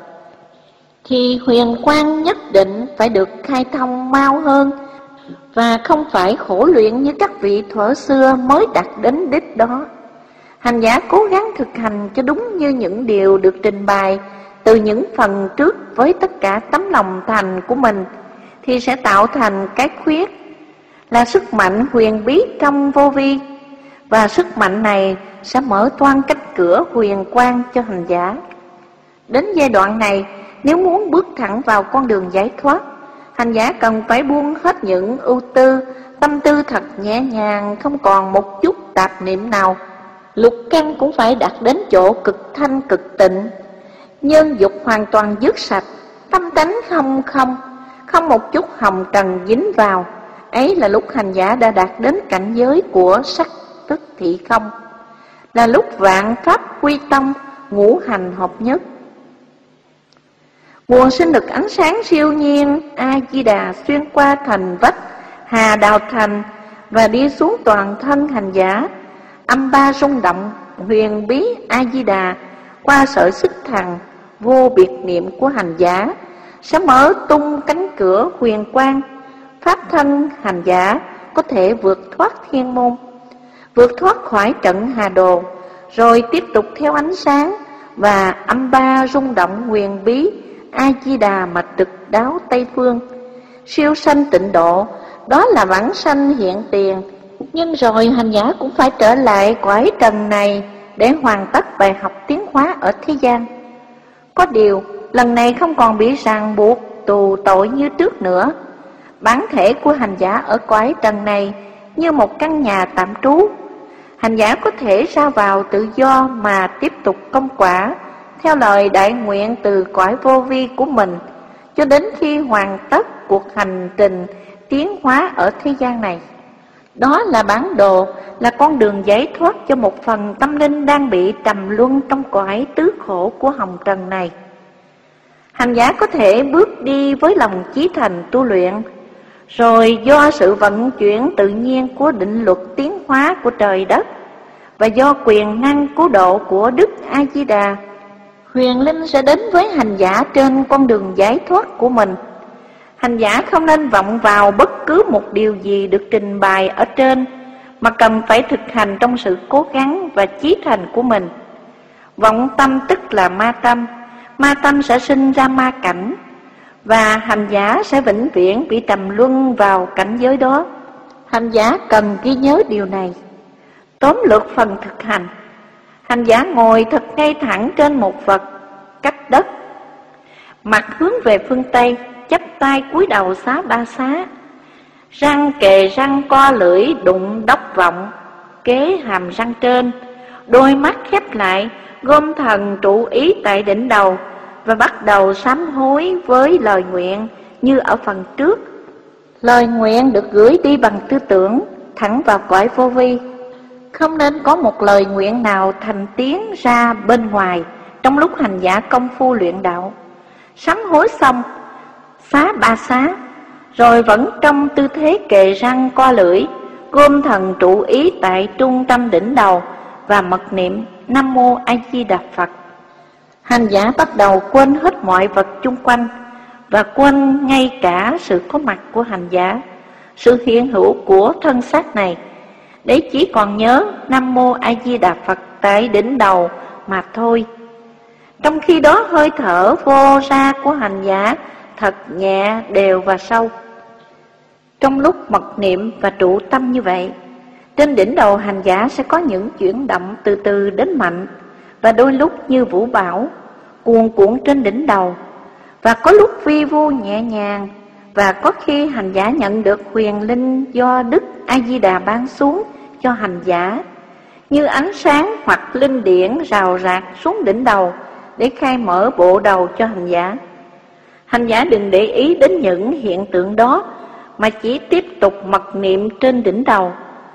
thì huyền quang nhất định phải được khai thông mau hơn, và không phải khổ luyện như các vị thuở xưa mới đạt đến đích đó. Hành giả cố gắng thực hành cho đúng như những điều được trình bày từ những phần trước với tất cả tấm lòng thành của mình, thì sẽ tạo thành cái khuyết là sức mạnh huyền bí trong vô vi, và sức mạnh này sẽ mở toan cánh cửa huyền quang cho hành giả. Đến giai đoạn này, nếu muốn bước thẳng vào con đường giải thoát, hành giả cần phải buông hết những ưu tư, tâm tư thật nhẹ nhàng, không còn một chút tạp niệm nào. Lục căn cũng phải đạt đến chỗ cực thanh cực tịnh, nhân dục hoàn toàn dứt sạch, tâm tánh không không, không một chút hồng trần dính vào. Ấy là lúc hành giả đã đạt đến cảnh giới của sắc tức thị không, là lúc vạn pháp quy tâm, ngũ hành hợp nhất. Nguồn sinh lực ánh sáng siêu nhiên A-di-đà xuyên qua thành vách Hà Đào Thành và đi xuống toàn thân hành giả. Âm ba rung động huyền bí A-di-đà qua sợi xích thần vô biệt niệm của hành giả sẽ mở tung cánh cửa huyền quang. Pháp thân hành giả có thể vượt thoát thiên môn, vượt thoát khỏi trận hà đồ, rồi tiếp tục theo ánh sáng và âm ba rung động huyền bí A-di-đà mà trực đáo Tây Phương. Siêu sanh tịnh độ, đó là vãng sanh hiện tiền. Nhưng rồi hành giả cũng phải trở lại cõi trần này để hoàn tất bài học tiến hóa ở thế gian. Có điều, lần này không còn bị ràng buộc, tù tội như trước nữa. Bản thể của hành giả ở cõi trần này như một căn nhà tạm trú. Hành giả có thể ra vào tự do mà tiếp tục công quả theo lời đại nguyện từ cõi vô vi của mình, cho đến khi hoàn tất cuộc hành trình tiến hóa ở thế gian này. Đó là bản đồ, là con đường giải thoát cho một phần tâm linh đang bị trầm luân trong cõi tứ khổ của hồng trần này. Hành giả có thể bước đi với lòng chí thành tu luyện, rồi do sự vận chuyển tự nhiên của định luật tiến hóa của trời đất, và do quyền năng cứu độ của Đức A-di-đà, huyền linh sẽ đến với hành giả trên con đường giải thoát của mình. Hành giả không nên vọng vào bất cứ một điều gì được trình bày ở trên, mà cần phải thực hành trong sự cố gắng và chí thành của mình. Vọng tâm tức là ma tâm, ma tâm sẽ sinh ra ma cảnh, và hành giả sẽ vĩnh viễn bị trầm luân vào cảnh giới đó. Hành giả cần ghi nhớ điều này. Tóm lược phần thực hành. Hành giả ngồi thật ngay thẳng trên một vật cách đất, mặt hướng về phương Tây, chắp tay cúi đầu xá ba xá, răng kề răng co lưỡi đụng đốc vọng, kế hàm răng trên, đôi mắt khép lại, gom thần trụ ý tại đỉnh đầu và bắt đầu sám hối với lời nguyện như ở phần trước. Lời nguyện được gửi đi bằng tư tưởng thẳng vào cõi vô vi. Không nên có một lời nguyện nào thành tiếng ra bên ngoài trong lúc hành giả công phu luyện đạo. Sám hối xong, xá ba xá, rồi vẫn trong tư thế kề răng co lưỡi, gom thần trụ ý tại trung tâm đỉnh đầu và mật niệm Nam Mô A Di Đà Phật. Hành giả bắt đầu quên hết mọi vật chung quanh và quên ngay cả sự có mặt của hành giả, sự hiện hữu của thân xác này, để chỉ còn nhớ Nam Mô A Di Đà Phật tại đỉnh đầu mà thôi. Trong khi đó hơi thở vô ra của hành giả thật nhẹ, đều và sâu. Trong lúc mật niệm và trụ tâm như vậy, trên đỉnh đầu hành giả sẽ có những chuyển động từ từ đến mạnh, và đôi lúc như vũ bão cuồn cuộn trên đỉnh đầu, và có lúc vi vu nhẹ nhàng, và có khi hành giả nhận được huyền linh do Đức A Di Đà ban xuống cho hành giả, như ánh sáng hoặc linh điển rào rạc xuống đỉnh đầu để khai mở bộ đầu cho hành giả. Hành giả đừng để ý đến những hiện tượng đó, mà chỉ tiếp tục mật niệm trên đỉnh đầu.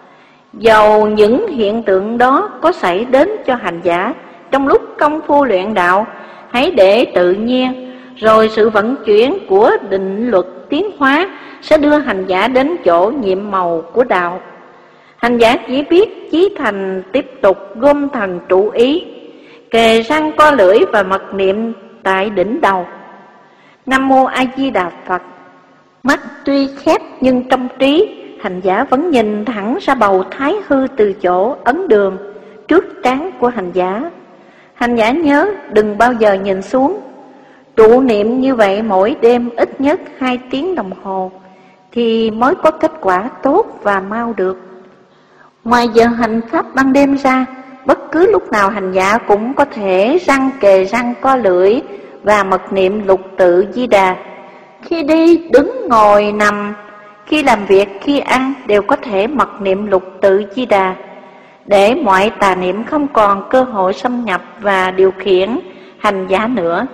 Dầu những hiện tượng đó có xảy đến cho hành giả trong lúc công phu luyện đạo, hãy để tự nhiên, rồi sự vận chuyển của định luật tiến hóa sẽ đưa hành giả đến chỗ nhiệm màu của đạo. Hành giả chỉ biết chí thành tiếp tục gom thần trụ ý, kề răng co lưỡi và mật niệm tại đỉnh đầu Nam Mô A Di Đà Phật. Mắt tuy khép nhưng trong trí, hành giả vẫn nhìn thẳng ra bầu thái hư từ chỗ ấn đường trước trán của hành giả. Hành giả nhớ đừng bao giờ nhìn xuống. Trụ niệm như vậy mỗi đêm ít nhất hai tiếng đồng hồ thì mới có kết quả tốt và mau được. Ngoài giờ hành pháp ban đêm ra, bất cứ lúc nào hành giả cũng có thể răng kề răng co lưỡi và mật niệm lục tự Di Đà. Khi đi, đứng, ngồi, nằm, khi làm việc, khi ăn đều có thể mật niệm lục tự Di Đà, để mọi tà niệm không còn cơ hội xâm nhập và điều khiển hành giả nữa.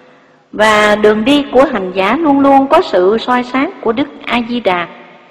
Và đường đi của hành giả luôn luôn có sự soi sáng của Đức A Di Đà.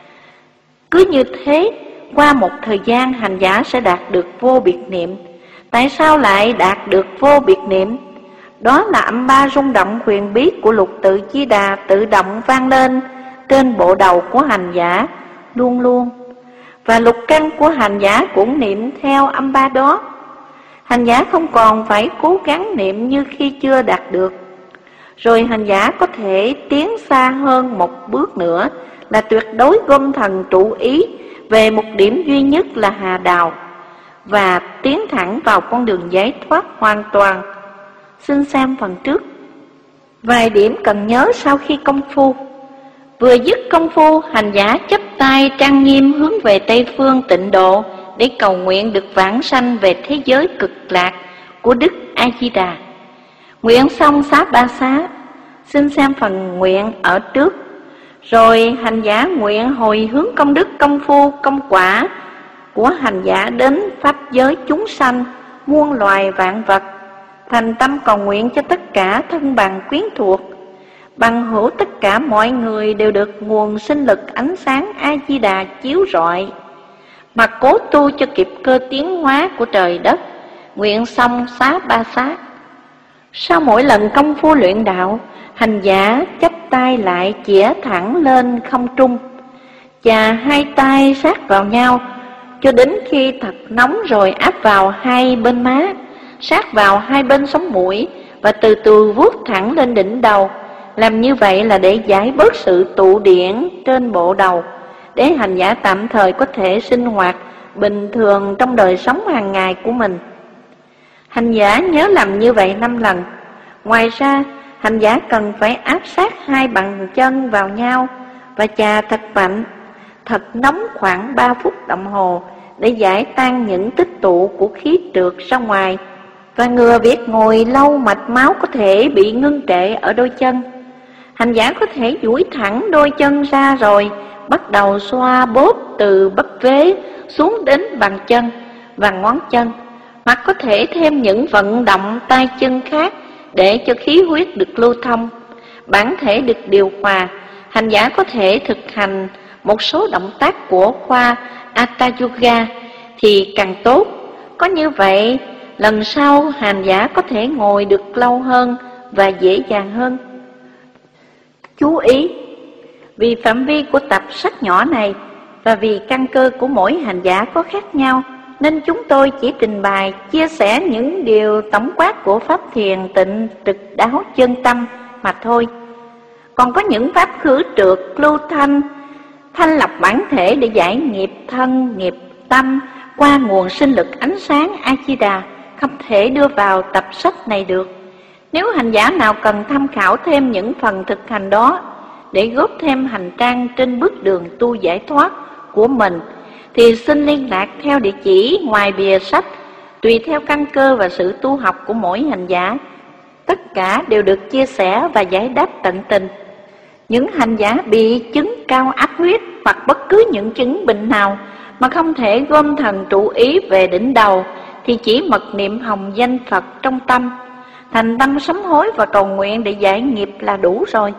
Cứ như thế, qua một thời gian hành giả sẽ đạt được vô biệt niệm. Tại sao lại đạt được vô biệt niệm? Đó là âm ba rung động huyền bí của lục tự Di Đà tự động vang lên trên bộ đầu của hành giả luôn luôn, và lục căn của hành giả cũng niệm theo âm ba đó. Hành giả không còn phải cố gắng niệm như khi chưa đạt được. Rồi hành giả có thể tiến xa hơn một bước nữa, là tuyệt đối gom thần trụ ý về một điểm duy nhất là Hà Đào, và tiến thẳng vào con đường giải thoát hoàn toàn. Xin xem phần trước. Vài điểm cần nhớ sau khi công phu. Vừa dứt công phu, hành giả chắp tay trang nghiêm hướng về Tây phương tịnh độ để cầu nguyện được vãng sanh về thế giới cực lạc của Đức A Di Đà. Nguyện xong xá ba xá. Xin xem phần nguyện ở trước. Rồi hành giả nguyện hồi hướng công đức công phu công quả của hành giả đến pháp giới chúng sanh, muôn loài vạn vật, thành tâm cầu nguyện cho tất cả thân bằng quyến thuộc, bằng hữu tất cả mọi người đều được nguồn sinh lực ánh sáng A Di Đà chiếu rọi, mà cố tu cho kịp cơ tiến hóa của trời đất. Nguyện xong xá ba xá. Sau mỗi lần công phu luyện đạo, hành giả chắp tay lại chĩa thẳng lên không trung, chà hai tay sát vào nhau cho đến khi thật nóng, rồi áp vào hai bên má, sát vào hai bên sống mũi và từ từ vuốt thẳng lên đỉnh đầu. Làm như vậy là để giải bớt sự tụ điện trên bộ đầu, để hành giả tạm thời có thể sinh hoạt bình thường trong đời sống hàng ngày của mình. Hành giả nhớ làm như vậy năm lần. Ngoài ra, hành giả cần phải áp sát hai bàn chân vào nhau và chà thật mạnh, thật nóng khoảng ba phút đồng hồ để giải tan những tích tụ của khí trượt ra ngoài và ngừa việc ngồi lâu mạch máu có thể bị ngưng trệ ở đôi chân. Hành giả có thể duỗi thẳng đôi chân ra rồi bắt đầu xoa bóp từ bắp vế xuống đến bàn chân và ngón chân, hoặc có thể thêm những vận động tay chân khác để cho khí huyết được lưu thông, bản thể được điều hòa. Hành giả có thể thực hành một số động tác của khoa Hatha Yoga thì càng tốt. Có như vậy, lần sau hành giả có thể ngồi được lâu hơn và dễ dàng hơn. Chú ý, vì phạm vi của tập sách nhỏ này và vì căn cơ của mỗi hành giả có khác nhau, nên chúng tôi chỉ trình bày, chia sẻ những điều tổng quát của pháp thiền tịnh trực đáo chân tâm mà thôi. Còn có những pháp khử trượt, lưu thanh, thanh lọc bản thể để giải nghiệp thân, nghiệp tâm qua nguồn sinh lực ánh sáng A-di-đà không thể đưa vào tập sách này được. Nếu hành giả nào cần tham khảo thêm những phần thực hành đó để góp thêm hành trang trên bước đường tu giải thoát của mình, thì xin liên lạc theo địa chỉ ngoài bìa sách, tùy theo căn cơ và sự tu học của mỗi hành giả. Tất cả đều được chia sẻ và giải đáp tận tình. Những hành giả bị chứng cao áp huyết hoặc bất cứ những chứng bệnh nào mà không thể gom thần trụ ý về đỉnh đầu, thì chỉ mật niệm hồng danh Phật trong tâm, thành tâm sám hối và cầu nguyện để giải nghiệp là đủ rồi.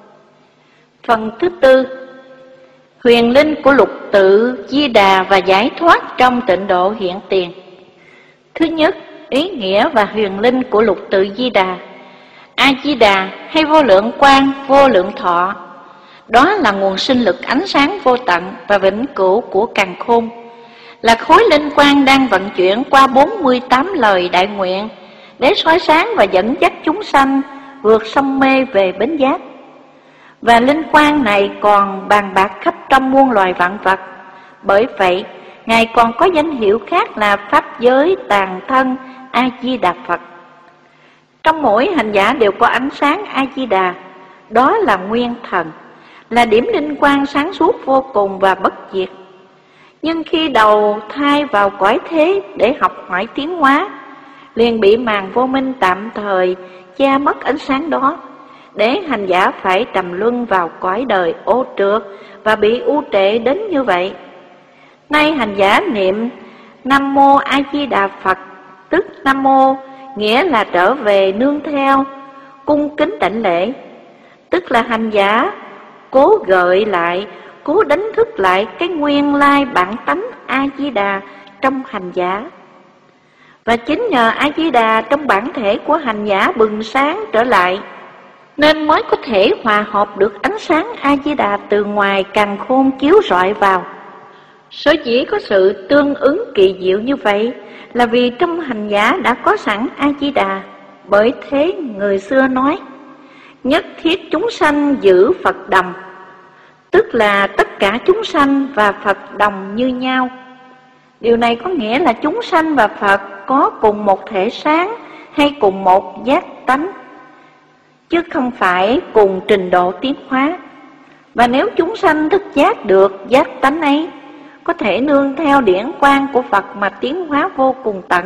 Phần thứ tư, huyền linh của lục tự Di Đà và giải thoát trong tịnh độ hiện tiền. Thứ nhất, ý nghĩa và huyền linh của lục tự Di Đà. A-di-đà hay vô lượng quang, vô lượng thọ, đó là nguồn sinh lực ánh sáng vô tận và vĩnh cửu của càn khôn, là khối linh quang đang vận chuyển qua bốn mươi tám lời đại nguyện để soi sáng và dẫn dắt chúng sanh vượt sông mê về bến giác. Và linh quang này còn bàn bạc khắp trong muôn loài vạn vật. Bởi vậy, Ngài còn có danh hiệu khác là Pháp giới tàn thân A-di-đà Phật. Trong mỗi hành giả đều có ánh sáng A-di-đà, đó là nguyên thần, là điểm linh quang sáng suốt vô cùng và bất diệt. Nhưng khi đầu thai vào cõi thế để học hỏi tiến hóa, liền bị màn vô minh tạm thời che mất ánh sáng đó, để hành giả phải trầm luân vào cõi đời ô trượt và bị u trệ đến như vậy. Nay hành giả niệm Nam Mô A Di Đà Phật, tức Nam Mô nghĩa là trở về nương theo, cung kính đảnh lễ, tức là hành giả cố gợi lại, cố đánh thức lại cái nguyên lai bản tánh A Di Đà trong hành giả. Và chính nhờ A Di Đà trong bản thể của hành giả bừng sáng trở lại, nên mới có thể hòa hợp được ánh sáng A Di Đà từ ngoài càn khôn chiếu rọi vào. Sở dĩ có sự tương ứng kỳ diệu như vậy là vì trong hành giả đã có sẵn A Di Đà. Bởi thế người xưa nói, nhất thiết chúng sanh giữ Phật đồng, tức là tất cả chúng sanh và Phật đồng như nhau. Điều này có nghĩa là chúng sanh và Phật có cùng một thể sáng hay cùng một giác tánh, chứ không phải cùng trình độ tiến hóa. Và nếu chúng sanh thức giác được giác tánh ấy, có thể nương theo điển quang của Phật mà tiến hóa vô cùng tận.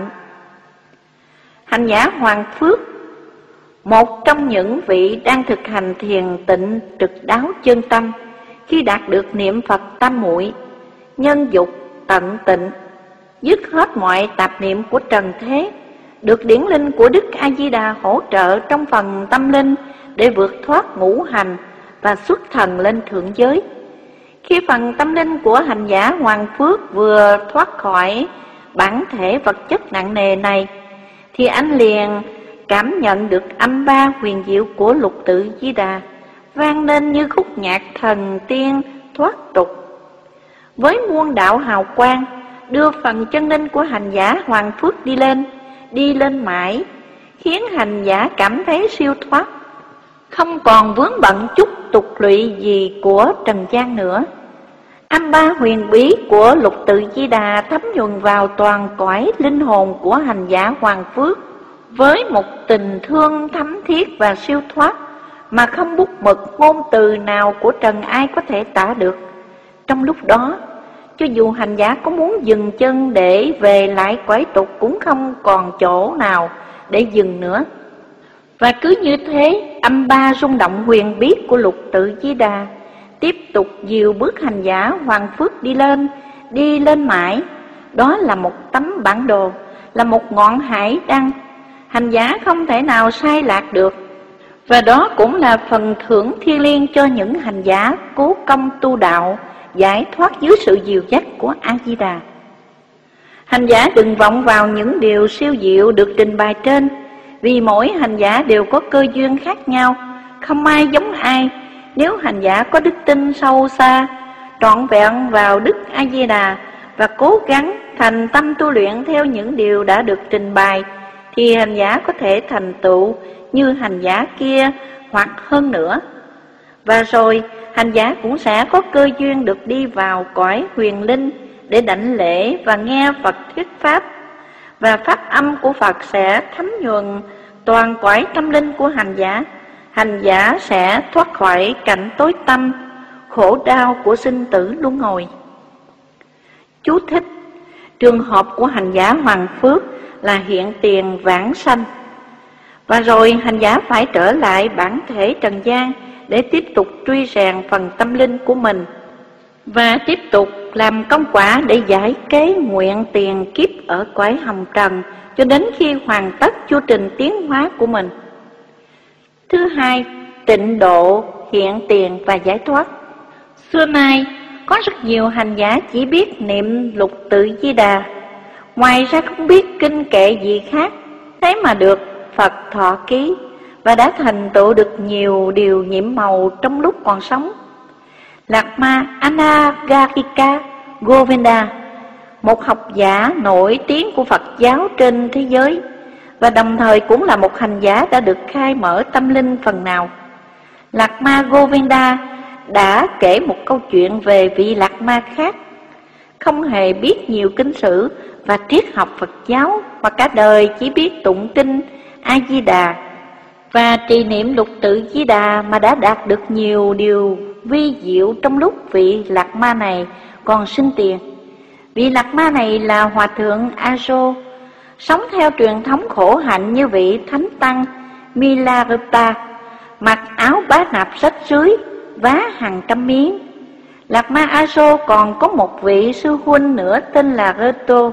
Hành giả Hoàng Phước, một trong những vị đang thực hành thiền tịnh trực đáo chân tâm, khi đạt được niệm Phật tam muội, nhân dục tận tịnh, dứt hết mọi tạp niệm của trần thế, được điển linh của Đức A Di Đà hỗ trợ trong phần tâm linh để vượt thoát ngũ hành và xuất thần lên thượng giới. Khi phần tâm linh của hành giả Hoàng Phước vừa thoát khỏi bản thể vật chất nặng nề này, thì anh liền cảm nhận được âm ba huyền diệu của lục tự Di Đà vang lên như khúc nhạc thần tiên thoát tục. Với muôn đạo hào quang, đưa phần chân linh của hành giả Hoàng Phước đi lên, đi lên mãi, khiến hành giả cảm thấy siêu thoát, không còn vướng bận chút tục lụy gì của trần gian nữa. Âm ba huyền bí của Lục Tự Di Đà thấm nhuần vào toàn cõi linh hồn của hành giả Hoàng Phước với một tình thương thấm thiết và siêu thoát mà không bút mực ngôn từ nào của trần ai có thể tả được. Trong lúc đó, cho dù hành giả có muốn dừng chân để về lại cõi tục cũng không còn chỗ nào để dừng nữa. Và cứ như thế, âm ba rung động huyền bí của Lục Tự Di Đà tiếp tục dìu bước hành giả Hoàng Phước đi lên, đi lên mãi. Đó là một tấm bản đồ, là một ngọn hải đăng, hành giả không thể nào sai lạc được. Và đó cũng là phần thưởng thiêng liêng cho những hành giả cố công tu đạo, giải thoát dưới sự dìu dắt của A-di-đà. Hành giả đừng vọng vào những điều siêu diệu được trình bày trên, vì mỗi hành giả đều có cơ duyên khác nhau, không ai giống ai. Nếu hành giả có đức tin sâu xa, trọn vẹn vào Đức A-di-đà và cố gắng thành tâm tu luyện theo những điều đã được trình bày, thì hành giả có thể thành tựu như hành giả kia hoặc hơn nữa. Và rồi hành giả cũng sẽ có cơ duyên được đi vào cõi huyền linh để đảnh lễ và nghe Phật thuyết pháp. Và pháp âm của Phật sẽ thấm nhuần toàn cõi tâm linh của hành giả. Hành giả sẽ thoát khỏi cảnh tối tăm, khổ đau của sinh tử luân hồi. Chú thích: trường hợp của hành giả Hoàng Phước là hiện tiền vãng sanh. Và rồi hành giả phải trở lại bản thể trần gian để tiếp tục truy rèn phần tâm linh của mình và tiếp tục làm công quả để giải kế nguyện tiền kiếp ở cõi hồng trần cho đến khi hoàn tất chu trình tiến hóa của mình. Thứ hai, tịnh độ, hiện tiền và giải thoát. Xưa nay có rất nhiều hành giả chỉ biết niệm Lục Tự Di Đà, ngoài ra không biết kinh kệ gì khác, thế mà được Phật thọ ký và đã thành tựu được nhiều điều nhiệm màu trong lúc còn sống. Lạc Ma Anagarika Govinda, một học giả nổi tiếng của Phật giáo trên thế giới, và đồng thời cũng là một hành giả đã được khai mở tâm linh phần nào. Lạc Ma Govinda đã kể một câu chuyện về vị Lạc Ma khác, không hề biết nhiều kinh sử và triết học Phật giáo, và cả đời chỉ biết tụng kinh A-di-đà và trì niệm Lục Tự Di Đà mà đã đạt được nhiều điều vi diệu trong lúc vị Lạc Ma này còn sinh tiền. Vị Lạc Ma này là Hòa thượng A-rô, sống theo truyền thống khổ hạnh như vị Thánh Tăng Milarepa, mặc áo bá nạp rách rưới, vá hàng trăm miếng. Lạc Ma A-rô còn có một vị sư huynh nữa tên là Reto.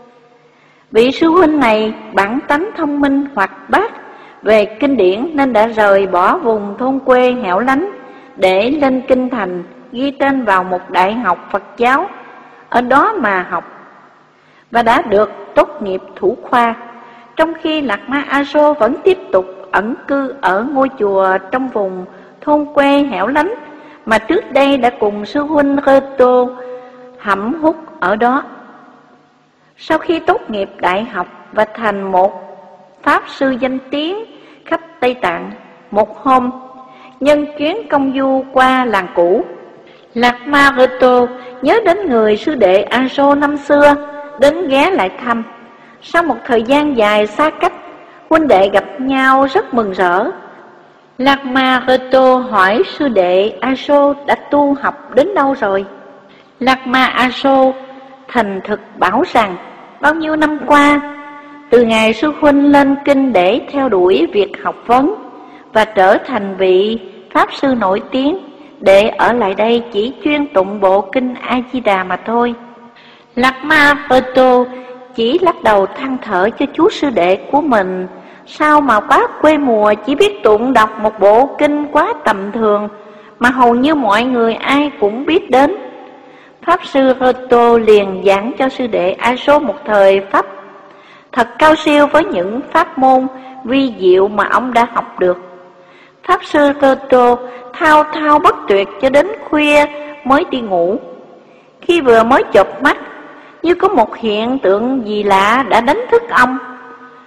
Vị sư huynh này bản tánh thông minh hoạt bát về kinh điển nên đã rời bỏ vùng thôn quê hẻo lánh để lên kinh thành, ghi tên vào một đại học Phật giáo, ở đó mà học, và đã được tốt nghiệp thủ khoa. Trong khi Lạc Ma A-rô vẫn tiếp tục ẩn cư ở ngôi chùa trong vùng thôn quê hẻo lánh mà trước đây đã cùng sư huynh Reto hẩm hút ở đó. Sau khi tốt nghiệp đại học và thành một pháp sư danh tiếng khắp Tây Tạng, một hôm nhân chuyến công du qua làng cũ, Lạc Ma Reto nhớ đến người sư đệ A-rô năm xưa, đến ghé lại thăm. Sau một thời gian dài xa cách, huynh đệ gặp nhau rất mừng rỡ. Lạc Ma Reto hỏi sư đệ A-rô đã tu học đến đâu rồi. Lạc Ma A-rô thành thực bảo rằng bao nhiêu năm qua, từ ngày sư huynh lên kinh để theo đuổi việc học vấn và trở thành vị pháp sư nổi tiếng, để ở lại đây chỉ chuyên tụng bộ kinh A-di-đà mà thôi. Lạc Ma Reto chỉ lắc đầu than thở cho chú sư đệ của mình, sao mà quá quê mùa, chỉ biết tụng đọc một bộ kinh quá tầm thường mà hầu như mọi người ai cũng biết đến. Pháp sư Reto liền giảng cho sư đệ A-rô một thời pháp thật cao siêu với những pháp môn vi diệu mà ông đã học được. Pháp sư Reto thao thao bất tuyệt cho đến khuya mới đi ngủ. Khi vừa mới chợp mắt, như có một hiện tượng gì lạ đã đánh thức ông.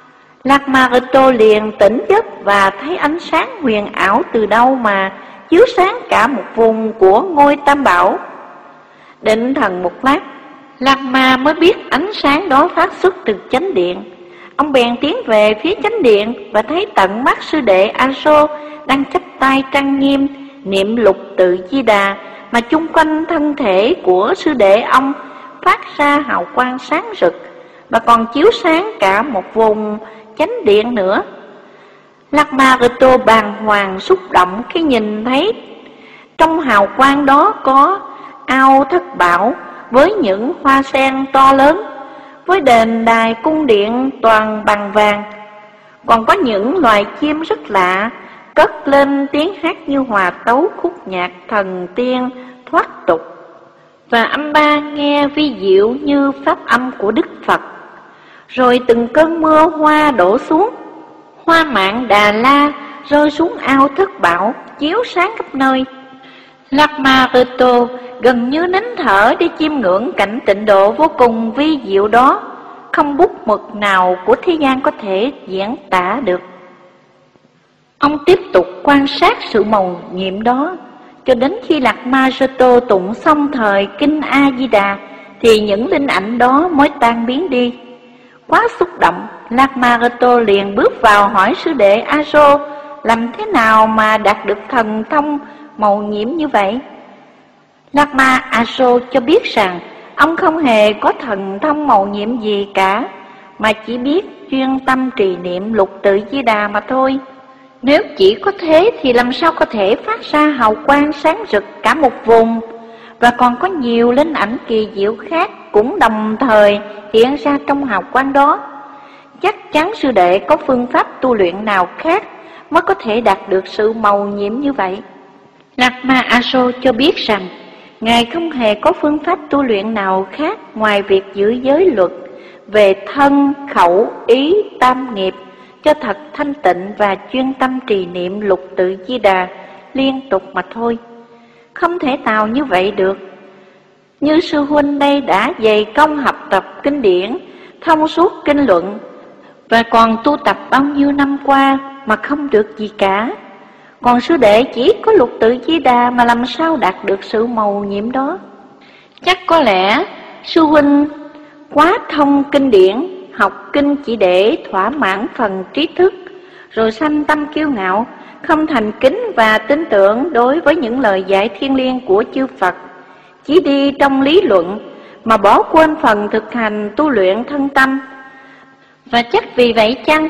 Lakma-rito liền tỉnh giấc và thấy ánh sáng huyền ảo từ đâu mà chiếu sáng cả một vùng của ngôi Tam Bảo. Định thần một lát, Lakma mới biết ánh sáng đó phát xuất từ chánh điện. Ông bèn tiến về phía chánh điện và thấy tận mắt sư đệ Aso đang chắp tay trang nghiêm niệm Lục Tự Di Đà, mà chung quanh thân thể của sư đệ ông phát ra hào quang sáng rực và còn chiếu sáng cả một vùng chánh điện nữa. Lakma-rito bàng hoàng xúc động khi nhìn thấy trong hào quang đó có ao thất bảo với những hoa sen to lớn, với đền đài cung điện toàn bằng vàng. Còn có những loài chim rất lạ cất lên tiếng hát như hòa tấu khúc nhạc thần tiên thoát tục, và âm ba nghe vi diệu như pháp âm của Đức Phật. Rồi từng cơn mưa hoa đổ xuống, hoa mạn Đà La rơi xuống ao thất bảo, chiếu sáng khắp nơi. Lakma-rito gần như nín thở để chiêm ngưỡng cảnh tịnh độ vô cùng vi diệu đó, không bút mực nào của thế gian có thể diễn tả được. Ông tiếp tục quan sát sự màu nhiệm đó, cho đến khi Lakma-rito tụng xong thời Kinh A-di-đà, thì những linh ảnh đó mới tan biến đi. Quá xúc động, Lakma-rito liền bước vào hỏi sư đệ Aso làm thế nào mà đạt được thần thông màu nhiệm như vậy. Lakma-aso cho biết rằng ông không hề có thần thông màu nhiệm gì cả, mà chỉ biết chuyên tâm trì niệm Lục Tự Di Đà mà thôi. Nếu chỉ có thế thì làm sao có thể phát ra hào quang sáng rực cả một vùng, và còn có nhiều linh ảnh kỳ diệu khác cũng đồng thời hiện ra trong hào quang đó. Chắc chắn sư đệ có phương pháp tu luyện nào khác mới có thể đạt được sự màu nhiệm như vậy. Lakma-aso cho biết rằng Ngài không hề có phương pháp tu luyện nào khác ngoài việc giữ giới luật về thân, khẩu, ý, tam nghiệp cho thật thanh tịnh và chuyên tâm trì niệm Lục Tự Di Đà liên tục mà thôi. Không thể nào như vậy được. Như sư huynh đây đã dày công học tập kinh điển, thông suốt kinh luận, và còn tu tập bao nhiêu năm qua mà không được gì cả. Còn sư đệ chỉ có Lục Tự Di Đà mà làm sao đạt được sự màu nhiệm đó? Chắc có lẽ sư huynh quá thông kinh điển, học kinh chỉ để thỏa mãn phần trí thức, rồi sanh tâm kiêu ngạo, không thành kính và tin tưởng đối với những lời dạy thiêng liêng của chư Phật, chỉ đi trong lý luận mà bỏ quên phần thực hành tu luyện thân tâm. Và chắc vì vậy chăng?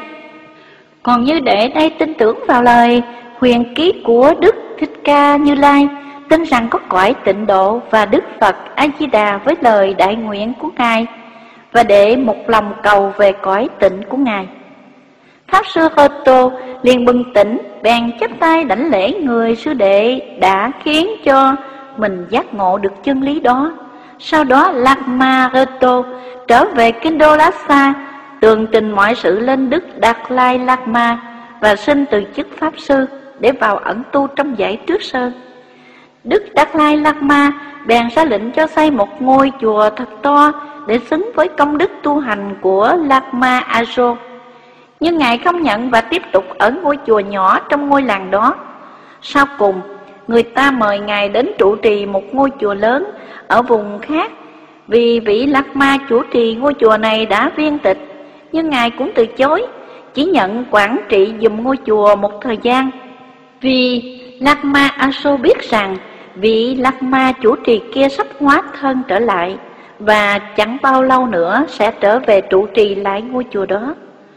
Còn như đệ đây tin tưởng vào lời huyền ký của Đức Thích Ca Như Lai, tin rằng có cõi tịnh độ và Đức Phật A-di-đà với lời đại nguyện của Ngài, và để một lòng cầu về cõi tịnh của Ngài. Pháp sư Rito liền bừng tỉnh, bèn chắp tay đảnh lễ người sư đệ đã khiến cho mình giác ngộ được chân lý đó. Sau đó Lakma-rito trở về kinh đô Lhasa, tường trình mọi sự lên Đức Đạt Lai Lakma và xin từ chức pháp sư để vào ẩn tu trong dãy Trước Sơn. Đức Đạt Lai Lakma bèn ra lệnh cho xây một ngôi chùa thật to để xứng với công đức tu hành của Lakma-aso. Nhưng Ngài không nhận và tiếp tục ở ngôi chùa nhỏ trong ngôi làng đó. Sau cùng, người ta mời Ngài đến trụ trì một ngôi chùa lớn ở vùng khác, vì vị Lakma chủ trì ngôi chùa này đã viên tịch, nhưng Ngài cũng từ chối, chỉ nhận quản trị giùm ngôi chùa một thời gian. Vì Lakma-aso biết rằng vị Lakma chủ trì kia sắp hóa thân trở lại, và chẳng bao lâu nữa sẽ trở về trụ trì lại ngôi chùa đó.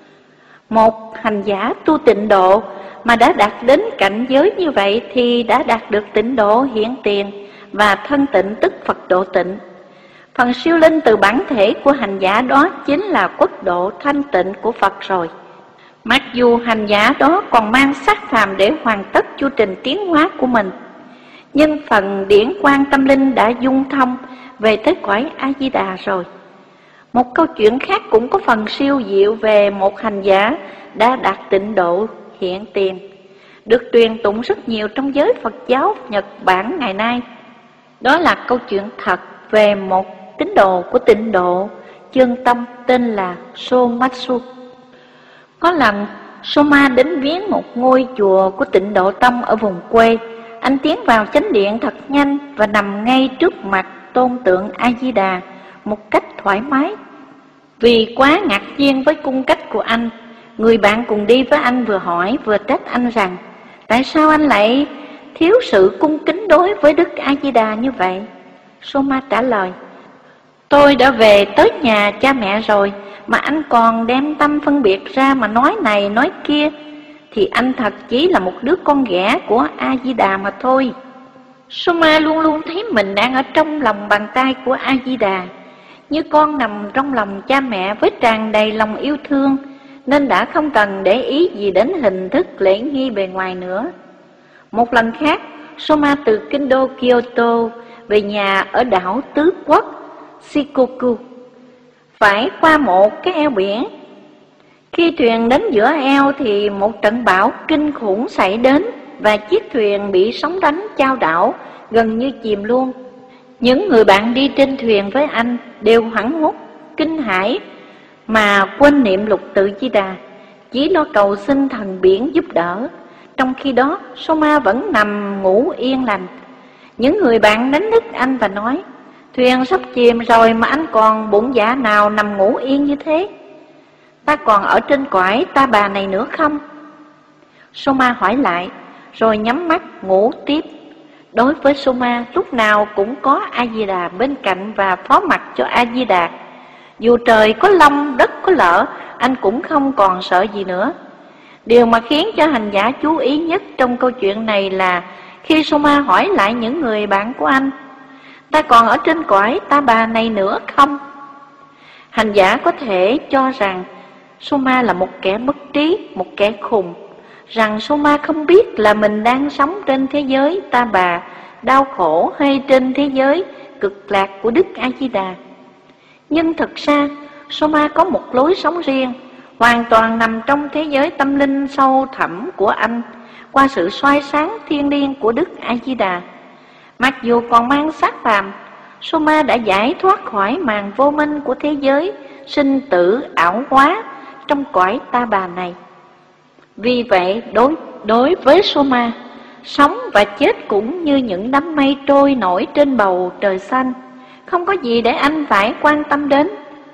Một hành giả tu tịnh độ mà đã đạt đến cảnh giới như vậy thì đã đạt được tịnh độ hiển tiền, và thân tịnh tức Phật độ tịnh. Phần siêu linh từ bản thể của hành giả đó chính là quốc độ thanh tịnh của Phật rồi. Mặc dù hành giả đó còn mang xác phàm để hoàn tất chu trình tiến hóa của mình, nhưng phần điển quang tâm linh đã dung thông về tới cõi A-di-đà rồi. Một câu chuyện khác cũng có phần siêu diệu về một hành giả đã đạt tịnh độ hiện tiền, được truyền tụng rất nhiều trong giới Phật giáo Nhật Bản ngày nay. Đó là câu chuyện thật về một tín đồ của tịnh độ chân tâm tên là Somatsu. Có lần, Soma đến viếng một ngôi chùa của Tịnh Độ Tông ở vùng quê. Anh tiến vào chánh điện thật nhanh và nằm ngay trước mặt tôn tượng A-di-đà một cách thoải mái. Vì quá ngạc nhiên với cung cách của anh, người bạn cùng đi với anh vừa hỏi vừa trách anh rằng tại sao anh lại thiếu sự cung kính đối với Đức A-di-đà như vậy. Soma trả lời: tôi đã về tới nhà cha mẹ rồi, mà anh còn đem tâm phân biệt ra mà nói này nói kia, thì anh thật chỉ là một đứa con ghẻ của A-di-đà mà thôi. Soma luôn luôn thấy mình đang ở trong lòng bàn tay của A-di-đà, như con nằm trong lòng cha mẹ với tràn đầy lòng yêu thương, nên đã không cần để ý gì đến hình thức lễ nghi bề ngoài nữa. Một lần khác, Soma từ kinh đô Kyoto về nhà ở đảo Tứ Quốc Shikoku, phải qua một cái eo biển. Khi thuyền đến giữa eo thì một trận bão kinh khủng xảy đến và chiếc thuyền bị sóng đánh chao đảo, gần như chìm luôn. Những người bạn đi trên thuyền với anh đều hoảng hốt, kinh hãi mà quên niệm Lục Tự Di Đà, chỉ lo cầu xin thần biển giúp đỡ. Trong khi đó, Soma vẫn nằm ngủ yên lành. Những người bạn đánh thức anh và nói: thuyền sắp chìm rồi mà anh còn bụng dạ nào nằm ngủ yên như thế? Ta còn ở trên cõi ta bà này nữa không? Soma hỏi lại, rồi nhắm mắt ngủ tiếp. Đối với Soma, lúc nào cũng có A-di-đà bên cạnh và phó mặc cho A-di-đà. Dù trời có long, đất có lở, anh cũng không còn sợ gì nữa. Điều mà khiến cho hành giả chú ý nhất trong câu chuyện này là khi Soma hỏi lại những người bạn của anh: ta còn ở trên cõi ta bà này nữa không? Hành giả có thể cho rằng Soma là một kẻ mất trí, một kẻ khùng, rằng Soma không biết là mình đang sống trên thế giới ta bà đau khổ hay trên thế giới cực lạc của Đức A-di-đà. Nhưng thực ra, Soma có một lối sống riêng, hoàn toàn nằm trong thế giới tâm linh sâu thẳm của anh, qua sự soi sáng thiêng liêng của Đức A-di-đà. Mặc dù còn mang xác phàm, Soma đã giải thoát khỏi màn vô minh của thế giới sinh tử ảo hóa trong cõi ta bà này. Vì vậy, đối, đối với Soma, sống và chết cũng như những đám mây trôi nổi trên bầu trời xanh, không có gì để anh phải quan tâm đến.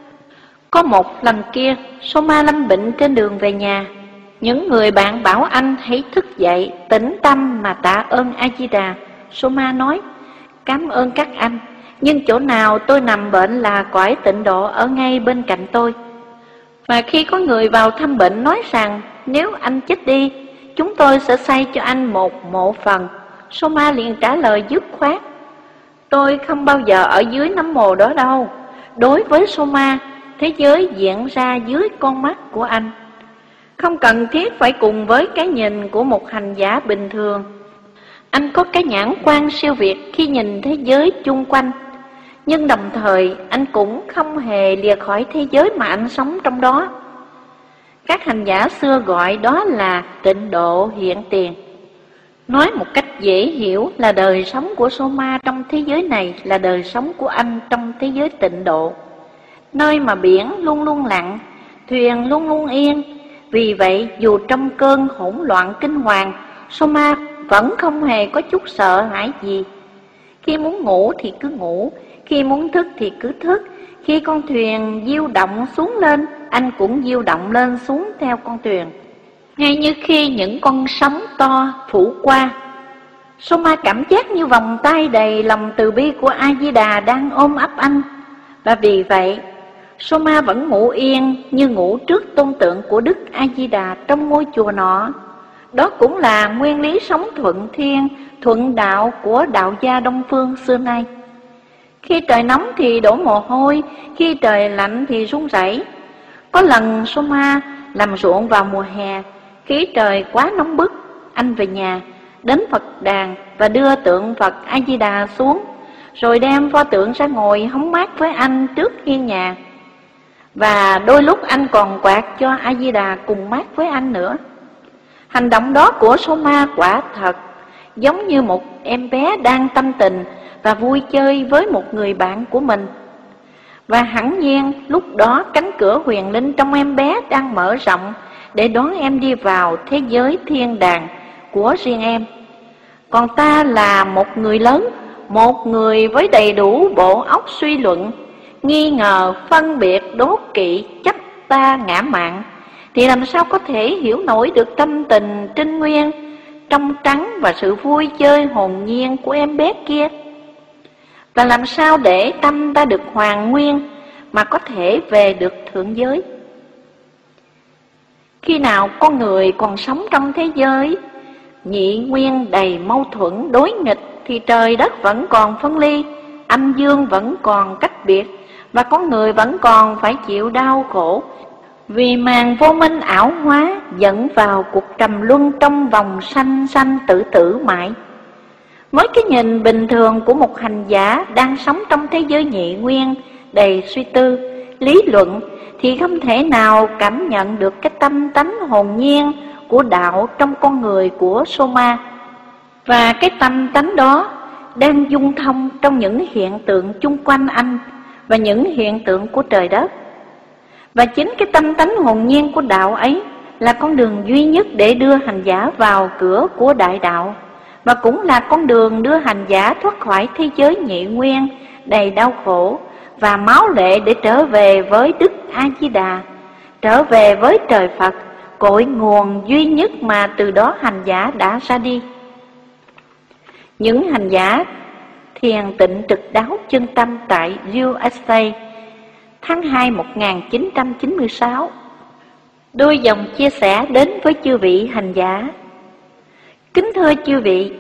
Có một lần kia, Soma lâm bệnh trên đường về nhà. Những người bạn bảo anh hãy thức dậy, tĩnh tâm mà tạ ơn A-di-đà. Soma nói: cảm ơn các anh, nhưng chỗ nào tôi nằm bệnh là cõi tịnh độ ở ngay bên cạnh tôi. Và khi có người vào thăm bệnh nói rằng nếu anh chết đi, chúng tôi sẽ xây cho anh một mộ phần, Soma liền trả lời dứt khoát: tôi không bao giờ ở dưới nấm mồ đó đâu. Đối với Soma, thế giới diễn ra dưới con mắt của anh, không cần thiết phải cùng với cái nhìn của một hành giả bình thường. Anh có cái nhãn quan siêu việt khi nhìn thế giới chung quanh, nhưng đồng thời anh cũng không hề lìa khỏi thế giới mà anh sống trong đó. Các hành giả xưa gọi đó là tịnh độ hiện tiền. Nói một cách dễ hiểu là đời sống của Soma trong thế giới này là đời sống của anh trong thế giới tịnh độ, nơi mà biển luôn luôn lặng, thuyền luôn luôn yên. Vì vậy, dù trong cơn hỗn loạn kinh hoàng, Soma vẫn không hề có chút sợ hãi gì. Khi muốn ngủ thì cứ ngủ, khi muốn thức thì cứ thức. Khi con thuyền diêu động xuống lên, anh cũng diêu động lên xuống theo con thuyền. Ngay như khi những con sóng to phủ qua, Soma cảm giác như vòng tay đầy lòng từ bi của A-di-đà đang ôm ấp anh. Và vì vậy, Soma vẫn ngủ yên như ngủ trước tôn tượng của Đức A-di-đà trong ngôi chùa nọ. Đó cũng là nguyên lý sống thuận thiên, thuận đạo của đạo gia Đông Phương xưa nay. Khi trời nóng thì đổ mồ hôi, khi trời lạnh thì run rẩy. Có lần Soma làm ruộng vào mùa hè, khi trời quá nóng bức, anh về nhà, đến Phật đàn và đưa tượng Phật A-di-đà xuống, rồi đem pho tượng ra ngồi hóng mát với anh trước hiên nhà. Và đôi lúc anh còn quạt cho A-di-đà cùng mát với anh nữa. Hành động đó của Soma quả thật giống như một em bé đang tâm tình và vui chơi với một người bạn của mình. Và hẳn nhiên lúc đó cánh cửa huyền linh trong em bé đang mở rộng để đón em đi vào thế giới thiên đàng của riêng em. Còn ta là một người lớn, một người với đầy đủ bộ óc suy luận, nghi ngờ, phân biệt, đố kỵ, chấp ta ngã mạn, thì làm sao có thể hiểu nổi được tâm tình trinh nguyên, trong trắng và sự vui chơi hồn nhiên của em bé kia? Và làm sao để tâm ta được hoàn nguyên mà có thể về được thượng giới? Khi nào con người còn sống trong thế giới nhị nguyên đầy mâu thuẫn đối nghịch, thì trời đất vẫn còn phân ly, âm dương vẫn còn cách biệt, và con người vẫn còn phải chịu đau khổ vì màn vô minh ảo hóa dẫn vào cuộc trầm luân trong vòng sanh sanh tử tử mãi. Với cái nhìn bình thường của một hành giả đang sống trong thế giới nhị nguyên đầy suy tư, lý luận, thì không thể nào cảm nhận được cái tâm tánh hồn nhiên của đạo trong con người của Soma. Và cái tâm tánh đó đang dung thông trong những hiện tượng chung quanh anh và những hiện tượng của trời đất. Và chính cái tâm tánh hồn nhiên của đạo ấy là con đường duy nhất để đưa hành giả vào cửa của đại đạo, và cũng là con đường đưa hành giả thoát khỏi thế giới nhị nguyên đầy đau khổ và máu lệ để trở về với Đức A-di-đà, trở về với trời Phật, cội nguồn duy nhất mà từ đó hành giả đã ra đi. Những hành giả thiền tịnh trực đáo chân tâm tại u ét a tháng hai một nghìn chín trăm chín mươi sáu. Đôi dòng chia sẻ đến với chư vị hành giả. Kính thưa chư vị,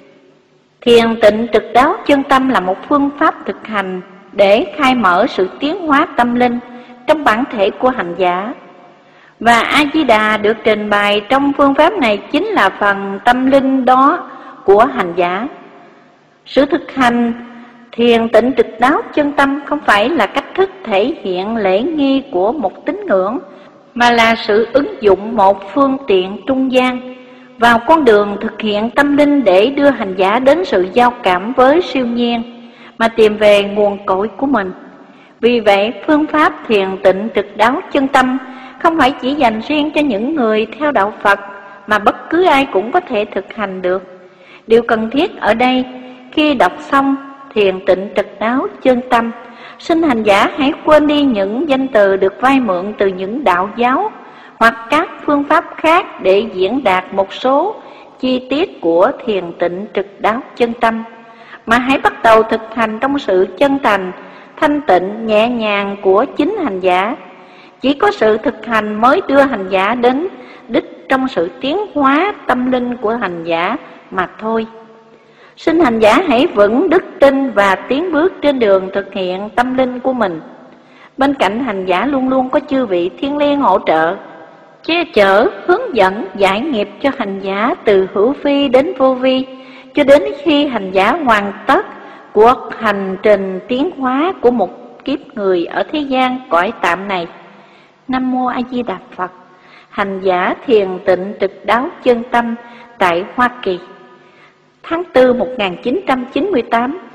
thiền tịnh trực đáo chân tâm là một phương pháp thực hành để khai mở sự tiến hóa tâm linh trong bản thể của hành giả. Và A-di-đà được trình bày trong phương pháp này chính là phần tâm linh đó của hành giả. Sự thực hành thiền tịnh trực đáo chân tâm không phải là cách thức thể hiện lễ nghi của một tín ngưỡng, mà là sự ứng dụng một phương tiện trung gian vào con đường thực hiện tâm linh để đưa hành giả đến sự giao cảm với siêu nhiên, mà tìm về nguồn cội của mình. Vì vậy, phương pháp thiền tịnh trực đáo chân tâm không phải chỉ dành riêng cho những người theo đạo Phật, mà bất cứ ai cũng có thể thực hành được. Điều cần thiết ở đây, khi đọc xong thiền tịnh trực đáo chân tâm, xin hành giả hãy quên đi những danh từ được vay mượn từ những đạo giáo hoặc các phương pháp khác để diễn đạt một số chi tiết của thiền tịnh trực đáo chân tâm, mà hãy bắt đầu thực hành trong sự chân thành, thanh tịnh, nhẹ nhàng của chính hành giả. Chỉ có sự thực hành mới đưa hành giả đến đích trong sự tiến hóa tâm linh của hành giả mà thôi. Xin hành giả hãy vững đức tin và tiến bước trên đường thực hiện tâm linh của mình. Bên cạnh hành giả luôn luôn có chư vị thiên liêng hỗ trợ, che chở, hướng dẫn, giải nghiệp cho hành giả từ hữu vi đến vô vi, cho đến khi hành giả hoàn tất cuộc hành trình tiến hóa của một kiếp người ở thế gian cõi tạm này. Nam mô A Di Đà Phật. Hành giả thiền tịnh trực đáo chân tâm tại Hoa Kỳ, tháng tư một nghìn chín trăm chín mươi tám,